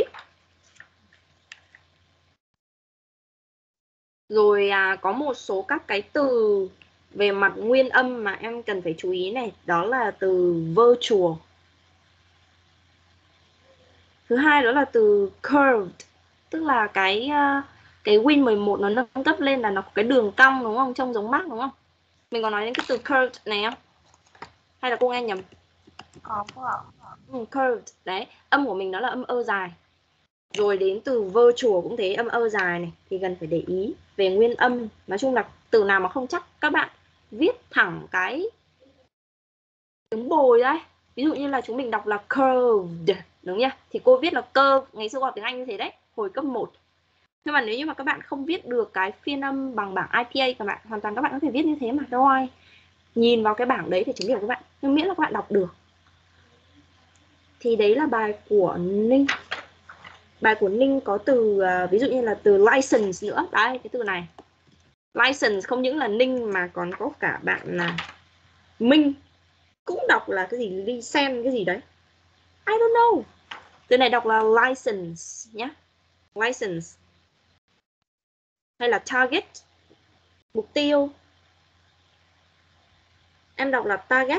Rồi à, có một số các cái từ về mặt nguyên âm mà em cần phải chú ý này, đó là từ virtual. Thứ hai đó là từ curved, tức là cái cái Win mười một nó nâng cấp lên là nó có cái đường cong đúng không, trông giống mắt đúng không? Mình có nói đến cái từ curved này không? Hay là cô nghe nhầm?
Có ạ.
Ừ, curved, đấy, âm của mình nó là âm ơ dài. Rồi đến từ virtual cũng thế, âm ơ dài này thì cần phải để ý về nguyên âm. Nói chung là từ nào mà không chắc các bạn viết thẳng cái tiếng bồi đấy. Ví dụ như là chúng mình đọc là curved, đúng nhá? Thì cô viết là curve, ngày xưa học tiếng Anh như thế đấy, hồi cấp một. Nhưng mà nếu như mà các bạn không viết được cái phiên âm bằng bảng I P A, các bạn hoàn toàn các bạn có thể viết như thế mà thôi. Nhìn vào cái bảng đấy thì chấm điểm các bạn, nhưng miễn là các bạn đọc được. Thì đấy là bài của Ninh. Bài của Ninh có từ uh, ví dụ như là từ license nữa. Đấy, cái từ này. License không những là Ninh mà còn có cả bạn là Minh, cũng đọc là cái gì license cái gì đấy. I don't know. Từ này đọc là license nhé. License. Hay là target, mục tiêu. Em đọc là target.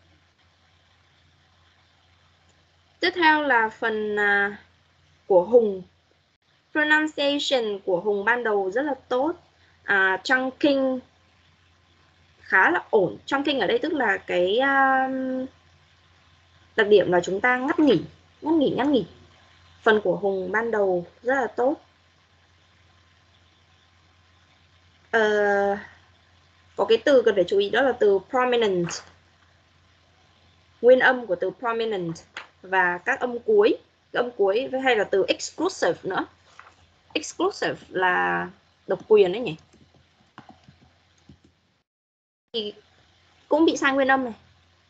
Tiếp theo là phần uh, của Hùng. Pronunciation của Hùng ban đầu rất là tốt. uh, Chunking khá là ổn. Chunking ở đây tức là cái uh, đặc điểm là chúng ta ngắt nghỉ, ngắt nghỉ, ngắt nghỉ. Phần của Hùng ban đầu rất là tốt. Uh, có cái từ cần phải chú ý đó là từ prominent. Nguyên âm của từ prominent và các âm cuối, cái âm cuối hay là từ exclusive nữa. Exclusive là độc quyền đấy nhỉ. Thì cũng bị sai nguyên âm này.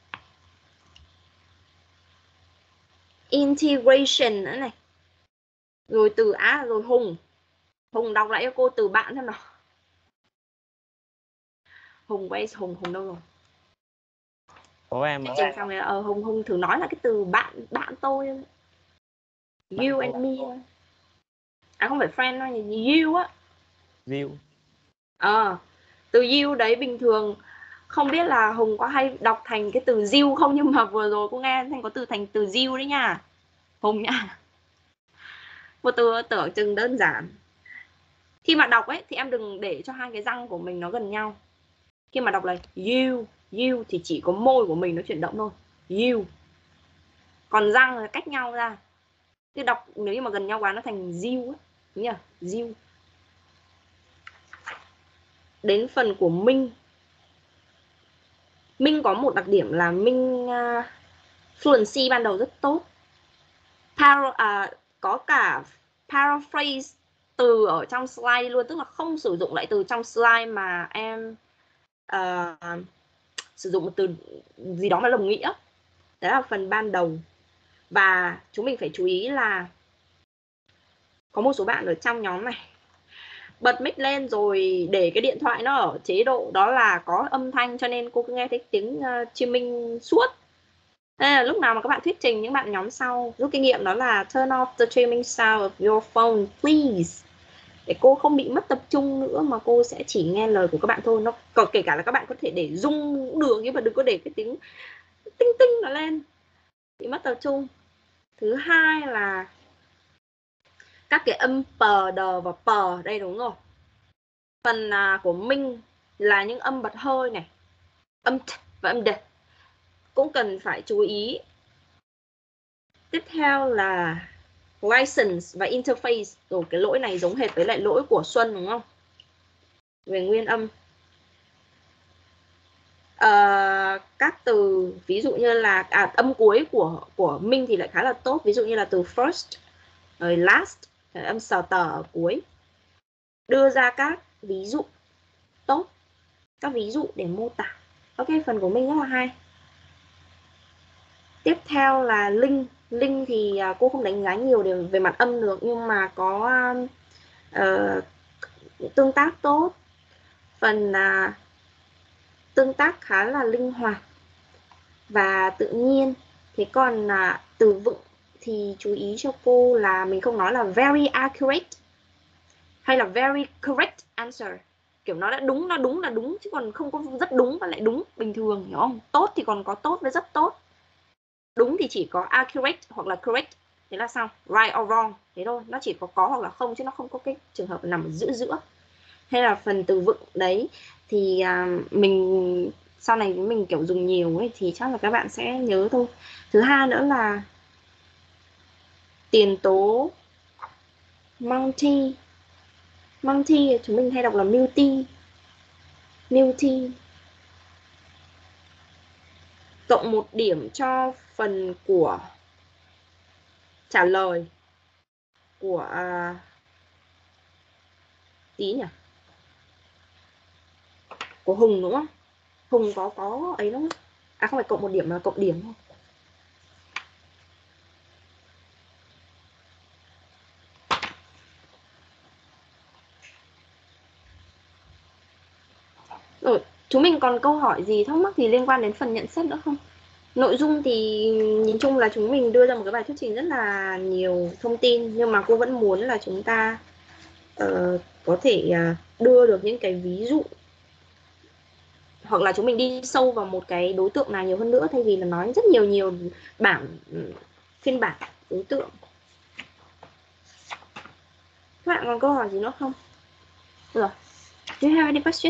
Integration nữa này. Rồi từ á, rồi Hùng. Hùng đọc lại cho cô từ bạn xem nào. Hùng quay Hùng Hùng đâu rồi?
Của em
Chương trình xong rồi ờ, Hùng Hùng thử nói là cái từ bạn bạn tôi. You and me. À không phải friend đâu, you á.
You.
Ờ, à, từ you đấy bình thường không biết là Hùng có hay đọc thành cái từ you không, nhưng mà vừa rồi cô nghe thành có từ thành từ you đấy nha. Hùng nha. Một từ tưởng chừng đơn giản. Khi mà đọc ấy thì em đừng để cho hai cái răng của mình nó gần nhau. Khi mà đọc là you, you thì chỉ có môi của mình nó chuyển động thôi. You. Còn răng là cách nhau ra. Chứ đọc nếu như mà gần nhau quá nó thành you ấy. Đúng nhỉ? You. Đến phần của Minh. Minh có một đặc điểm là Minh uh, fluency ban đầu rất tốt. Par uh, có cả paraphrase từ ở trong slide luôn, tức là không sử dụng lại từ trong slide mà em uh, sử dụng một từ gì đó mà đồng nghĩa. Đó là phần ban đầu. Và chúng mình phải chú ý là có một số bạn ở trong nhóm này bật mic lên rồi để cái điện thoại nó ở chế độ đó là có âm thanh, cho nên cô cứ nghe thấy tiếng uh, chim minh suốt. Nên là lúc nào mà các bạn thuyết trình những bạn nhóm sau rút kinh nghiệm đó là turn off the streaming sound of your phone please, để cô không bị mất tập trung nữa mà cô sẽ chỉ nghe lời của các bạn thôi. Nó còn kể cả là các bạn có thể để rung cũng được, nhưng mà đừng có để cái tiếng tinh tinh nó lên, bị mất tập trung. Thứ hai là các cái âm p, d và p đây, đúng rồi. Phần à, của Minh là những âm bật hơi này, âm t và âm d cũng cần phải chú ý. Tiếp theo là license và interface. Rồi cái lỗi này giống hệt với lại lỗi của Xuân đúng không? Về nguyên âm. À, các từ ví dụ như là à, âm cuối của của Minh thì lại khá là tốt. Ví dụ như là từ first, rồi last, âm sờ tờ ở cuối. Đưa ra các ví dụ tốt, các ví dụ để mô tả. Ok, phần của mình rất là hay. Tiếp theo là link. Link thì cô không đánh giá nhiều để về mặt âm được, nhưng mà có uh, tương tác tốt, phần uh, tương tác khá là linh hoạt và tự nhiên. Thế còn uh, từ vựng thì chú ý cho cô là mình không nói là very accurate hay là very correct answer. Kiểu nó đã đúng, nó đúng là đúng, chứ còn không có rất đúng và lại đúng bình thường, hiểu không? Tốt thì còn có tốt với rất tốt. Đúng thì chỉ có accurate hoặc là correct, thế là xong. Right or wrong, thế thôi. Nó chỉ có có hoặc là không, chứ nó không có cái trường hợp nằm ở giữa giữa. Hay là phần từ vựng đấy thì uh, mình sau này mình kiểu dùng nhiều ấy thì chắc là các bạn sẽ nhớ thôi. Thứ hai nữa là tiền tố multi. Multi chúng mình hay đọc là multi. Multi. Cộng một điểm cho phần của trả lời của uh, tí nhỉ? Của Hùng đúng không? Hùng có có ấy đúng không? À không phải cộng một điểm mà cộng điểm thôi. Rồi, chúng mình còn câu hỏi gì thắc mắc gì liên quan đến phần nhận xét nữa không? Nội dung thì nhìn chung là chúng mình đưa ra một cái bài thuyết trình rất là nhiều thông tin, nhưng mà cô vẫn muốn là chúng ta uh, có thể uh, đưa được những cái ví dụ, hoặc là chúng mình đi sâu vào một cái đối tượng nào nhiều hơn nữa, thay vì là nói rất nhiều nhiều bảng phiên bản đối tượng. Các bạn còn câu hỏi gì nữa không? Rồi, do you have any question?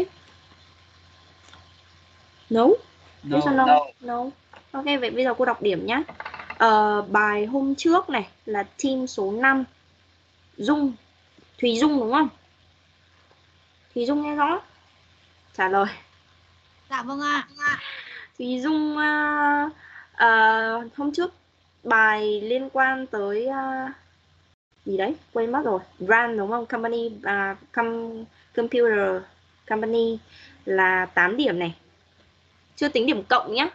No?
No.
Yes or no? No. No. Ok, vậy bây giờ cô đọc điểm nhé. Uh, bài hôm trước này là team số năm. Dung. Thùy Dung đúng không? Thùy Dung nghe rõ? Trả lời.
Dạ vâng ạ.
Thùy Dung uh, uh, hôm trước bài liên quan tới uh, gì đấy? Quên mất rồi. Brand đúng không? Company, uh, com, computer company là tám điểm này. Chưa tính điểm cộng nhé.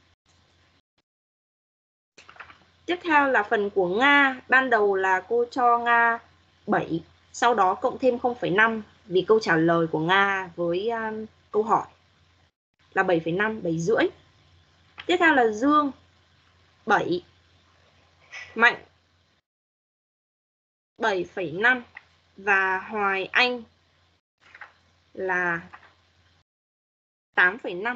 Tiếp theo là phần của Nga. Ban đầu là cô cho Nga bảy, sau đó cộng thêm không phẩy năm vì câu trả lời của Nga với um, câu hỏi là bảy phẩy năm, bảy rưỡi. Tiếp theo là Dương bảy, Mạnh bảy phẩy năm và Hoài Anh là tám phẩy năm.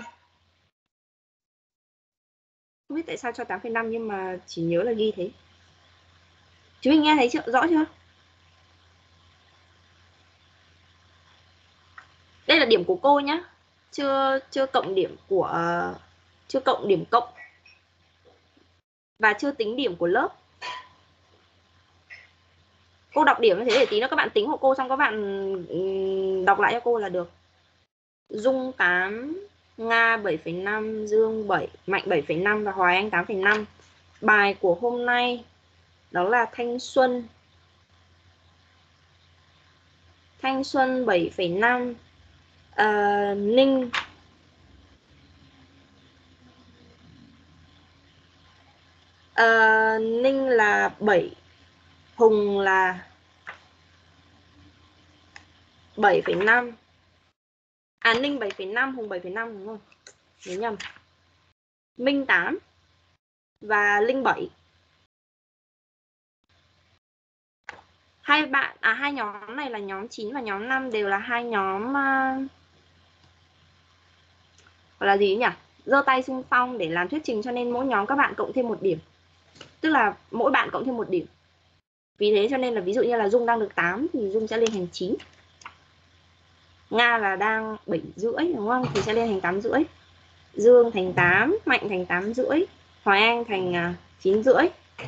Không biết tại sao cho tám phẩy năm nhưng mà chỉ nhớ là ghi thế. Chúng mình nghe thấy chưa? Rõ chưa? Đây là điểm của cô nhá. Chưa chưa cộng điểm của uh, chưa cộng điểm cộng và chưa tính điểm của lớp. Cô đọc điểm như thế để tí nữa các bạn tính hộ cô, xong các bạn đọc lại cho cô là được. Dung tám, Nga bảy phẩy năm, Dương bảy, Mạnh bảy phẩy năm và Hoài Anh tám phẩy năm. Bài của hôm nay đó là Thanh Xuân. Thanh Xuân bảy phẩy năm, uh, Ninh uh, Ninh là bảy, Hùng là bảy phẩy năm. À Ninh bảy phẩy năm, Hùng bảy phẩy năm đúng không? Nhớ nhầm. Minh tám và Linh bảy. Hai bạn à hai nhóm này là nhóm chín và nhóm năm đều là hai nhóm uh, gọi là gì nhỉ? Giơ tay xung phong để làm thuyết trình, cho nên mỗi nhóm các bạn cộng thêm một điểm. Tức là mỗi bạn cộng thêm một điểm. Vì thế cho nên là ví dụ như là Dung đang được tám thì Dung sẽ lên thành chín. Nga là đang bảy rưỡi đúng không? Thì sẽ lên thành tám rưỡi. Dương thành tám, Mạnh thành tám rưỡi, Hoài Anh thành chín rưỡi.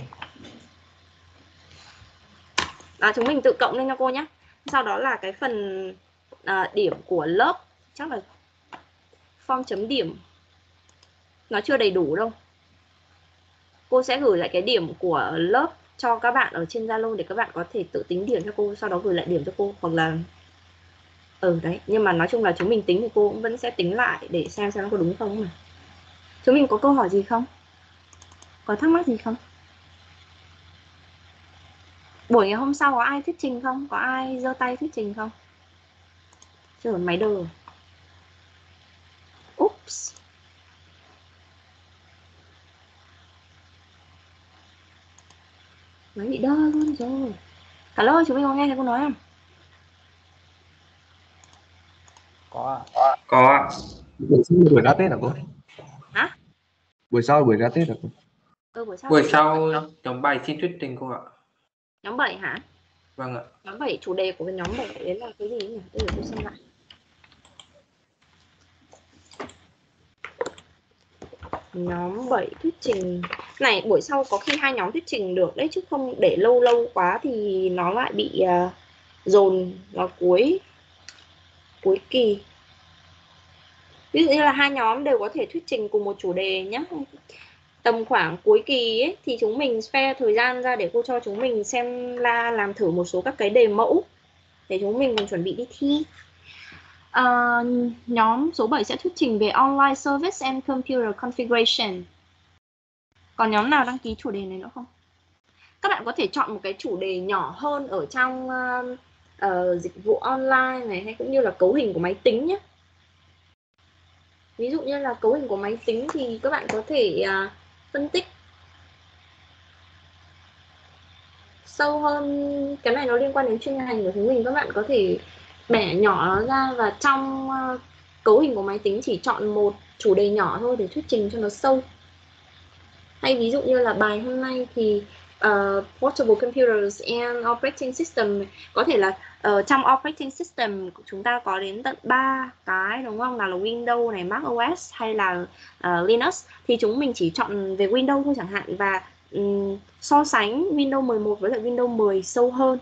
Đó, chúng mình tự cộng lên cho cô nhé. Sau đó là cái phần à, điểm của lớp. Chắc là form chấm điểm nó chưa đầy đủ đâu. Cô sẽ gửi lại cái điểm của lớp cho các bạn ở trên Zalo để các bạn có thể tự tính điểm cho cô, sau đó gửi lại điểm cho cô, hoặc là Ừ đấy, nhưng mà nói chung là chúng mình tính thì cô cũng vẫn sẽ tính lại để xem xem nó có đúng không mà. Chúng mình có câu hỏi gì không? Có thắc mắc gì không? Buổi ngày hôm sau có ai thuyết trình không? Có ai giơ tay thuyết trình không? Trời, máy đờ. Oops. Máy bị đơ luôn rồi. Hello, chúng mình có nghe thấy cô nói không?
Có ạ.
Có ạ.
Buổi sau là buổi ra Tết hả cô?
Hả?
Buổi sau là buổi ra Tết hả cô?
Ừ, buổi sau.
Buổi sau nhóm bảy xin thuyết trình cô ạ.
Nhóm bảy hả?
Vâng ạ.
Nhóm bảy, chủ đề của cái nhóm bảy đấy là cái gì nhỉ? Bây giờ tôi xem lại. Nhóm bảy thuyết trình. Này, buổi sau có khi hai nhóm thuyết trình được đấy, chứ không để lâu lâu quá thì nó lại bị uh, dồn vào cuối cuối kỳ. Ví dụ như là hai nhóm đều có thể thuyết trình cùng một chủ đề nhé. Tầm khoảng cuối kỳ ấy, thì chúng mình spare thời gian ra để cô cho chúng mình xem là làm thử một số các cái đề mẫu để chúng mình còn chuẩn bị đi thi. Uh, nhóm số bảy sẽ thuyết trình về online service and computer configuration. Còn nhóm nào đăng ký chủ đề này nữa không? Các bạn có thể chọn một cái chủ đề nhỏ hơn ở trong uh, uh, dịch vụ online này, hay cũng như là cấu hình của máy tính nhé. Ví dụ như là cấu hình của máy tính thì các bạn có thể uh, phân tích sâu hơn. Cái này nó liên quan đến chuyên ngành của chúng mình. Các bạn có thể bẻ nhỏ nó ra và trong uh, cấu hình của máy tính chỉ chọn một chủ đề nhỏ thôi để thuyết trình cho nó sâu. Hay ví dụ như là bài hôm nay thì uh, Portable Computers and Operating System, có thể là uh, trong Operating System chúng ta có đến tận ba cái đúng không? Nào là Windows này, Mac ô ét hay là uh, Linux, thì chúng mình chỉ chọn về Windows thôi chẳng hạn, và um, so sánh Windows mười một với lại Windows mười sâu hơn.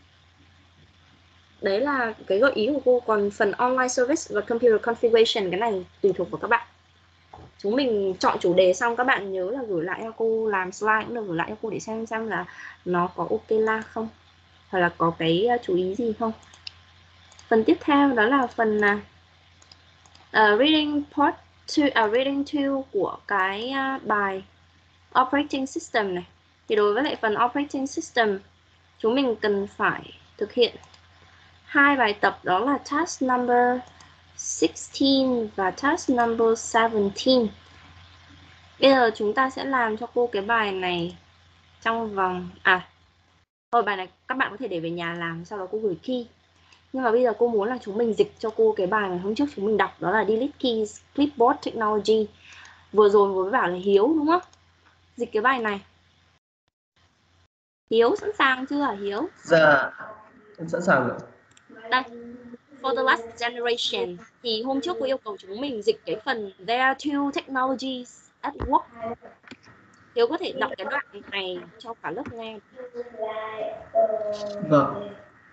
Đấy là cái gợi ý của cô. Còn phần Online Service và Computer Configuration, cái này tùy thuộc vào các bạn. Chúng mình chọn chủ đề xong các bạn nhớ là gửi lại cho cô, làm slide cũng được, gửi lại cho cô để xem xem là nó có ok la không, hoặc là có cái chú ý gì không. Phần tiếp theo đó là phần uh, reading part two, uh, reading two của cái uh, bài operating system này. Thì đối với lại phần operating system, chúng mình cần phải thực hiện hai bài tập, đó là task number sixteen và task number seventeen. Bây giờ chúng ta sẽ làm cho cô cái bài này trong vòng à thôi bài này các bạn có thể để về nhà làm, sau đó cô gửi key. Nhưng mà bây giờ cô muốn là chúng mình dịch cho cô cái bài mà hôm trước chúng mình đọc, đó là Delete Keys Clipboard Technology. Vừa rồi vừa mới bảo là Hiếu đúng không? Dịch cái bài này. Hiếu sẵn sàng chưa hả Hiếu?
Dạ, em sẵn sàng rồi.
Đây, for the last generation thì hôm trước cô yêu cầu chúng mình dịch cái phần There are two technologies at work. Hiếu có thể đọc cái đoạn này cho cả lớp nghe.
Vâng.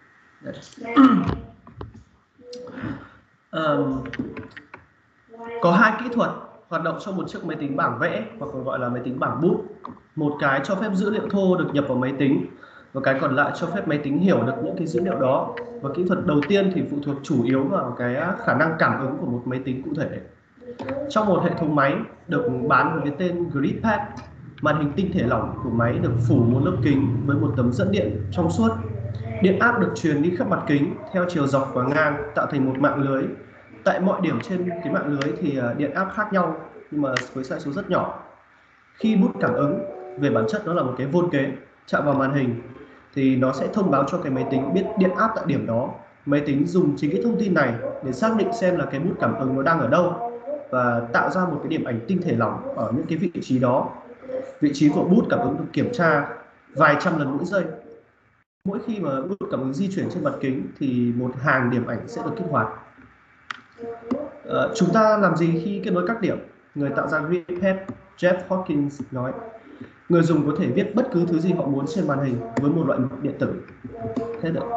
um, có hai kỹ thuật hoạt động trong một chiếc máy tính bảng vẽ, hoặc còn gọi là máy tính bảng bút. Một cái cho phép dữ liệu thô được nhập vào máy tính, và cái còn lại cho phép máy tính hiểu được những cái dữ liệu đó. Và kỹ thuật đầu tiên thì phụ thuộc chủ yếu vào cái khả năng cảm ứng của một máy tính cụ thể. Trong một hệ thống máy được bán với cái tên GridPad, màn hình tinh thể lỏng của máy được phủ một lớp kính với một tấm dẫn điện trong suốt. Điện áp được truyền đi khắp mặt kính theo chiều dọc và ngang, tạo thành một mạng lưới. Tại mọi điểm trên cái mạng lưới thì điện áp khác nhau, nhưng mà với sai số rất nhỏ. Khi bút cảm ứng, về bản chất nó là một cái vôn kế chạm vào màn hình, thì nó sẽ thông báo cho cái máy tính biết điện áp tại điểm đó. Máy tính dùng chính cái thông tin này để xác định xem là cái bút cảm ứng nó đang ở đâu, và tạo ra một cái điểm ảnh tinh thể lỏng ở những cái vị trí đó. Vị trí của bút cảm ứng được kiểm tra vài trăm lần mỗi giây. Mỗi khi mà bút cảm ứng di chuyển trên mặt kính thì một hàng điểm ảnh sẽ được kích hoạt. À, chúng ta làm gì khi kết nối các điểm? Người tạo ra GridPad, Jeff Hawkins nói, người dùng có thể viết bất cứ thứ gì họ muốn trên màn hình với một loại mực điện tử. Hết rồi.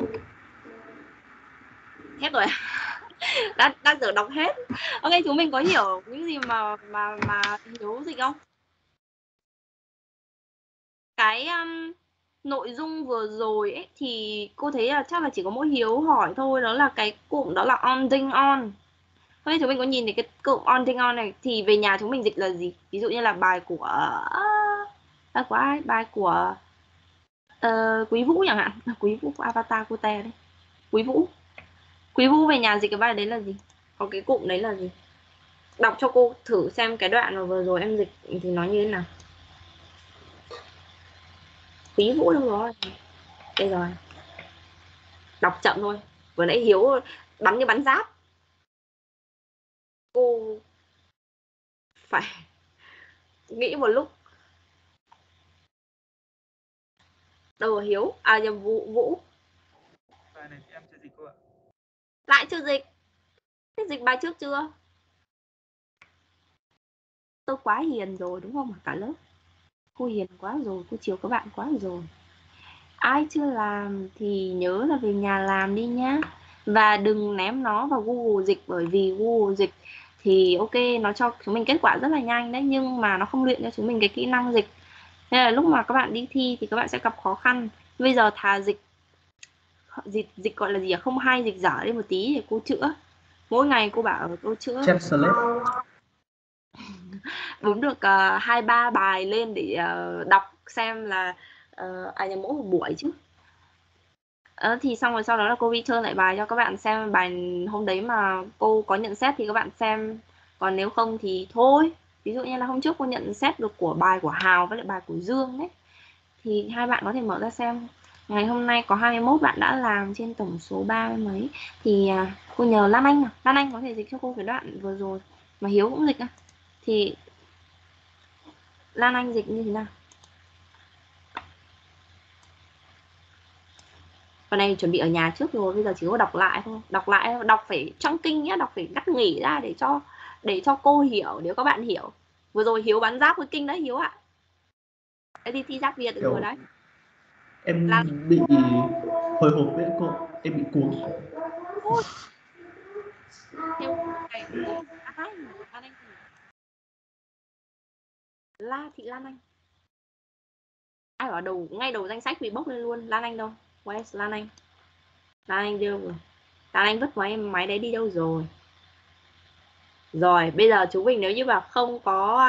Hết rồi. đang đang giờ đọc hết. Ok, chúng mình có hiểu những gì mà mà mà Hiếu dịch không? Cái um, nội dung vừa rồi ấy, thì cô thấy là chắc là chỉ có mỗi Hiếu hỏi thôi, đó là cái cụm đó là on ding on. Không biết chúng mình có nhìn thấy cái cụm on ding on này thì về nhà chúng mình dịch là gì? Ví dụ như là bài của à, của ai? Bài của uh, Quý Vũ chẳng hạn. Quý Vũ của Avatar cô te đấy. Quý Vũ. Quý Vũ về nhà dịch cái bài đấy là gì? Có cái cụm đấy là gì? Đọc cho cô thử xem cái đoạn mà vừa rồi em dịch thì nó như thế nào. Quý Vũ đâu rồi? Đây rồi. Đọc chậm thôi. Vừa nãy Hiếu bắn như bắn giáp. Cô phải nghĩ một lúc. Đâu rồi Hiếu? À nhầm Vũ. Vũ.
Bài này thì em chưa dịch cô ạ.
Lại chưa dịch. Thế dịch bài trước chưa? Tôi quá hiền rồi đúng không? Cả lớp. Cô hiền quá rồi, cô chiều các bạn quá rồi. Ai chưa làm thì nhớ là về nhà làm đi nhá. Và đừng ném nó vào Google dịch, bởi vì Google dịch thì ok, nó cho chúng mình kết quả rất là nhanh đấy, nhưng mà nó không luyện cho chúng mình cái kỹ năng dịch. Nên là lúc mà các bạn đi thi thì các bạn sẽ gặp khó khăn. Bây giờ thà dịch dịch dịch gọi là gì à? Không hay, dịch dở đi một tí để cô chữa. Mỗi ngày cô bảo cô chữa. Bấm được uh, hai ba bài lên để uh, đọc xem là uh, à nhầm mỗi một buổi chứ. Ờ, thì xong rồi sau đó là cô return lại bài cho các bạn xem, bài hôm đấy mà cô có nhận xét thì các bạn xem, còn nếu không thì thôi. Ví dụ như là hôm trước cô nhận xét được của bài của Hào với lại bài của Dương đấy, thì hai bạn có thể mở ra xem. Ngày hôm nay có hai mươi mốt bạn đã làm trên tổng số ba mươi mấy, thì uh, cô nhờ Lan Anh à. Lan Anh có thể dịch cho cô cái đoạn vừa rồi mà Hiếu cũng dịch à. Thì Lan Anh dịch như thế nào? Còn này chuẩn bị ở nhà trước rồi, bây giờ chỉ có đọc lại thôi. Đọc lại, đọc phải trong kinh nhá, đọc phải ngắt nghỉ ra để cho để cho cô hiểu, nếu các bạn hiểu. Vừa rồi Hiếu bắn giáp với kinh đấy Hiếu ạ. Em đi thi giáp Việt được rồi đấy.
Em Lan... bị hồi hộp với cô, em bị cuốn.
Ôi. Theo này cô ai mà Lan Anh La Thị Lan Anh. Ai ở đầu ngay đầu danh sách bị bốc lên luôn. Lan Anh đâu? Where's Lan Anh? Lan Anh đi đâu rồi? Lan Anh vứt máy máy đấy đi đâu rồi? Rồi, bây giờ chúng mình nếu như mà không có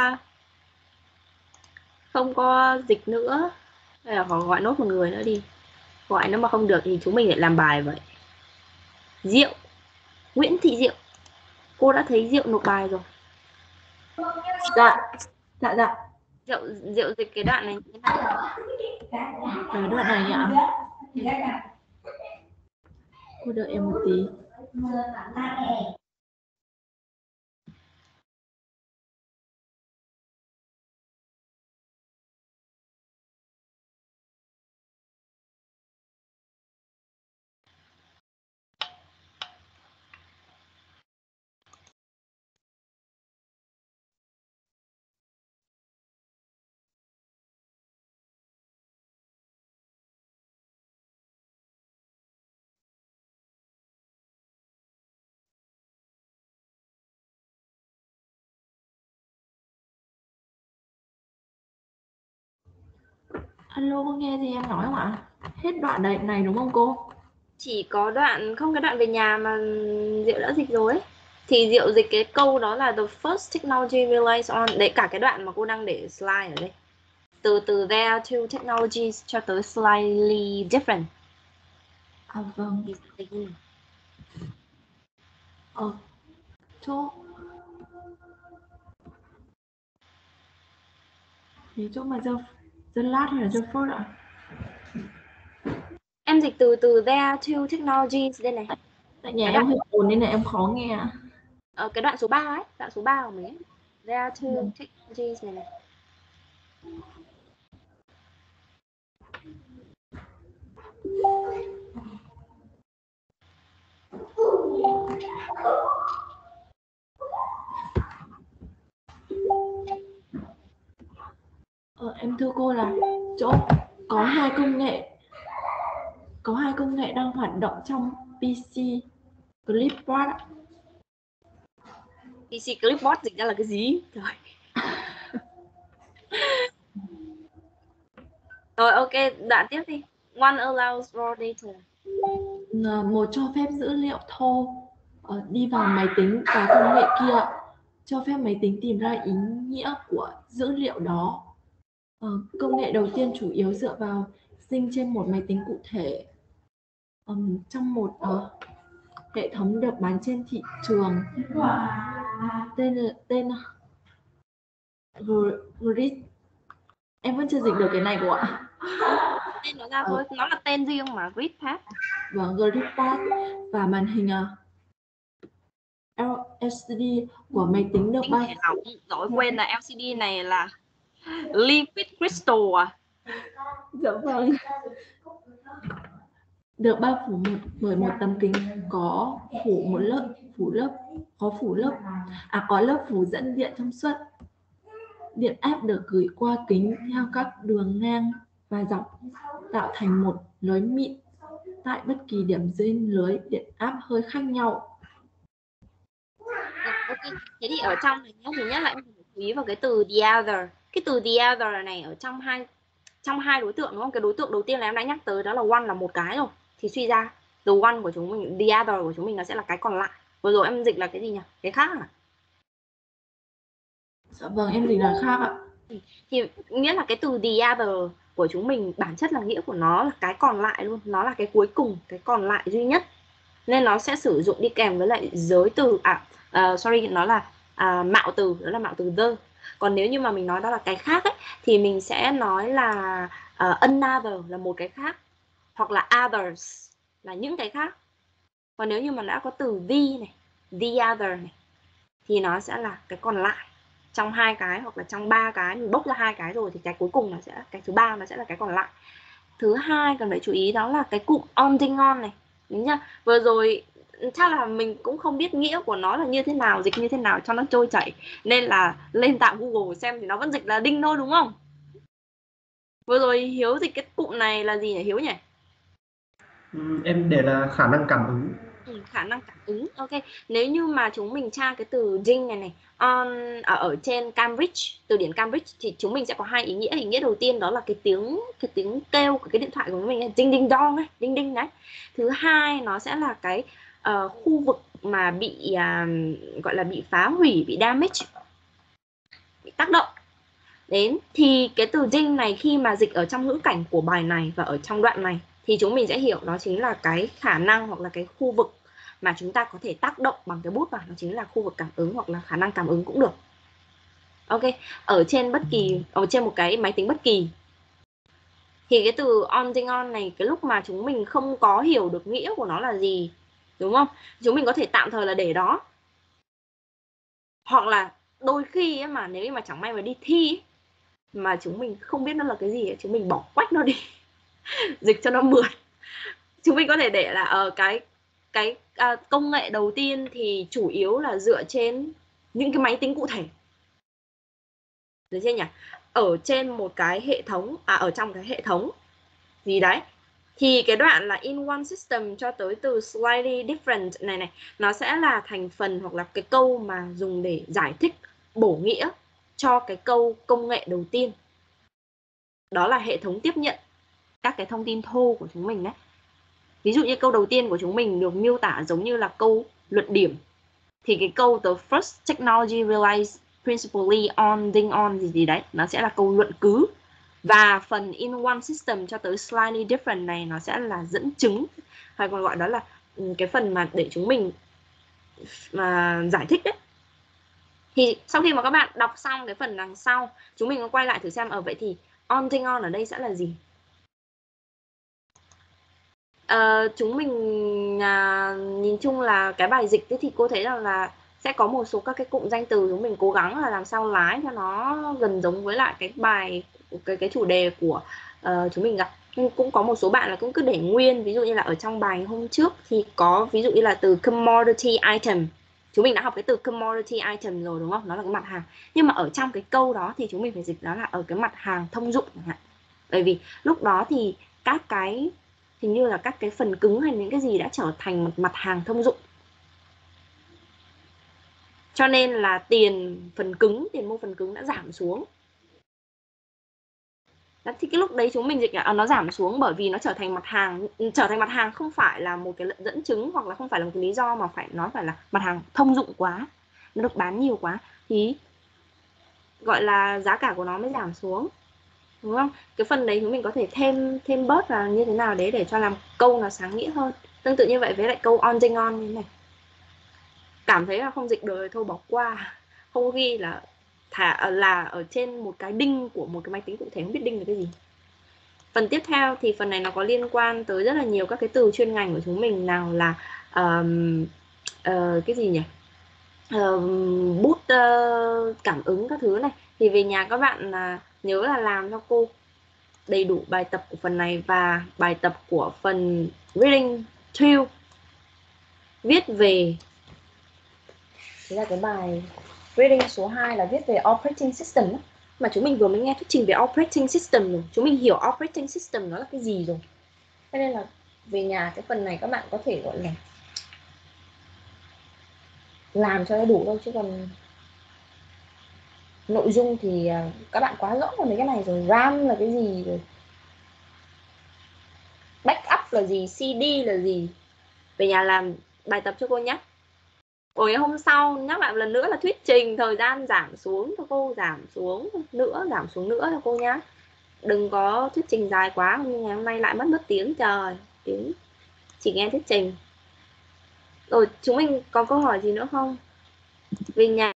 không có dịch nữa, hay là họ gọi nốt một người nữa đi. Gọi nếu mà không được thì chúng mình lại làm bài vậy. Diệu, Nguyễn Thị Diệu. Cô đã thấy Diệu nộp bài rồi.
Dạ, dạ, dạ.
Diệu, Diệu dịch cái đoạn này như thế nào?
Cái đoạn này nhỉ? Cô đợi em một tí. Alo, có nghe gì em nói không ạ? Hết đoạn này, này đúng không cô?
Chỉ có đoạn, không cái đoạn về nhà mà Diệu đã dịch rồi ấy. Thì Diệu dịch cái câu đó là the first technology relies on. Đấy, cả cái đoạn mà cô đang để slide ở đây. Từ từ there are two technologies cho tới slightly different.
À vâng. Ờ, chỗ thì chỗ mà the, the last hay là the first ạ?
Em dịch từ từ there are two technologies đây này.
Tại nhà em hơi ồn nên là em khó nghe.
Ờ, cái đoạn số ba ấy, đoạn số ba của mình ấy. There are two technologies này này.
Ờ, em thưa cô là chỗ có hai công nghệ có hai công nghệ đang hoạt động trong pê xê Clipboard.
pê xê Clipboard dịch ra là cái gì? Trời. Rồi ok, đoạn tiếp đi. One allows raw data.
Một cho phép dữ liệu thô uh, đi vào máy tính và công nghệ kia cho phép máy tính tìm ra ý nghĩa của dữ liệu đó. Uh, công nghệ đầu tiên chủ yếu dựa vào sinh trên một máy tính cụ thể um, trong một uh, hệ thống được bán trên thị trường tên tên Grid. Em vẫn chưa dịch được cái này của ạ.
Tên nó ra thôi, nó là tên riêng mà, GridPath.
Và GridPath và màn hình lờ xê đê của máy tính được bao.
Rồi quên là lờ xê đê này là liquid crystal à?
Dạ vâng. Được bao phủ một, bởi một tấm kính có phủ một lớp phủ lớp có phủ lớp à có lớp phủ dẫn điện trong suốt. Điện áp được gửi qua kính theo các đường ngang và dọc tạo thành một lưới mịn tại bất kỳ điểm dưới lưới điện áp hơi khác nhau.
Ok, thế thì ở trong này nhé, thứ nhất là em phải chú ý vào cái từ the other. Cái từ the other này ở trong hai trong hai đối tượng đúng không? Cái đối tượng đầu tiên là em đã nhắc tới đó là one là một cái rồi. Thì suy ra the one của chúng mình, the other của chúng mình nó sẽ là cái còn lại. Vừa rồi em dịch là cái gì nhỉ? Cái khác à?
Dạ vâng, em dịch là khác ạ.
Thì nghĩa là cái từ the other của chúng mình bản chất là nghĩa của nó là cái còn lại luôn, nó là cái cuối cùng, cái còn lại duy nhất, nên nó sẽ sử dụng đi kèm với lại giới từ à uh, sorry nó là uh, mạo từ, đó là mạo từ the. Còn nếu như mà mình nói đó là cái khác ấy, thì mình sẽ nói là uh, another là một cái khác, hoặc là others là những cái khác. Còn nếu như mà đã có từ the này, the other này, thì nó sẽ là cái còn lại. Trong hai cái hoặc là trong ba cái, mình bốc ra hai cái rồi thì cái cuối cùng nó sẽ cái thứ ba nó sẽ là cái còn lại. Thứ hai cần phải chú ý đó là cái cụm on ding on này, đúng nhá. Vừa rồi chắc là mình cũng không biết nghĩa của nó là như thế nào, dịch như thế nào cho nó trôi chảy, nên là lên tạm Google xem thì nó vẫn dịch là đinh thôi, đúng không? Vừa rồi Hiếu dịch cái cụm này là gì nhỉ Hiếu nhỉ?
Ừ, em để là khả năng cảm ứng.
Ừ, khả năng cảm ứng. Ok, nếu như mà chúng mình tra cái từ ding này này on ở, ở trên Cambridge, từ điển Cambridge, thì chúng mình sẽ có hai ý nghĩa. Ý nghĩa đầu tiên đó là cái tiếng cái tiếng kêu của cái điện thoại của chúng mình, ding ding dong ấy, ding ding đấy. Thứ hai nó sẽ là cái uh, khu vực mà bị uh, gọi là bị phá hủy, bị damage, bị tác động đến. Thì cái từ ding này khi mà dịch ở trong ngữ cảnh của bài này và ở trong đoạn này thì chúng mình sẽ hiểu đó chính là cái khả năng hoặc là cái khu vực mà chúng ta có thể tác động bằng cái bút vào, nó chính là khu vực cảm ứng hoặc là khả năng cảm ứng cũng được. Ok, ở trên bất kỳ ở trên một cái máy tính bất kỳ thì cái từ on ding on này, cái lúc mà chúng mình không có hiểu được nghĩa của nó là gì, đúng không, chúng mình có thể tạm thời là để đó, hoặc là đôi khi ấy mà nếu mà chẳng may mà đi thi ấy, mà chúng mình không biết nó là cái gì ấy, chúng mình bỏ quách nó đi dịch cho nó mượt. Chúng mình có thể để là ở uh, cái cái uh, công nghệ đầu tiên thì chủ yếu là dựa trên những cái máy tính cụ thể, được chưa nhỉ? Ở trên một cái hệ thống à ở trong cái hệ thống gì đấy, thì cái đoạn là in one system cho tới từ slightly different này này, nó sẽ là thành phần hoặc là cái câu mà dùng để giải thích bổ nghĩa cho cái câu công nghệ đầu tiên. Đó là hệ thống tiếp nhận các cái thông tin thô của chúng mình đấy. Ví dụ như câu đầu tiên của chúng mình được miêu tả giống như là câu luận điểm, thì cái câu the first technology relies principally on ding on gì gì đấy, nó sẽ là câu luận cứ. Và phần in one system cho tới slightly different này nó sẽ là dẫn chứng, hay còn gọi đó là cái phần mà để chúng mình mà giải thích đấy. Thì sau khi mà các bạn đọc xong cái phần đằng sau, chúng mình quay lại thử xem ở vậy thì on ding on ở đây sẽ là gì. Uh, chúng mình uh, nhìn chung là cái bài dịch thì cô thấy rằng là sẽ có một số các cái cụm danh từ chúng mình cố gắng là làm sao lái cho nó gần giống với lại cái bài cái cái chủ đề của uh, chúng mình gặp. Nhưng cũng có một số bạn là cũng cứ để nguyên, ví dụ như là ở trong bài hôm trước thì có ví dụ như là từ commodity item, chúng mình đã học cái từ commodity item rồi đúng không, nó là cái mặt hàng, nhưng mà ở trong cái câu đó thì chúng mình phải dịch đó là ở cái mặt hàng thông dụng chẳng hạn, bởi vì lúc đó thì các cái hình như là các cái phần cứng hay những cái gì đã trở thành một mặt hàng thông dụng, cho nên là tiền phần cứng, tiền mua phần cứng đã giảm xuống. Đó, thì cái lúc đấy chúng mình dịch là à, nó giảm xuống bởi vì nó trở thành mặt hàng. Trở thành mặt hàng không phải là một cái dẫn chứng hoặc là không phải là một cái lý do, mà phải nói phải là mặt hàng thông dụng quá, nó được bán nhiều quá thì gọi là giá cả của nó mới giảm xuống, đúng không? Cái phần đấy chúng mình có thể thêm thêm bớt vào như thế nào đấy để cho làm câu nó sáng nghĩa hơn. Tương tự như vậy với lại câu on ding on như thế này, cảm thấy là không dịch được thôi bỏ qua, không có ghi là thả là ở trên một cái đinh của một cái máy tính cụ thể, không biết đinh là cái gì. Phần tiếp theo thì phần này nó có liên quan tới rất là nhiều các cái từ chuyên ngành của chúng mình, nào là um, uh, cái gì nhỉ, uh, bút uh, cảm ứng các thứ này. Thì về nhà các bạn uh, nhớ là làm cho cô đầy đủ bài tập của phần này và bài tập của phần reading two viết về, thế là cái bài reading số hai là viết về operating system đó. Mà chúng mình vừa mới nghe thuyết trình về operating system rồi, chúng mình hiểu operating system nó là cái gì rồi. Cho nên là về nhà cái phần này các bạn có thể gọi là làm cho nó đủ thôi, chứ còn nội dung thì các bạn quá rõ về mấy cái này rồi. RAM là cái gì rồi, backup là gì, xê đê là gì. Về nhà làm bài tập cho cô nhé. Rồi hôm sau nhắc lại một lần nữa là thuyết trình thời gian giảm xuống cho cô, giảm xuống nữa, giảm xuống nữa cho cô nhé. Đừng có thuyết trình dài quá, nhưng ngày hôm nay lại mất mất tiếng trời, tiếng chỉ nghe thuyết trình. Rồi chúng mình có câu hỏi gì nữa không? Về nhà